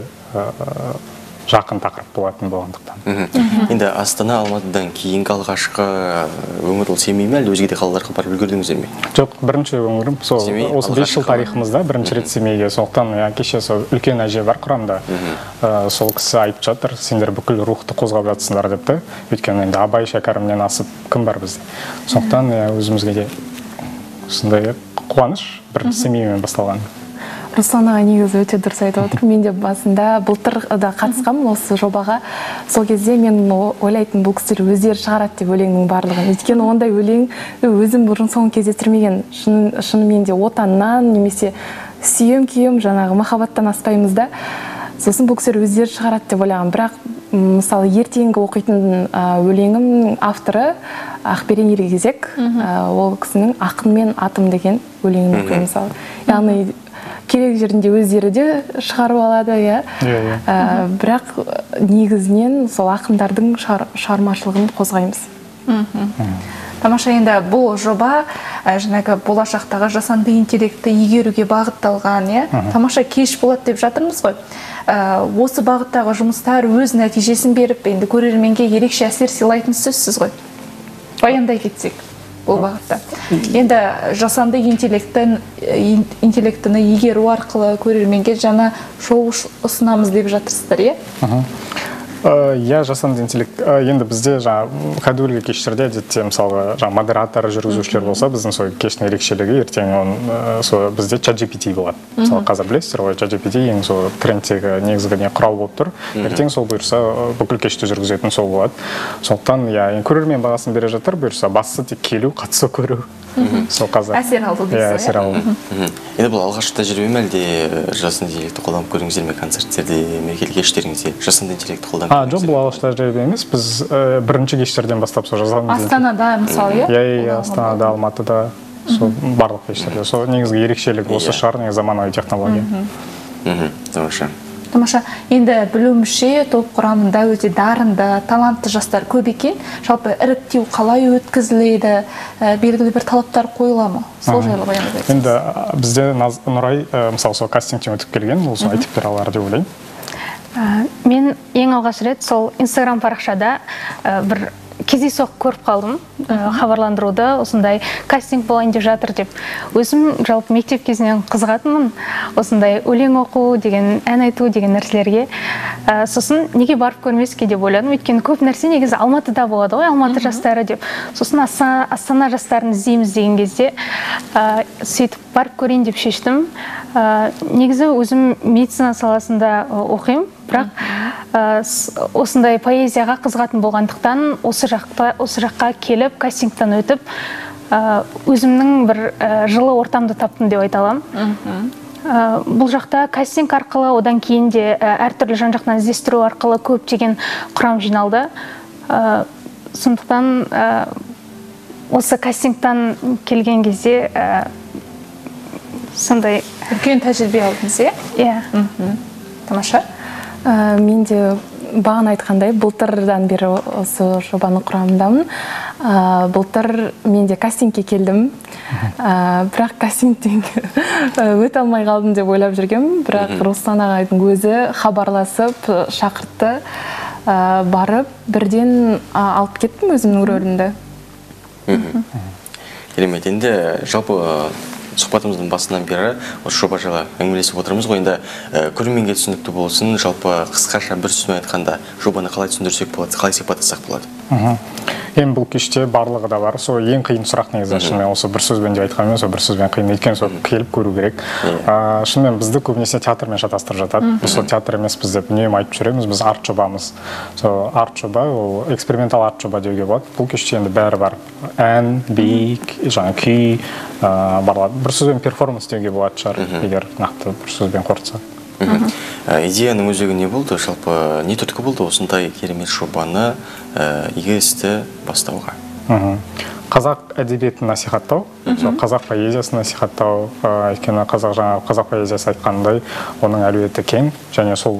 жақын тақырып болатын болғандықтан. Енді Астана Алматыдан кейінгі алғашқы өңір ол Семей ме, әлде өзге де қалаларға барып үлгердіңіздер ме? Жоқ, бірінші өңірім осы бес жыл тарихымызда бірінші рет Семейге. Сондықтан кеше сол үлкен әже бар құрамда. Сол кісі айтып жатыр, сендер бүкіл рухты қозғап жатсыңдар депті. Өйткені енді Абай шәкәрімнен асып кім бар бізде. Сондықтан өзімізге де осындай қуаныш бір Семеймен басталған. Руслан аға негізі өте дұрыс айтып отыр. Мен де басында былтыр да қатысқанмын осы жобаға. Сол кезде мен ойлайтын бұл кісілер өздері шығарады деп өлеңнің барлығын. Өйткені ондай өлең өзім бұрын соңын кездестірмеген. Шынымен де отаннан немесе сүйем күйем жаңағы махаббаттан аспаймыз да. Сосын бұл кісілер өздері шығарады деп ойлаған. Бірақ мысалы ертеңгі оқитын өлеңім авторы Ақберен Елгезек. Ол кісінің Ақын мен атым деген өлеңін оқимын мысалы. Яғни керек жерінде өздері де шығарып алады, бірақ негізінен сол ақындардың шығармашылығын қозғаймыз. Тамаша, енді бұл жоба жаңағы болашақтағы жасанды интеллектті игеруге бағытталған, тамаша кеш болады деп жатырмыз ғой. Осы бағыттағы жұмыстар өз нәтижесін беріп, енді көрерменге ерекше әсер сыйлайтын сөзсіз ғой. Баяндай кетсек бұл бағытта. Енді жасанды интеллектіні игеру арқылы көрерменге жаңа шоу ұсынамыз деп жатырсыздар, е? Иә, жасанды интеллект. Енді бізде жаңа кәдуілгі кештерде әдетте мысалға жаңа модератор, жүргізушілер болса, біздің сол кештің ерекшелігі ертең он сол бізде чат джи пи ти болады. Мысалы қазір білесіздер ғой, чат джи пи ти ең сол трендтегі негізгі не құрал болып тұр. Ертең сол бұйырса бүкіл кешті жүргізетін сол болады. Сондықтан иә, көрермен бағасын бере жатыр, бұйырса бастысы тек келу, қатысу, көру. Сол қазір. Әсер алды дейсіз. Иә, әсер алды. Енді бұл алғашқы тәжірибе ме әлде жасанды интеллектті қолданып көрдіңіздер ме концерттерде, мерекелік кештеріңізде жасанды интеллектті қолданып? А, жоқ, бұл алғашқы тәжірибе емес. Біз бірінші кештерден бастап сол жасанды интеллект. Астанада мысалы, иә? Иә, иә, Астанада, Алматыда, сол барлық кештерде. Сол негізгі ерекшелігі осы шығар, негізі заманауи технология. Тамаша. Тамаша. Енді білуімше топ құрамында өте дарынды, талантты жастар көп екен. Жалпы іріктеу қалай өткізіледі, белгілі бір талаптар қойыла ма? Сол жайлы баяндап өтсеңіз. Енді бізде Нұрай мысалы сол кастингтен өтіп келген, ол сол айтып бере алар деп ойлаймын. Мен ең алғаш рет сол Инстаграм парақшада бір кездейсоқ көріп қалдым, хабарландыруды, осындай кастинг болайын деп жатыр деп. Өзім жалпы мектеп кезінен қызығатынмын, осындай өлең оқу деген, ән айту деген нәрселерге. Сосын неге барып көрмеске деп ойладым, өйткені көп нәрсе негізі Алматыда болады ғой, Алматы жастары деп. Сосын Астана жастарын іздейміз деген кезде сөйтіп барып көрейін деп шештім. Негізі өзім медицина саласында оқимын, бірақ осындай поэзияға қызығатын болғандықтан осы жаққа келіп кастингтан өтіп өзімнің бір жылы ортамды таптым деп айта аламын. Бұл жақта кастинг арқылы, одан кейін де әртүрлі жан-жақтан іздестіру арқылы көптеген құрам жиналды. Сондықтан осы кастингтан келген кезде сондай үлкен тәжірибе алдыңыз, иә? Иә. Тамаша. Мен де бағана айтқандай, былтырдан бері осы жобаның құрамындамын. Былтыр мен де кастингке келдім. Бірақ кастингтен өте алмай қалдым деп ойлап жүргем. Бірақ Руслан ағайдың өзі хабарласып, шақыртты, барып, бірден алып кеттім өзімнің рөлімді. Керемет. Енді жалпы сұхбатымыздың басынан бері осы жоба жайлы әңгімелесіп отырмыз ғой. Енді көрерменге түсінікті болсын, жалпы қысқаша бір сөзбен айтқанда жобаны қалай түсіндірсек болады, қалай сипаттасақ болады? Енді бұл кеште барлығы да бар. Сол ең қиын сұрақ негізі шынымен осы бір сөзбен деп айтқанмен, сол бір сөзбен қиын екен, сол келіп көру керек. Шынымен бізді көбінесе театрмен шатастырып жатады. Біз сол театр емес, біз деп үнемі айтып жүреміз, біз арт жобамыз. Сол арт жоба, ол экспериментал арт жоба деуге болады. Бұл кеште енді бәрі бар. Ән, би, жаңа күй, барлығы. Бір сөзбен перформанс деуге болады шығар, егер нақты бір сөзбен қорытса. Идеяның өзегі не болды? Жалпы не түрткі болды осындай керемет жобаны игі істі бастауға? Қазақ әдебиетін насихаттау, қазақ поэзиясын насихаттау, өйткені қазақ жаңағы қазақ поэзиясы айтқандай, оның әлеуеті кең, және сол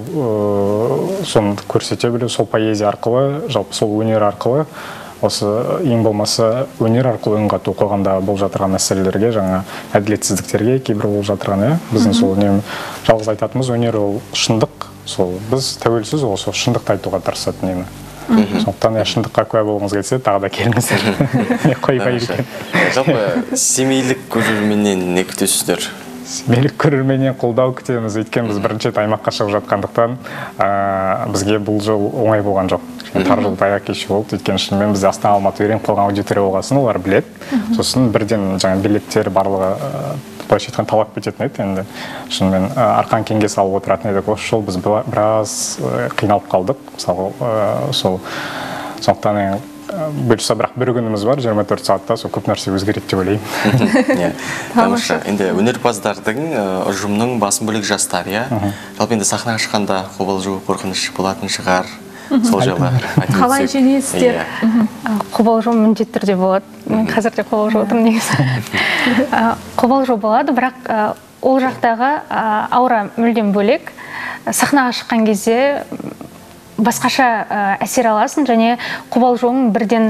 соны көрсете білу, сол поэзия арқылы, жалпы сол өнер арқылы, осы ең болмаса өнер арқылы үн қату қоғамда болып жатырған мәселелерге, жаңа әділетсіздіктерге кейбір болып жатырған, иә. Біздің сол жалғыз айтатынымыз өнер ол шындық, сол біз тәуелсіз ол сол шындықты айтуға тырысады нені. Сондықтан шындыққа куә болғыңыз келсе, тағы да келіңіздер. Қойбай екен. Жалпы семейлік көрерменнен не күтесіздер? Семейлік көрерменнен қолдау күтеміз, өйткені біз бірінші рет аймаққа шығып жатқандықтан бізге бұл жыл оңай болған жоқ. Тар жыл таяқ кеші болды, өйткені шынымен біз Астана, Алматы үйреніп қалған аудитория болғасын, олар біледі. Сосын бірден жаңа билеттер барлығы былайша айтқан талап кететін еді. Енді шынымен арқан кеңге салып отыратын едік. Осы жол біз біраз қиналып қалдық. Мысалы, сол сондықтан бұйырса бірақ бір күніміз бар, жиырма төрт сағатта сол көп нәрсе өзгереді деп ойлаймын. Тамаша. Енді өнерпаздардың ұжымның басым бөлігі жастар, иә? Жалпы енді сахнаға шыққанда қобалжу, қорқыныш болатын шығар. Сол жайлы қалай жеңесіздер? Қобалжу міндетті түрде болады. Мен қазір де қобалжып отырмын негізі. Қобалжу болады, бірақ ол жақтағы аура мүлдем бөлек. Сахнаға шыққан кезде басқаша әсер аласың, және қобалжуың бірден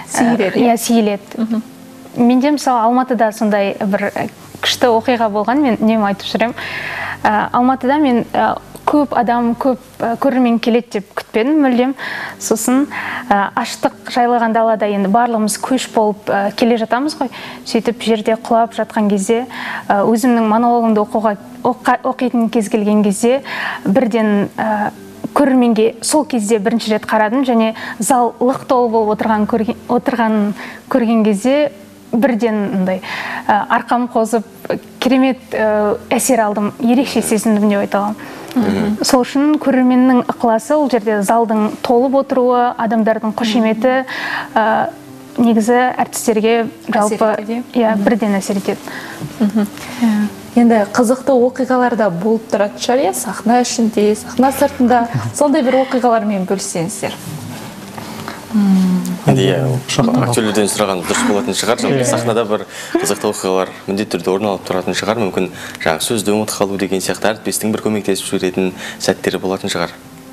сейіледі. Менде мысалы Алматыда сондай бір күшті оқиға болған, мен үнемі айтып жүремін. Алматыда мен көп адам, көп көрермен келеді деп күтпедім мүлдем. Сосын аштық жайлаған далада енді барлығымыз көш болып келе жатамыз ғой. Сөйтіп жерде құлап жатқан кезде, өзімнің монологымды оқуға оқитын кез келген кезде бірден көрерменге сол кезде бірінші рет қарадым, және зал лық толы болып отырған көрген, отырған көрген кезде бірден андай арқам қозып керемет әсер алдым, ерекше сезіндім деп айта аламын. Сол үшін көрерменнің ықыласы ол жерде залдың толып отыруы, адамдардың қошеметі негізі әртістерге жалпы бірден әсер етеді. Енді қызықты оқиғаларда болып тұрады шығар, сахна ішінде, сахна сыртында, сондай бір оқиғалармен бөліссеңіздер. Енді актерлерден сұраған дұрыс болатын шығар, сахнада бір қызықты оқиғалар міндетті түрде орын алып тұратын шығар, мүмкін жаңа сөзді ұмытып қалу деген сияқты әріптестің бір көмектесіп жіберетін сәттері болатын шығар.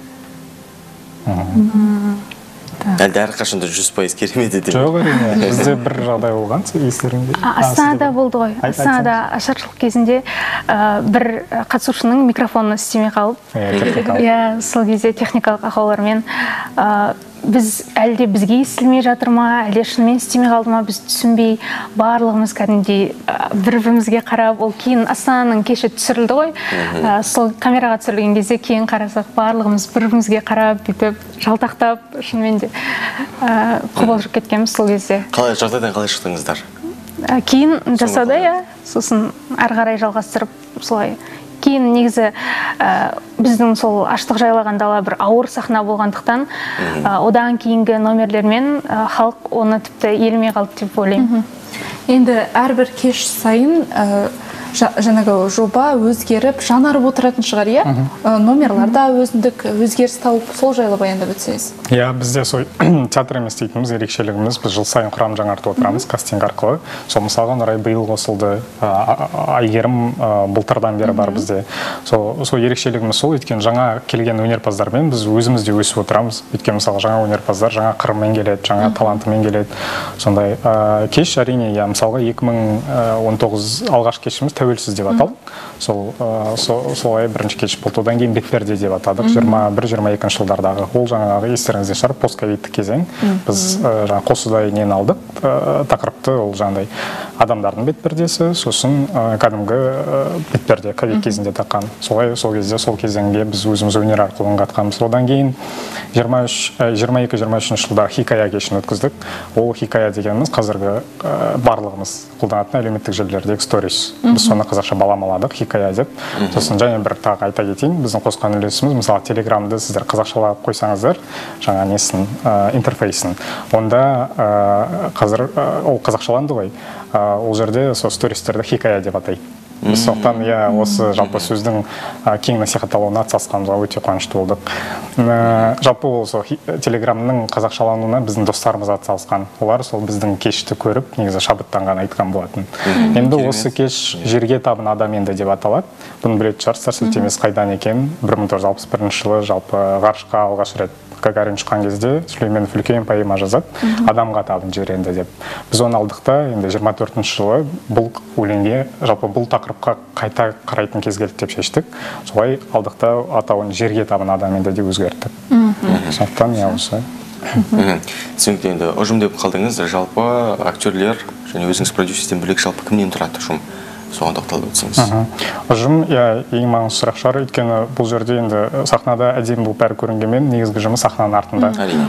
Әлде әрқашанда жүз пайыз керемет еді? Жоқ, әрине. Бізде бір жағдай болған, естеріңде. Астанада болды ғой. Астанада ашаршылық кезінде бір қатысушының микрофоны істемей қалып, сол кезде техникалық ақаулармен біз әлде бізге естілмей жатыр ма, әлде шынымен істемей қалды ма, біз түсінбей барлығымыз кәдімгідей бір-бірімізге қарап, ол кейін Астананың кеші түсірілді ғой, сол камераға түсірілген кезде кейін қарасақ барлығымыз бір-бірімізге қарап, бүйтіп жалтақтап, шынымен де қобалжып кеткенбіз сол кезде. Қалай жағдайдан қалай шықтыңыздар? Кейін жасады, сосын ары қарай жалғастырып солай. Кейін негізі біздің сол аштық жайлаған дала бір ауыр сахна болғандықтан, одан кейінгі номерлермен халық оны тіпті елемей қалды деп ойлаймын. Енді әрбір кеш сайын жаңағы жоба өзгеріп, жанарып отыратын шығар, иә? Номерларда өзіндік өзгеріс тауып, сол жайлы баяндап өтсеңіз. Иә, бізде сол театр емес дейтініміз ерекшелігіміз, біз жыл сайын құрам жаңартып отырамыз кастинг арқылы. Сол мысалға орай биыл қосылды, Айгерім былтырдан бері бар бізде. Сол ерекшелігіміз сол, өйткені жаңа келген өнерпаздармен біз өзіміз де өсіп отырамыз. Өйткені мысалға жаңа өнерпаздар жаңа қырымен келеді, жаңа талантымен келеді. Сондай кеш әрине, мысалға екі мың он тоғыз алғаш кешіміз тәуелсіз деп аталды. Солай бірінші кеш болды. Одан кейін Бекперде деп атадық. жиырма бір жиырма екінші жылдардағы. Ол жаңағы естеріңізде шығар, постковидтік кезең. Біз қосудай нені алдық, тақырыпты ол жаңағыдай адамдардың бетпердесі, сосын кәдімгі бетперде ковид кезінде таққан. Солай сол кезде сол кезеңге біз өзіміз өнер арқылы қатқанбыз. Одан кейін жиырма екі жиырма үшінші жылдар хикая кешін өткіздік. Ол хикая дегеніміз қазіргі барлығымыз қолданатын әлеуметтік желілердегі сторис. Біз соны қазақша баламаладық, хикая деп. Сосын және бір тағы айта кетейін, біздің қосқан үлесіміз, мысалы телеграмды сіздер қазақшалап қойсаңыздар, жаңа несін, интерфейсін. Онда қазір ол қазақшаланды ғой, ол жерде сол стористерді хикая деп атайды. Біз соқтан, иә, осы жалпы сөздің кең насихатталуына атсалысқанымызға өте қуанышты болдық. Жалпы ол телеграмның қазақшалануына біздің достарымыз атсалысқан. Олар сол біздің кешті көріп, негізі шабыттанған айтқан болатын. Енді осы кеш жерге табын адам енді деп аталады. Бұны білетін шығарсыздар, сілтемесі қайдан екен. бір мың тоғыз жүз алпыс бірінші жылы жалпы ғарышқа алғаш рет Гагарин шыққан кезде Сүлейменов үлкен поэма жазады, адамға табын жер енді деп. Біз оны алдық та, енді жиырма төртінші жылы бұл өлеңге, жалпы бұл тақырыпқа қайта қарайтын кез келді деп шештік. Солай алдық та атауын жерге табын адам енді деп өзгерттік. Сондықтан я осы. Түсінікті, енді ұжым деп қалдыңыз, жалпы актерлер және өзіңіз продюсерден бөлек жалпы кімнен тұрады ұжым? Соған тоқталып өтсеңіз. Ұжым, ең маңызды сұрақ шығар, өйткені бұл жерде енді сахнада әдемі болып бәрі көрінгенмен негізгі жұмыс сахнаның артында.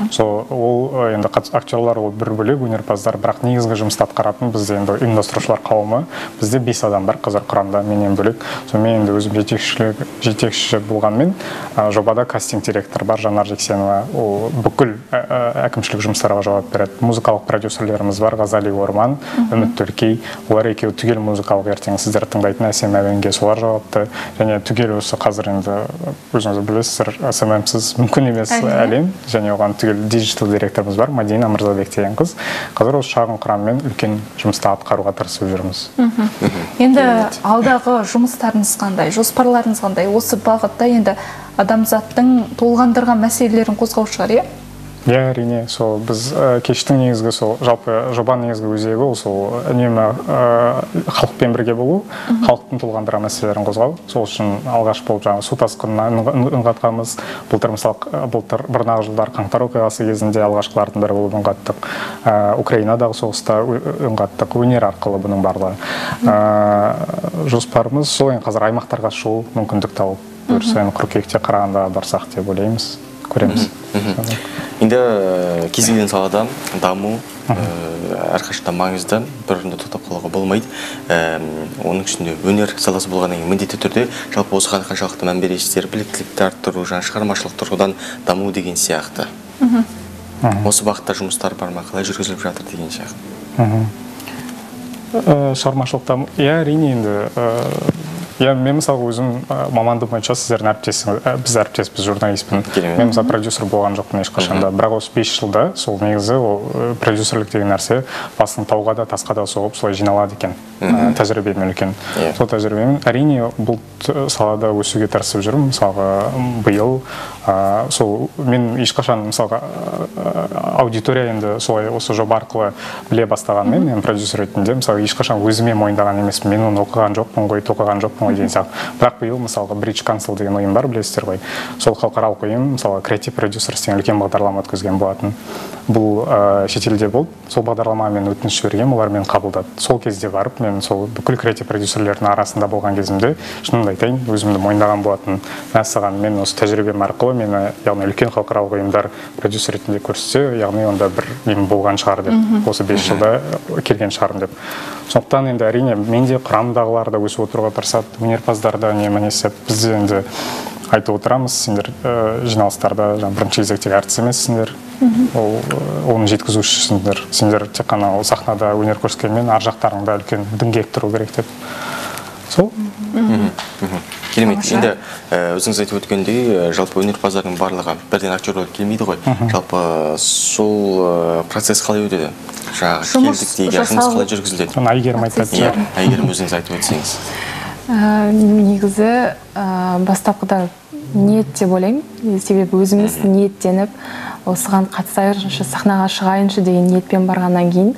Ол енді актерлар ол бір бөлек, өнерпаздар, бірақ негізгі жұмысты атқаратын бізде енді ұйымдастырушылар қауымы, бізде бес адам бар қазір құрамда, менен бөлек. Сонымен енді өзім жетекші болғанмен, жобада кастинг директор бар, Жанар Жексенова, ол бүкіл әкімшілік жұмыстарға жауап береді. Музыкалық продюсерлеріміз бар, Ғазали Орман, Үміт Төлкей, олар екеуі түгел музыкалық ертең сіздер тыңдайтын әсем әуенге солар жауапты. Және түгел осы қазір енді өзіңіз білесіздер, эс эм эм-сіз мүмкін емес әлем. Және оған түгел диджитал директорымыз бар, Мадина Мырзабек деген қыз. Қазір осы шағын құраммен үлкен жұмысты атқаруға тырысып жүрміз. Енді алдағы жұмыстарыңыз қандай, жоспарларыңыз қандай? Осы бағытта енді адамзаттың толғандырған мәселелерін қозғау шығар, иә? Иә, әрине, сол біз кештің негізгі сол жалпы жобаның негізгі өзегі ол сол үнемі халықпен бірге болу, халықтың толғандырған мәселелерін қозғау. Сол үшін алғаш болып жаңағы су тасқынына үн қатқанбыз. Былтыр мысалы былтыр бұрынғы жылдар қаңтар оқиғасы кезінде алғашқылардың бірі болып үн қаттық. Украинадағы соғыста үн қаттық, өнер арқылы бұның барлығы. Жоспарымыз сол, қазір аймақтарға шығу мүмкіндік тауып. бұйырса енді қыркүйекте қарағанда барсақ деп ойлаймыз, көреміз. Енді кез келген салада даму әрқашанда маңызды, бір орында тоқтап қалуға болмайды. Оның ішінде өнер саласы болғаннан кейін міндетті түрде жалпы осыған қаншалықты мән бересіздер, біліктілікті арттыру, жаңа шығармашылық тұрғыдан даму деген сияқты. Осы бағытта жұмыстар бар ма, қалай жүргізіліп жатыр деген сияқты. Шығармашылық даму, иә, әрине енді Я мен мысалы өзім мамандық бойынша сіздердің әріптесіңіз, біз әріптеспіз, журналистпін. Мен мысалы продюсер болған жоқпын ешқашанда. Бірақ осы бес жылда сол негізі ол продюсерлік деген нәрсе басын тауға да тасқа да соғып солай жиналады екен. Тәжірибемен үлкен. Сол тәжірибемен әрине бұл салада өсуге тырысып жүрмін. Мысалға биыл сол мен ешқашан мысалға аудитория енді солай осы жоба арқылы біле бастағанмен мен продюсер ретінде мысалы ешқашан өзіме мойындаған емеспін. Мен оны оқыған жоқпын ғой, тоқыған жоқпын. Бірақ биыл мысалға Bridge Council деген ойын бар, білесіздер ғой. Сол халықаралық ойын мысалы Creative Producers деген үлкен бағдарлама өткізген болатын. Бұл шетелде болып, сол бағдарламаға мен өтініш жібергенмін, олар мені қабылдады. Сол кезде барып, мен сол бүкіл креатив продюсерлердің арасында болған кезімде шынымды айтайын, өзімді мойындаған болатын. Мәселен, мен осы тәжірибем арқылы мені, яғни үлкен халықаралық ұйымдар продюсер ретінде көрсетсе, яғни онда бір нем болған шығар деп, осы бес жылда келген шығарым деп. Сондықтан енді әрине менде құрамдағылар да өсіп отыруға тырысады, өнерпаздар да не мінесіп, біз енді айтып отырамыз, сендер жиналыстарда бірінші кезектегі әртіс емессіңдер, оны жеткізушісіңдер, сендер тек қана сахнада өнер көрсеткенмен ар жақтарыңда үлкен діңгек тұру керек деп. Сол? Керемет. Енді өзіңіз айтып өткендей, жалпы өнерпаздардың барлығы бірден актер болып келмейді ғой. Жалпы сол процесс қалай өтеді? Жаңағы келдік деген жұмыс қалай жүргізіледі? Әйгерім айтады. Әйгерім өзіңіз айтып өтсеңіз. Негізі бастапқыда ниет деп ойлаймын. Себебі өзіміз ниеттеніп, осыған қатысайыншы, сахнаға шығайыншы деген ниетпен барғаннан кейін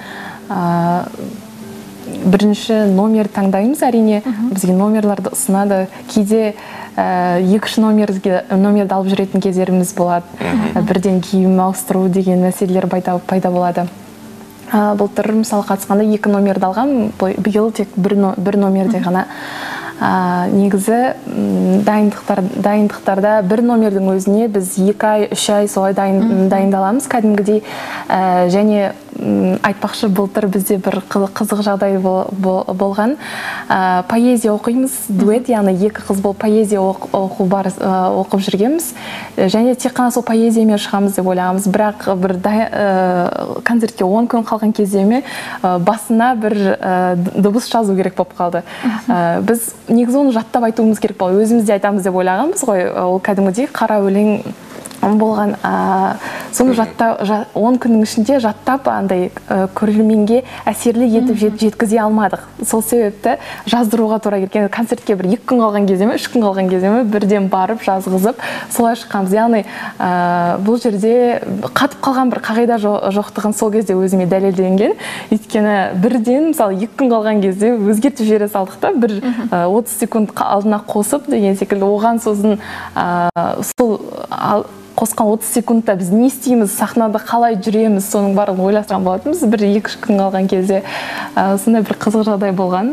бірінші номер таңдаймыз, әрине. Бізге номерларды ұсынады. Кейде екі-үш номерді алып жүретін кездеріміз болады. Бірден киім ауыстыру деген мәселелер пайда болады. Былтыр мысалы қатысқанда екі номерді алғам, биыл тек бір номерде ғана. Негізі дайындықтарда бір номердің өзіне біз екі ай, үш ай солай дайындаламыз кәдімгідей. Және айтпақшы былтыр бізде бір қызық жағдай болған. Поэзия оқимыз, дуэт, яғни екі қыз болып поэзия оқып жүргенбіз. Және тек қана сол поэзиямен шығамыз деп ойлағанбыз. Бірақ бір концертке он күн қалған кездеме басына бір дыбыс жазу керек болып қалды. Біз негізі оны жаттап айтуымыз керек болды. Өзімізде айтамыз деп ойлағанбыз ғой, ол кәдімгідей қара өлең болған. Соны он күннің ішінде жаттап андай көрерменге әсерлі етіп жеткізе алмадық. Сол себепті жаздыруға тура келген. Концертке бір екі күн қалған кеземе, үш күн қалған кеземе бірден барып жазғызып солай шыққанбыз. Яғни бұл жерде қатып қалған бір қағида жоқтығын сол кезде өзіме дәлелденген. Өйткені бірден мысалы екі күн қалған кезде өзгертіп жібере салдық та, бір отыз секунд алдына қосып деген секілді. Оған сосын сол қосқан отыз секундта біз не істейміз, сахнада қалай жүреміз, соның барлығын ойластырған болатынбыз. Бір екі-үш күн қалған кезде сондай бір қызық жағдай болған.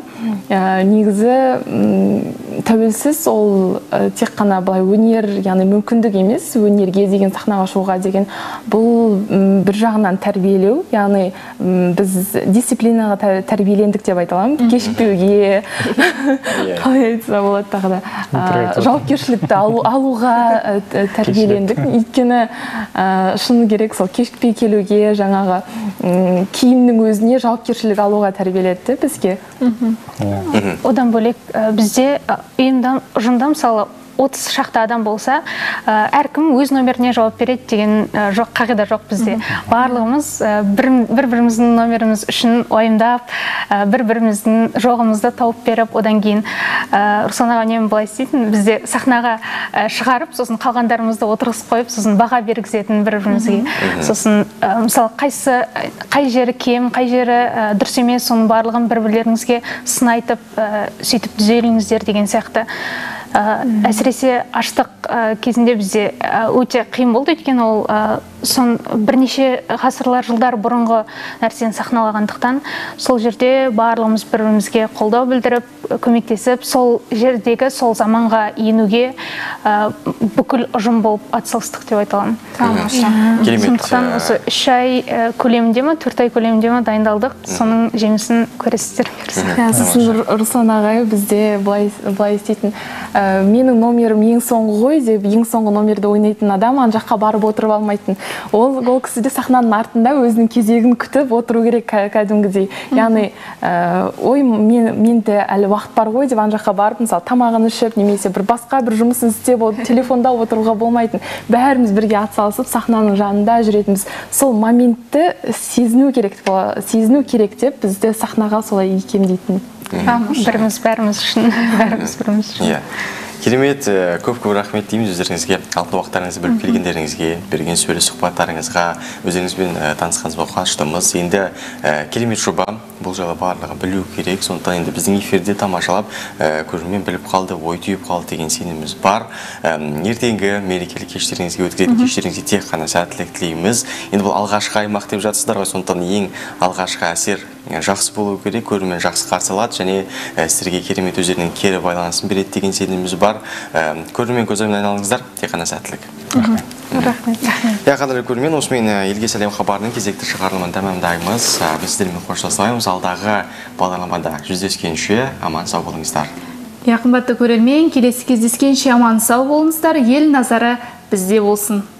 Негізі тәуелсіз ол тек қана былай өнер, яғни мүмкіндік емес, өнерге деген, сахнаға шығуға деген, бұл бір жағынан тәрбиелеу, яғни біз дисциплинаға тәрбиелендік деп айта аламын. Кешікпеуге, қалай айтса болады тағы да, жауапкершілікті алуға тәрбиелендік. Өйткені шыны керек сол кешікпей келуге, жаңағы киімнің өзіне жауапкершілік алуға тәрбиелетті бізге. Одан бөлек бізде ұйымда, ұжымда мысалы отыз шақты адам болса, әркім өз номеріне жауап береді деген жоқ, қағида жоқ бізде. Барлығымыз бір-біріміздің номеріміз үшін ойымдап, бір-біріміздің жоғымызды тауып беріп, одан кейін Руслан аға үнемі былай істейтін, бізде сахнаға шығарып, сосын қалғандарымызды отырғызып қойып, сосын баға бергізетін бір-бірімізге. Сосын мысалы қай жері кем, қай жері дұрыс емес, соның барлығын бір-бірлеріңізге сын айтып, сөйтіп түзеліңіздер деген сияқты. Әсіресе аштық кезінде бізде өте қиын болды, өйткені ол сон бірнеше ғасырлар жылдар бұрынғы нәрсені сахналағандықтан сол жерде барлығымыз бір-бірімізге қолдау білдіріп, көмектесіп, сол жердегі сол заманға енуге бүкіл ұжым болып атсалыстық деп айта аламын. Сондықтан осы үш ай көлемінде ме, төрт ай көлемінде ме дайындалдық, соның жемісін көресіздер. Сосын Руслан ағай бізде былай істейтін, менің номерім ең соңғы ғой деп, ең соңғы номерді ойнайтын адам ан жаққа барып отырып алмайтын. Ол ол кісі де сахнаның артында өзінің кезегін күтіп отыру керек кәдімгідей. Яғни, ой, менде әлі уақыт бар ғой деп ан жаққа барып, мысалы, тамағын ішіп, немесе бір басқа бір жұмысын істеп, телефонда отыруға болмайтын. Бәріміз бірге атсалысып, сахнаның жанында жүретінбіз. Сол моментті сезіну керек, сезіну керек деп бізді сахнаға солай икемдейтін. Біріміз бәріміз үшін, бәріміз біріміз үшін. Керемет, көп-көп рахмет дейміз өздеріңізге, алтын уақыттарыңызды бөліп келгендеріңізге, берген сөйле сұхбаттарыңызға, өздеріңізбен танысқаныңызға қуаныштымыз. Енді керемет жоба, бұл жайлы барлығы білу керек, сондықтан енді біздің эфирде тамашалап, көрермен біліп қалды, ой түйіп қалды деген сеніміміз бар. Ертеңгі мерекелік кештеріңізге, өткізетін кештеріңізге тек қана сәттілік тілейміз. Енді бұл алғашқы аймақ деп жатсыздар ғой, сондықтан ең алғашқы әсер жақсы болу керек, көрермен жақсы қарсы алады және сіздерге керемет өздерінің кері байланысын береді деген сеніміміз бар. Көрермен көзімен айналыңыздар, тек қана сәттілік. Рахмет. Я қадірлі көрермен, осымен Елге сәлем хабарының кезекті шығарылымын тәмамдаймыз. Біз сіздермен қоштасамыз, алдағы бағдарламада жүздескенше аман сау болыңыздар. Я қымбатты көрермен, келесі кездескенше аман сау болыңыздар, ел назары бізде болсын.